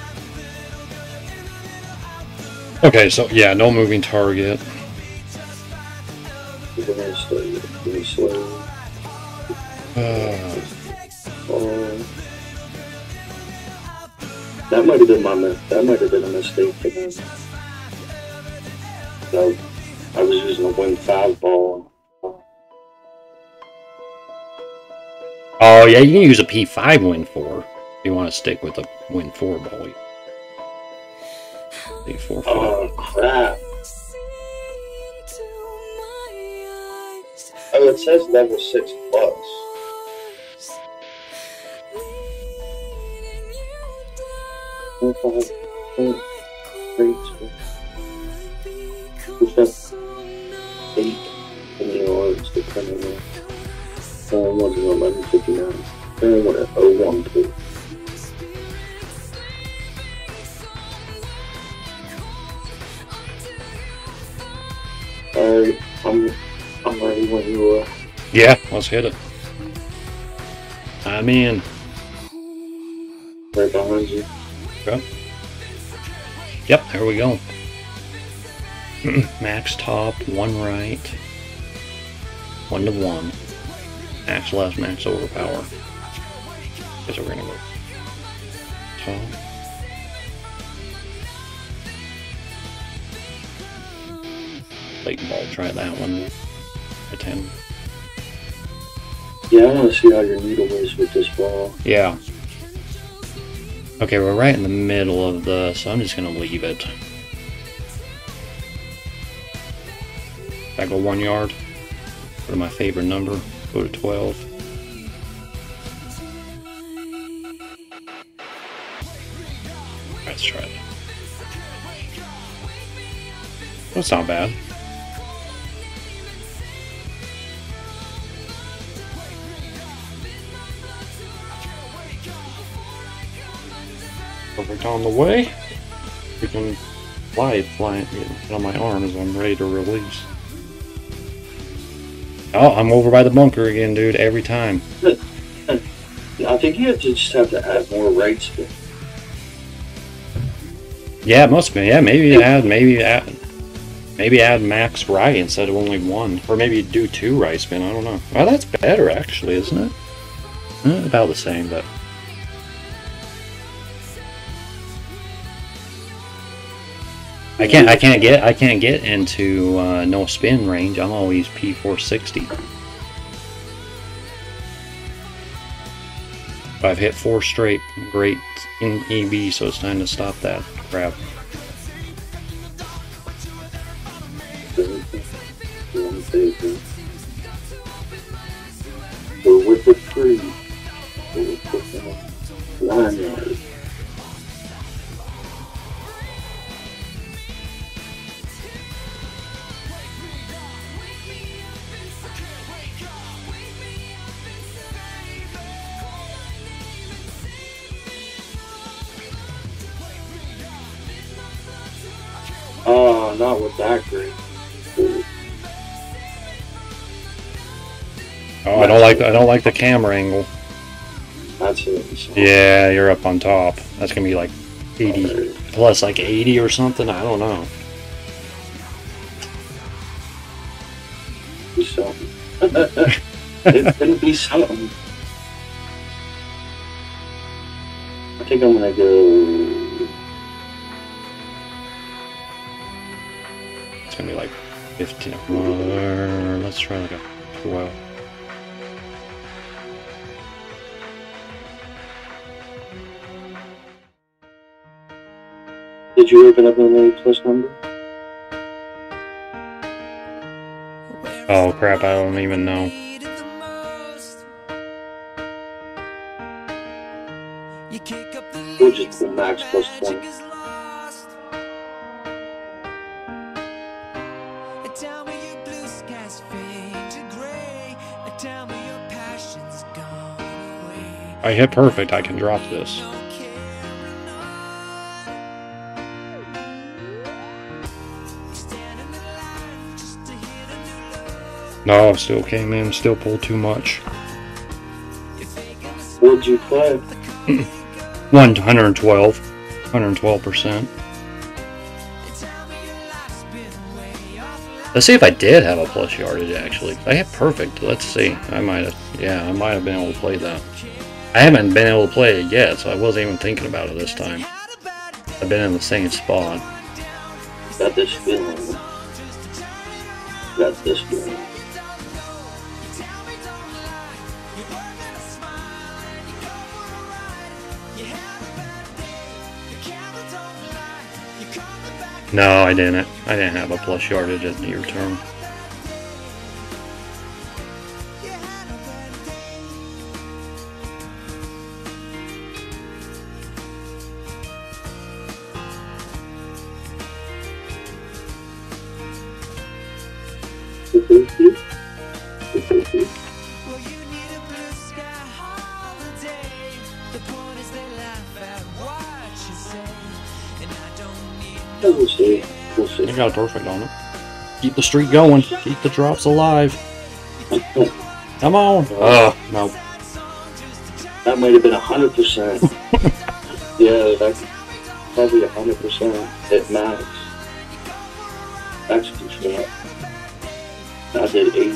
Okay, so yeah, no moving target. Give me slow. Give me slow. Uh, Oh. That might have been my mi- that might have been a mistake for them. So I was using a win five ball. oh yeah, you can use a P five win four if you want to stick with a win four ball. P four. Oh crap! Oh, it says level six plus. Four, five, four, three, two. What's that? Eight. And the odds depending on. Oh, one's an eleven fifty nine. And what a oh one two. Alright, I'm I'm ready when you are. Yeah, let's hit it. I'm in. Right behind you. Okay. Yep, there we go. Max top, one right, one to one. Max left, max overpower. Guess we're gonna go top. Late ball, try that one. A ten. Yeah, I want to see how your needle is with this ball. Yeah. Okay, we're right in the middle of the, so I'm just gonna leave it. I go one yard. Go to my favorite number. Go to twelve. Let's try it. That's not bad. Perfect on the way. We can fly it, fly it, get it on my arm as I'm ready to release. Oh, I'm over by the bunker again, dude, every time. I think you have to just have to add more right spin. Yeah, it must be. Yeah, maybe add, maybe add, maybe add max right instead of only one, or maybe do two right spin. I don't know. Well, that's better actually, isn't it? Eh, about the same, but. I can't I can't get I can't get into uh, no spin range. I'm always P four sixty. I've hit four straight great in E B, so it's time to stop that crap. We're with the free. We're with the line yard. Oh, not with that green. Oh, I don't like I don't like the camera angle. That's it. Yeah, you're up on top. That's gonna be like eighty plus, like eighty or something. I don't know. Be something. It's gonna be something. I think I'm gonna go. It's gonna be like fifteen. Uh, let's try like a twelve. Did you open up an A plus number? Oh crap! I don't even know. We'll just pull max plus twenty. I hit perfect. I can drop this. No, still came in. Still pulled too much. What'd you play? one hundred twelve. one hundred twelve percent. Let's see if I did have a plus yardage, actually. I hit perfect. Let's see. I might have, yeah, I might have been able to play that. I haven't been able to play it yet, so I wasn't even thinking about it this time. I've been in the same spot. Got this feeling. Got this feeling. No, I didn't. I didn't have a plus yardage at your turn. We'll see. We'll see. You got a perfect on it. Keep the streak going. Keep the drops alive. Come on. Oh, no. That might have been a hundred percent. Yeah, that's probably a hundred percent at max. Max control. I did eight.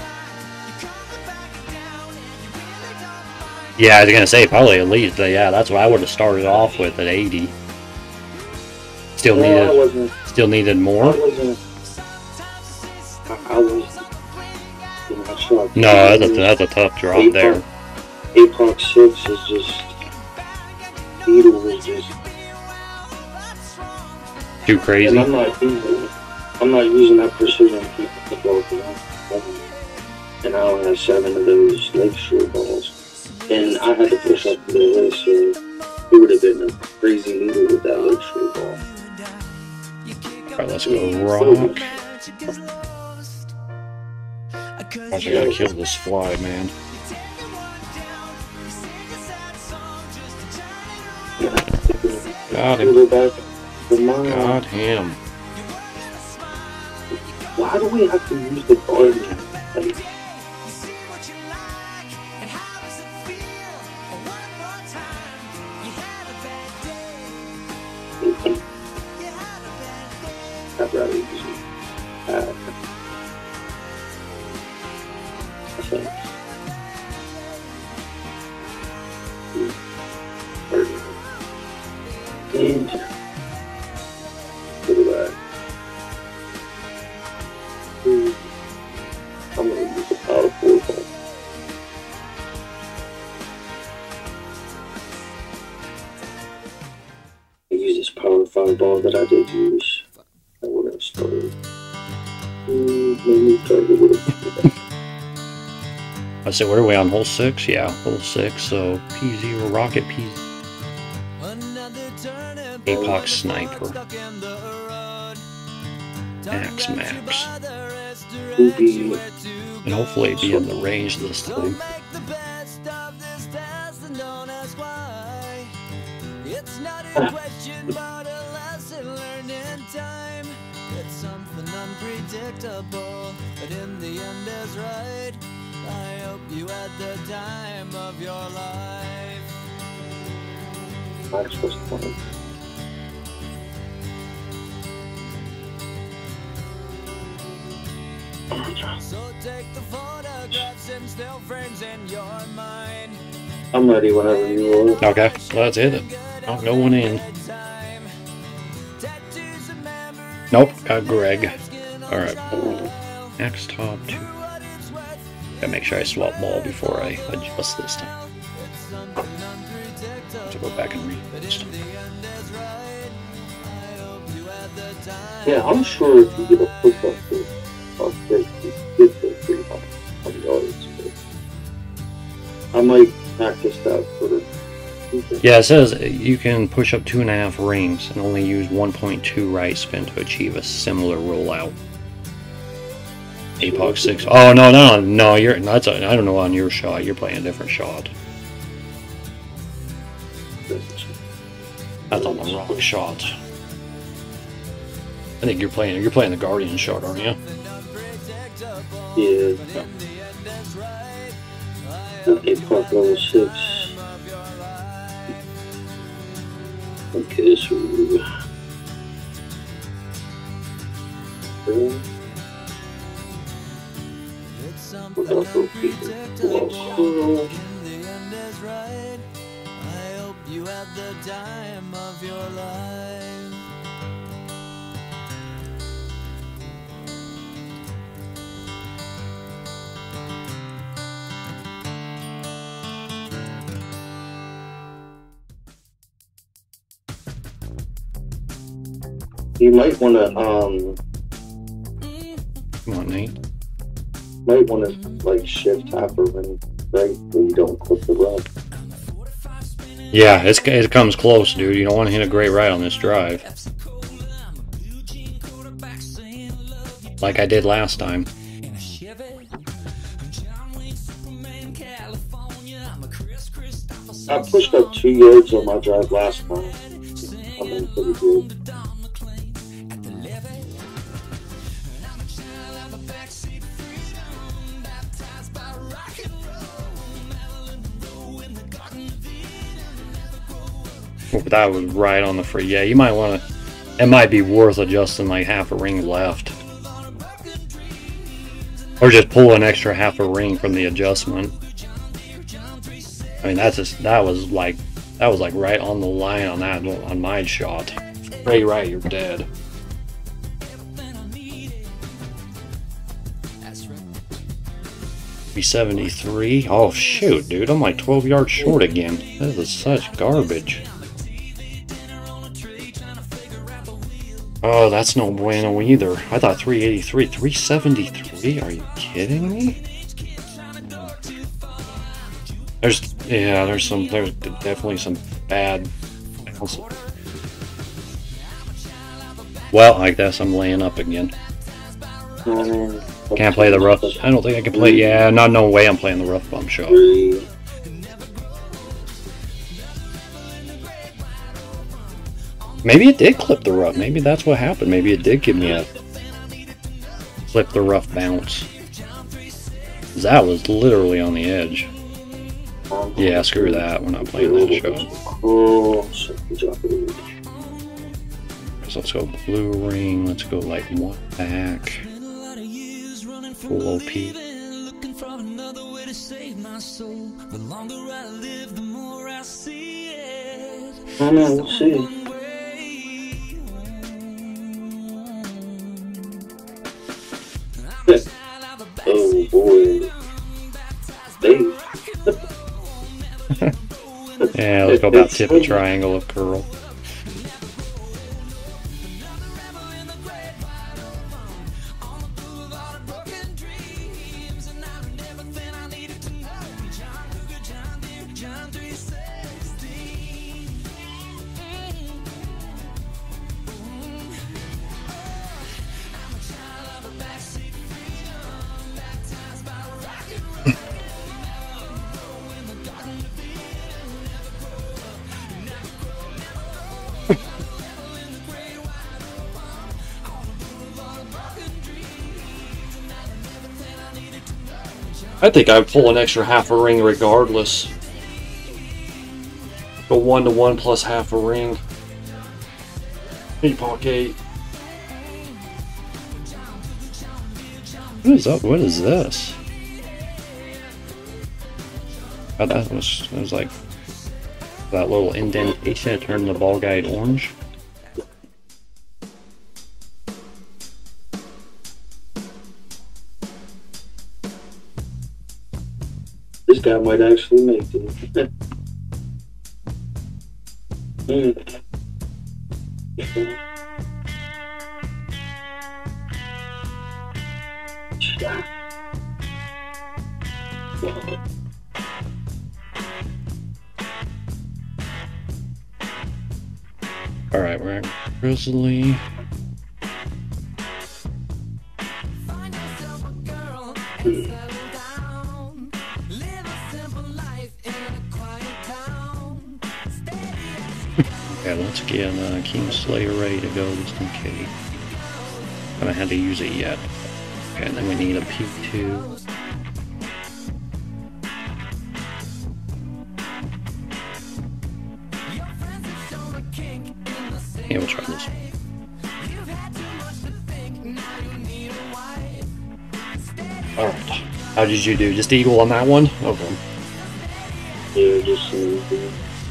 Yeah, I was gonna say probably at least. But yeah, that's what I would have started off with at eighty. Still No, I needed. wasn't. Still needed I more. wasn't. I, I was. You know, I saw No, that's a that's a tough drop there. Apex six is just. Beetle was just. Too crazy. And I'm not using. I'm not using that precision to keep the ball down. And I only have seven of those lakeshore balls. And I had to push up the list, so it would have been a crazy needle with that lakeshore ball. Alright, let's go rock. I gotta kill this fly, man. Got him. Go back to mine. Got him. Why do we have to use the garden? Like, I'd rather use it. Uh, I think. And put it back. the ball that I did use. And we're gonna start. Mm, maybe target with a- I say, what are we on, hole six? Yeah, hole six. So P zero rocket P. Apox sniper. Max Max. Boogie. And hopefully be in the range this time. It's not a question, but a lesson learned in time. It's something unpredictable, but in the end is right. I hope you had the time of your life. Max was twenty. So take the photographs and still frames in your mind. I'm ready whenever you are. Okay, let's hit it. I'm going in. Nope, got Greg. Alright. Next top two. Gotta make sure I swap ball before I adjust this time. To go back and read this time. Yeah, I'm sure if you get a push up there, I'll take you get there pretty high on the audience. I might practice that for the. Yeah, it says you can push up two and a half rings and only use one point two right spin to achieve a similar rollout. Apox six. Oh no no no! You're that's a, I don't know on your shot. You're playing a different shot. That's on the wrong shot. I think you're playing you're playing the Guardian shot, aren't you? Yeah. Apox level six. Okay, so. Without the people. I hope you had the time of your life. You might want to, um, Come on, Nate. might want to like shift half or ring right when you don't clip the rub. Yeah, it's, it comes close, dude. You don't want to hit a great right on this drive. Like I did last time. I pushed up two yards on my drive last time. I'm in pretty good. That was right on the free. Yeah, you might want to. It might be worth adjusting like half a ring left, or just pull an extra half a ring from the adjustment. I mean, that's just that was like that was like right on the line on that on my shot. Right, right, you're dead. B seventy-three. Oh shoot, dude! I'm like twelve yards short again. This is such garbage. Oh, that's no bueno either. I thought three eighty-three, three seventy-three. Are you kidding me? There's, yeah, there's some, there's definitely some bad. Well, I guess I'm laying up again. Can't play the rough. I don't think I can play. Yeah, not no way I'm playing the rough bump shot. Maybe it did clip the rough. Maybe that's what happened. Maybe it did give me a flip the rough bounce. That was literally on the edge. Yeah, screw that. We're not playing that shot. So let's go blue ring. Let's go like one back. Full O P. I know, we'll see. Oh boy. Dave. Yeah, let's go about tip a triangle of curl. I think I'd pull an extra half a ring regardless. Go one to one plus half a ring. Epoch eight. What is up? What is this? Oh, that was that was like that little indentation. It turned the ball guide orange. This guy might actually make it. mm. All right, we're at Grizzly. Find yourself a girl and settle down. Live a simple life in a quiet town. Steady as Okay, let's get uh, Kingslayer ready to go just in case. Haven't had to use it yet. Okay, and then we need a P two. your friends have shown a kink in the same Yeah, we'll try this. You've had too much to think, now you need a wife. Steady All right. How did you do? Just eagle on that one? Okay. Yeah, just uh,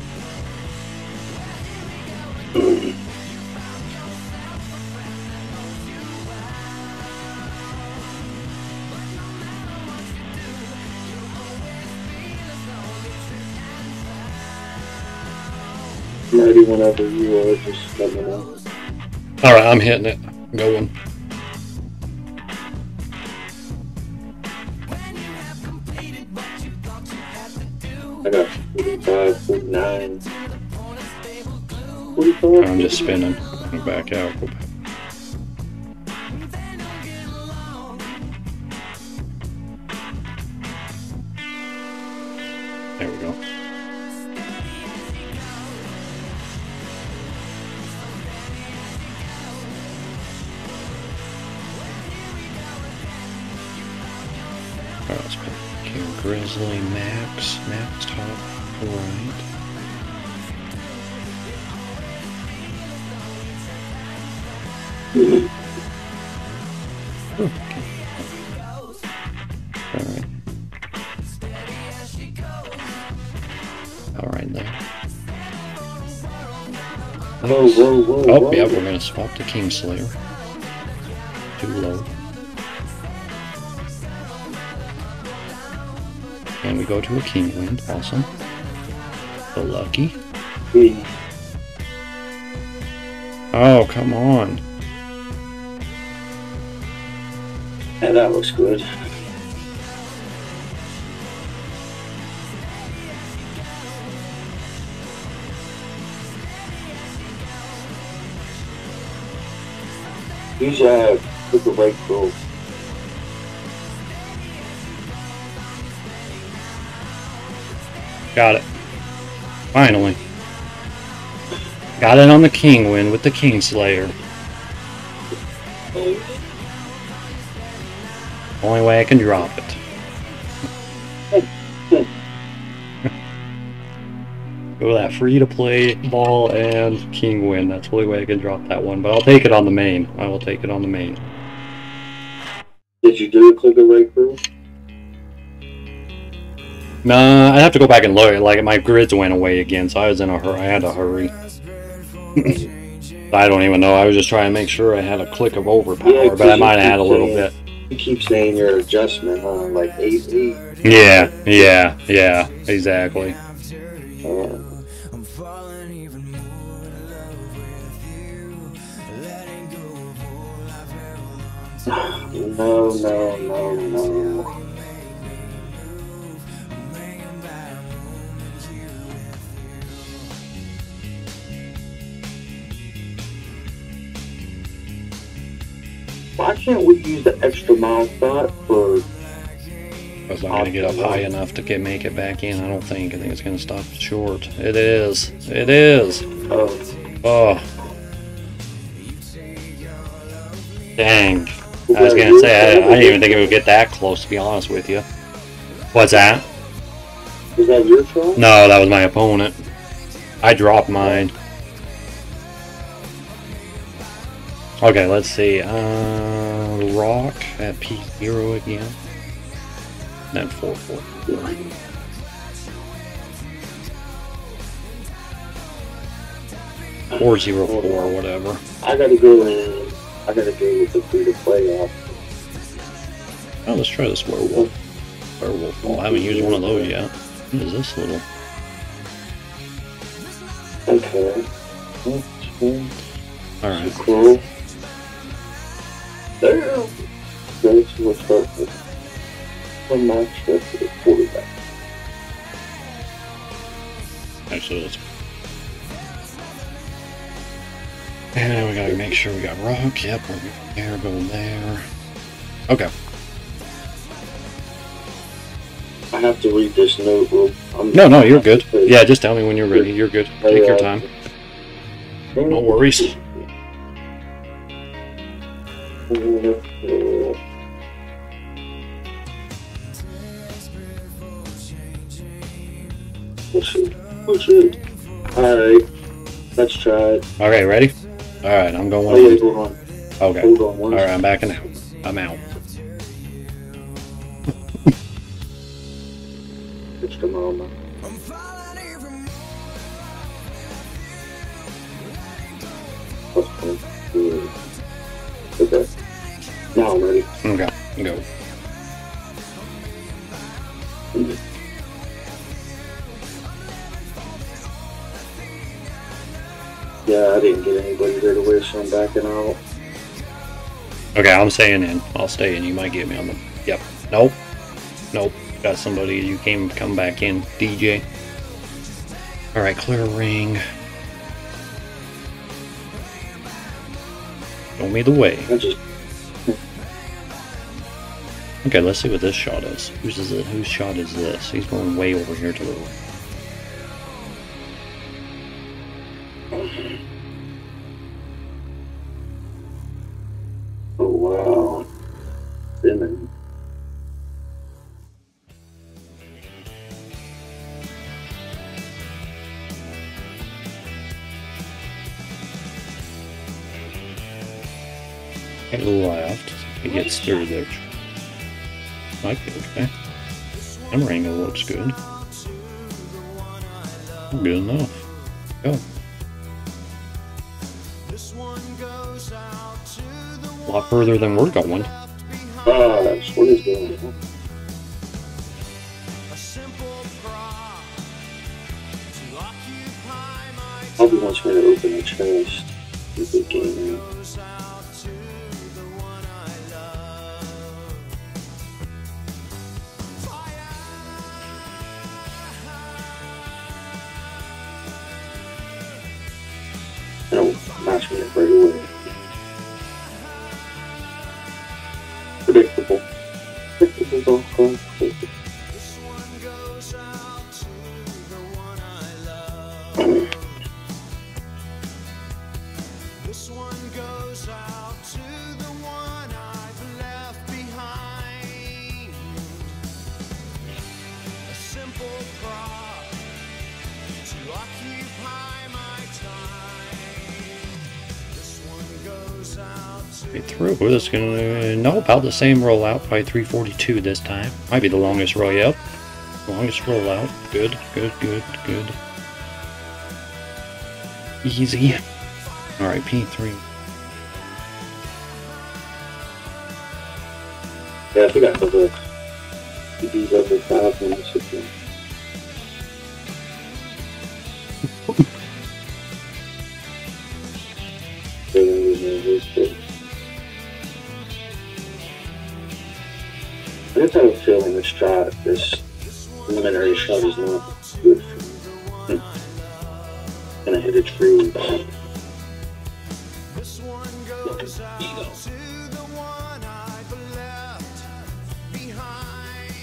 ready whenever you are, just let me know. All right, I'm hitting it. I'm going. when you have completed what you thought you had to do. I got forty-five, forty-nine, To the point of stable glue. forty-five. I'm just spinning. Go back out. Go back. Then you'll get along. There we go. All right, let's put King Grizzly Max. Max top right. Okay. All right. All right then. Whoa, whoa, whoa, Oh, whoa. yeah, we're gonna swap to Kingslayer. Too low. And we go to a Kingwind. Awesome. So lucky. Yeah. Oh, come on. Yeah, that looks good. Usually I have click a break rule. Got it. Finally. Got it on the Kingwind with the Kingslayer. Only way I can drop it. Go with that free-to-play ball and Kingwind. That's the only way I can drop that one. But I'll take it on the main. I will take it on the main. Did you do a click a break rule? Nah, I'd have to go back and look. Like, my grids went away again, so I was in a hurry. I had to hurry. I don't even know. I was just trying to make sure I had a click of overpower, Yeah, but I 'cause might you have had a keep little saying- bit. You keep saying your adjustment, huh? Like eight eight. Yeah, yeah, yeah, exactly. Uh, I'm falling even more in love with you. Letting go of all I've ever loved. no, no, no, no. Making bad moments here with Why can't we use the extra mile spot for? Because I'm going to get up high enough to get make it back in. I don't think. I think it's going to stop short. It is. It is. Uh, Oh. Dang. I was going to say, I, I didn't even think it would get that close, to be honest with you. What's that? Was that your shot? No, that was my opponent. I dropped mine. Okay, let's see. Uh, rock at P zero again. Then four four. Four zero four, whatever. I gotta go in. I gotta go with the free to play off. Oh, let's try this werewolf. Werewolf. Oh, I haven't used one of those yet. What is this little? Okay. Alright. Cool. There. Okay, so we'll start with one match that's for the quarterback. Actually, let's. And we gotta make sure we got rock. Yep, we're there, go there. Okay. I have to read this note. Real, I'm, No, no, you're good. Yeah, just tell me when you're ready. You're good. Take your time. No worries. Let's see. What's it? Alright. Let's try it. Okay, ready? Alright, I'm going Oh, wait, in. hold on. Okay. Hold on one Alright, I'm backing out. I'm out. It's the moment. Okay. Now I'm ready. Okay, go. Yeah, I didn't get anybody right away, so I'm backing out. Okay, I'm staying in. I'll stay in. You might get me on the. Yep. Nope. Nope. Got somebody. You came come back in. D J. Alright, clear ring. Show me the way. I just Okay, let's see what this shot is. Whose is it? Whose shot is this? He's going way over here to the right. Oh wow. Spinning. Okay, left. He gets through there. Might be okay. Camera angle looks good. Good enough. Go. A lot further than we're going. Ah, that's what is going on. Probably wants me to open a chest. It's a game. No, match me up right away. Predictable. Predictable golf club. This one goes out to the one I've left behind. A simple prop to occupy my time. This one goes out to Be through. This is gonna no about the same rollout. Probably three forty-two this time. Might be the longest rollout. Longest rollout. Good. Good. Good. Good. Easy. All right, P three. Yeah, I think I have a these other five minutes again. I guess I have a feeling this shot, this preliminary shot is not good for me. Hmm. Gonna hit a tree. This one goes out to the one I've left behind.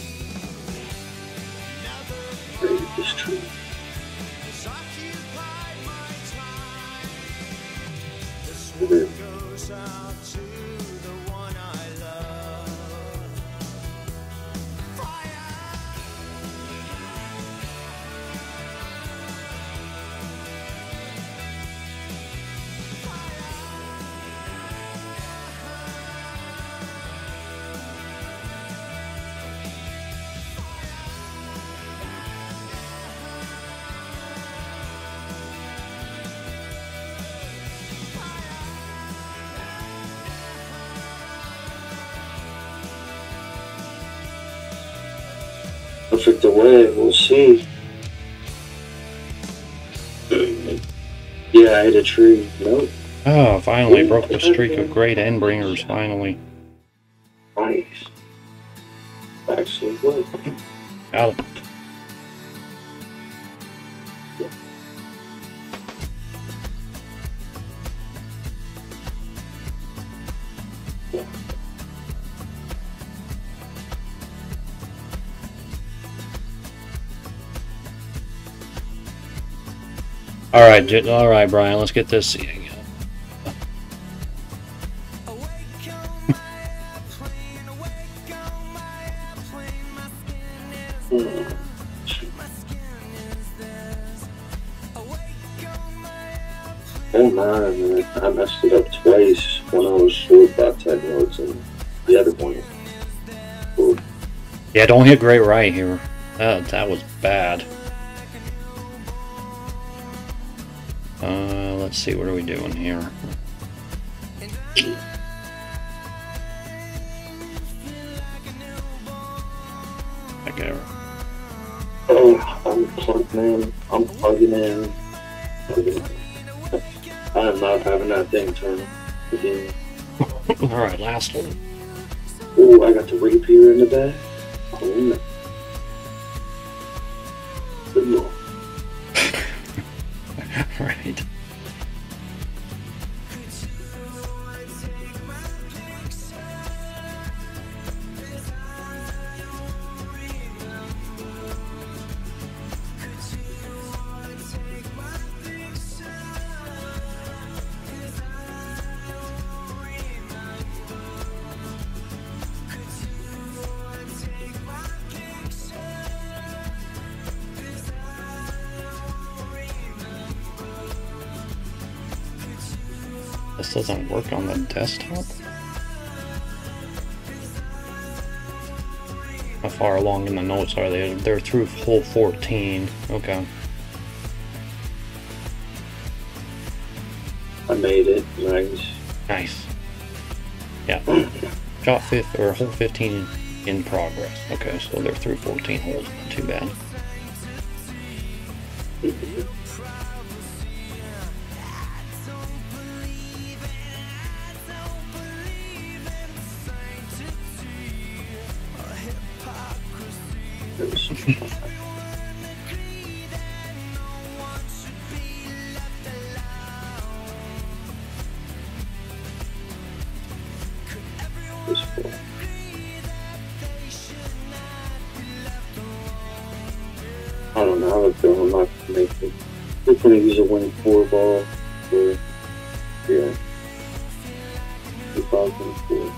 Never Right at this tree. has occupied my time. This Okay. one goes out to the one I love. Fire! perfect away. We'll see. Yeah, I hit a tree. Nope. Oh, finally broke the streak of great endbringers, finally. Nice. Actually, good. Got it. All right, J- all right, Brian. Let's get this. Awake on my airplane, awake on my airplane. My skin is theirs, my skin is theirs. Awake on my airplane. Oh my, man. I messed it up twice when I was short by ten yards and the other one. Cool. Yeah, don't hit great right here. That that was bad. Uh, let's see. What are we doing here? Okay. Oh, I'm plugging in. I'm plugging in. Plugging in. I am not having that thing turn again. All right, last one. Oh, I got the rapier in the back. Oh, no. Good lord. Right. This doesn't work on the desktop? How far along in the notes are they? They're through hole fourteen. Okay. I made it. Nice. Nice. Yeah. Shot fifth or hole fifteen in progress. Okay, so they're through fourteen holes. Not too bad. I don't know how it's going. I'm not gonna make it. We're gonna use a wing four ball for yeah. two thousand four.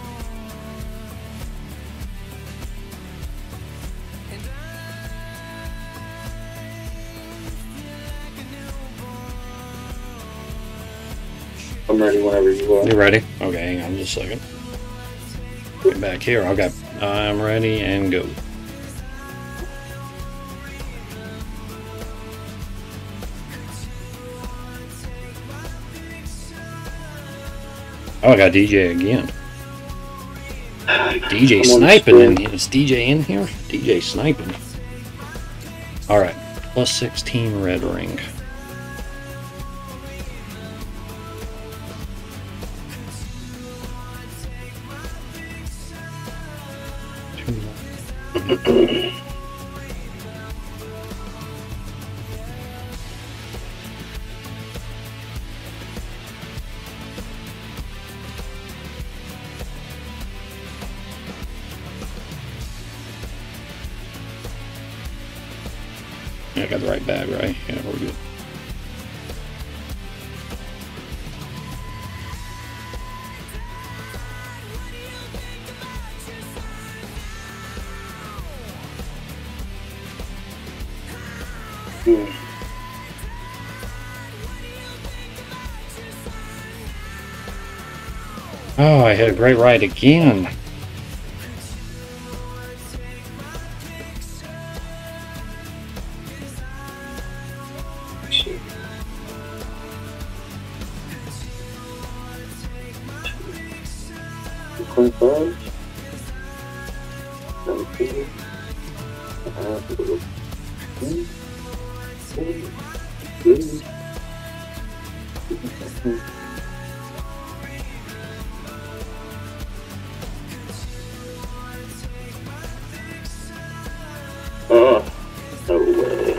I'm ready whenever you are. You ready? Okay, hang on just a second. Get back here. Okay, I'm ready and go. Oh, I got D J again. D J sniping in here. Is D J in here? D J sniping. Alright, plus sixteen red ring. I got the right bag, right? Yeah, we're good. Hmm. Oh, I hit a great right again. twenty-five. seventeen. Oh, no way.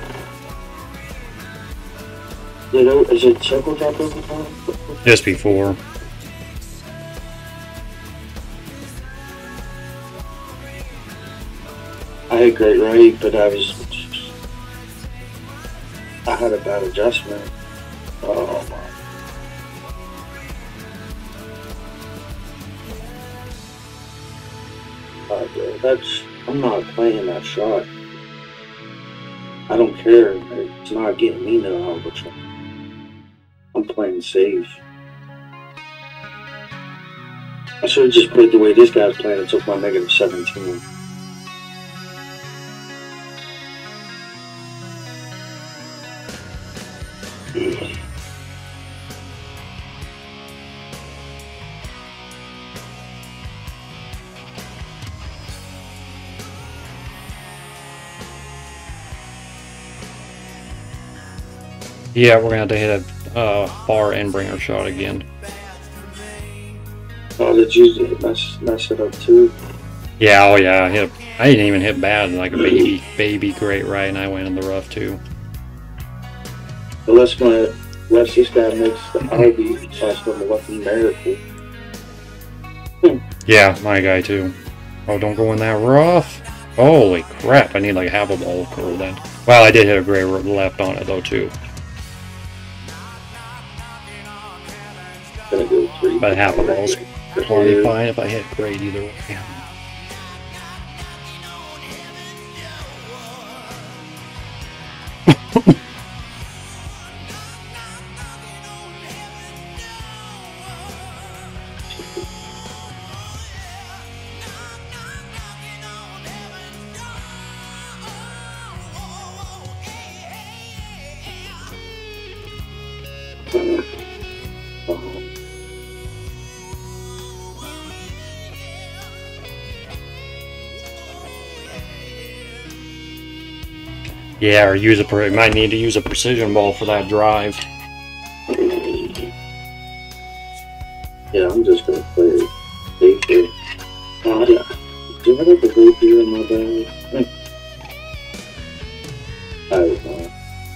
You know, is it circle drop every time? Just before. I had great rate, but I was. I had a bad adjustment. Oh my. Uh, that's. I'm not playing that shot. I don't care. It's not getting me no out of the shot. I'm playing safe. I should have just played the way this guy's playing and took my negative seventeen. Yeah, we're gonna have to hit a uh, bar and bringer shot again. Oh, did you mess, mess it up too? Yeah, oh yeah, I hit. A, I didn't even hit bad, like a baby, baby great right, and I went in the rough too. Unless my, unless this guy makes the I B slash number lucky miracle. Yeah, my guy too. Oh, don't go in that rough. Holy crap! I need like half a ball curl then. Well, I did hit a gray left on it though too. Gonna go three. But half a ball's plenty fine if I hit great either way. Yeah, or use a pre might need to use a precision ball for that drive. Yeah, I'm just gonna play it safe. Oh, yeah. Do I have a great beer in my bag? I don't know.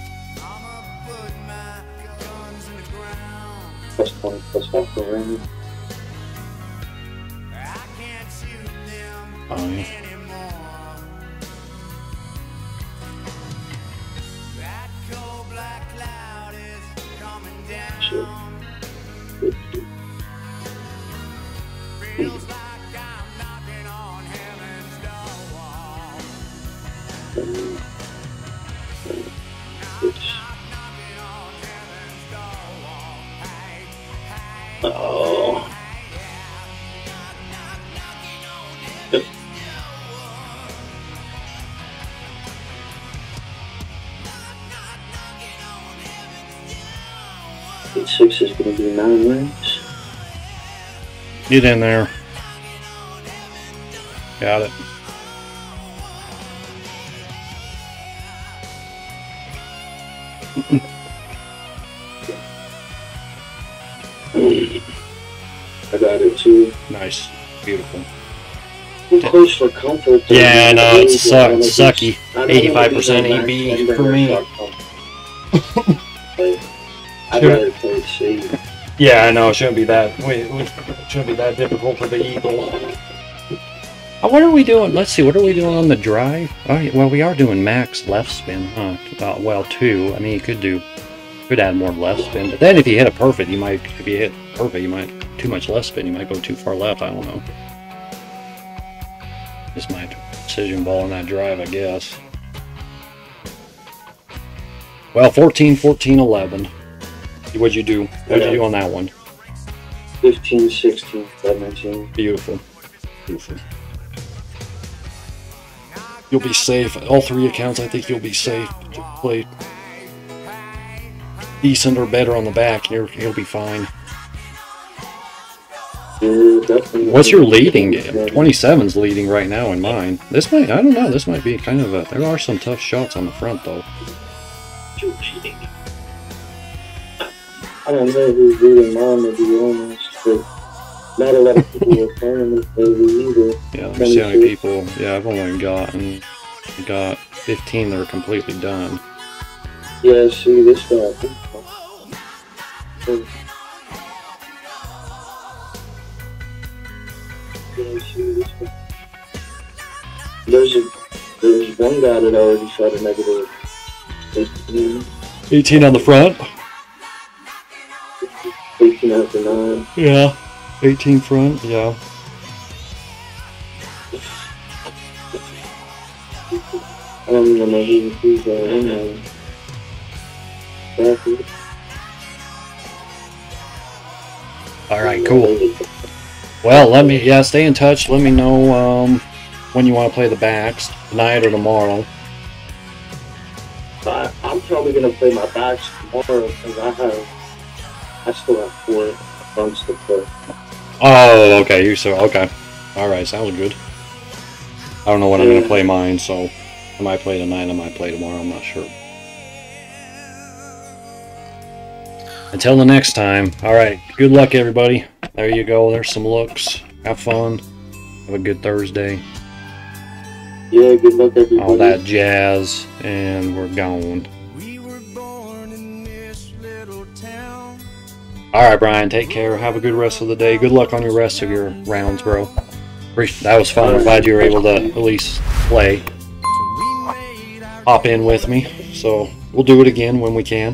Plus twenty plus off the ring. Fine. Sure. Oh. Eight six is going to be nine rings. Get in there. Got it. I got it too. Nice. Beautiful. Too close for comfort. Yeah, I know, it's suck, sucky. eighty-five percent E B for me. I'd rather play it safe. Yeah, I know, it shouldn't be that, wait, it shouldn't be that difficult for the Eagle. Oh, what are we doing? Let's see, what are we doing on the drive? Oh, yeah, well, we are doing max left spin, huh? Uh, well, two. I mean, you could do, could add more left spin, but then if you hit a perfect, you might, if you hit perfect, you might, too much left spin, you might go too far left, I don't know. Just my precision ball on that drive, I guess. Well, fourteen, fourteen, eleven. What'd you do? What'd you do on that one? fifteen, sixteen, seventeen. Beautiful. Beautiful. You'll be safe. All three accounts, I think you'll be safe. Just play decent or better on the back, you're, you'll be fine. Yeah, Yeah, definitely. What's your leading game? twenty-seven's leading right now in mine. This might, I don't know, this might be kind of a, there are some tough shots on the front though. I don't know who's leading mine, to be honest, but not a lot of people are playing this lately either. Yeah, let me see how many people, yeah, I've only gotten, got fifteen that are completely done. Yeah, see, this guy. Yeah, see, this guy. There's a, there's one guy that already shot a negative eighteen. eighteen on the front? eighteen after nine. Yeah. eighteen front, yeah. I don't even know who who's going in there. Exactly. Alright, cool. Well, let me, yeah, stay in touch. Let me know um, when you want to play the backs, tonight or tomorrow. I, I'm probably gonna play my backs tomorrow because I have, I still have four fronts to play. Oh, okay, you so, okay. Alright, sounds good. I don't know when I'm going to play mine, so I might play tonight, I might play tomorrow, I'm not sure. Until the next time, alright, good luck everybody. There you go, there's some looks. Have fun. Have a good Thursday. Yeah, good luck everybody. All that jazz, and we're gone. We were born in this little town. Alright, Brian, take care. Have a good rest of the day. Good luck on your rest of your rounds, bro. Appreciate- That was fun. I'm glad you were able to at least play. Hop in with me. So, we'll do it again when we can.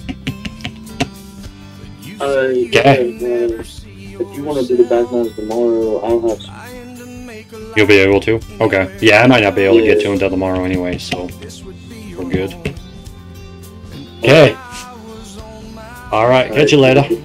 Alright, Okay. yeah, uh, if you want to do the back nines tomorrow, I'll have some. You'll be able to? Okay. Yeah, I might not be able to get to until tomorrow anyway, so we're good. Okay. Alright, catch you later.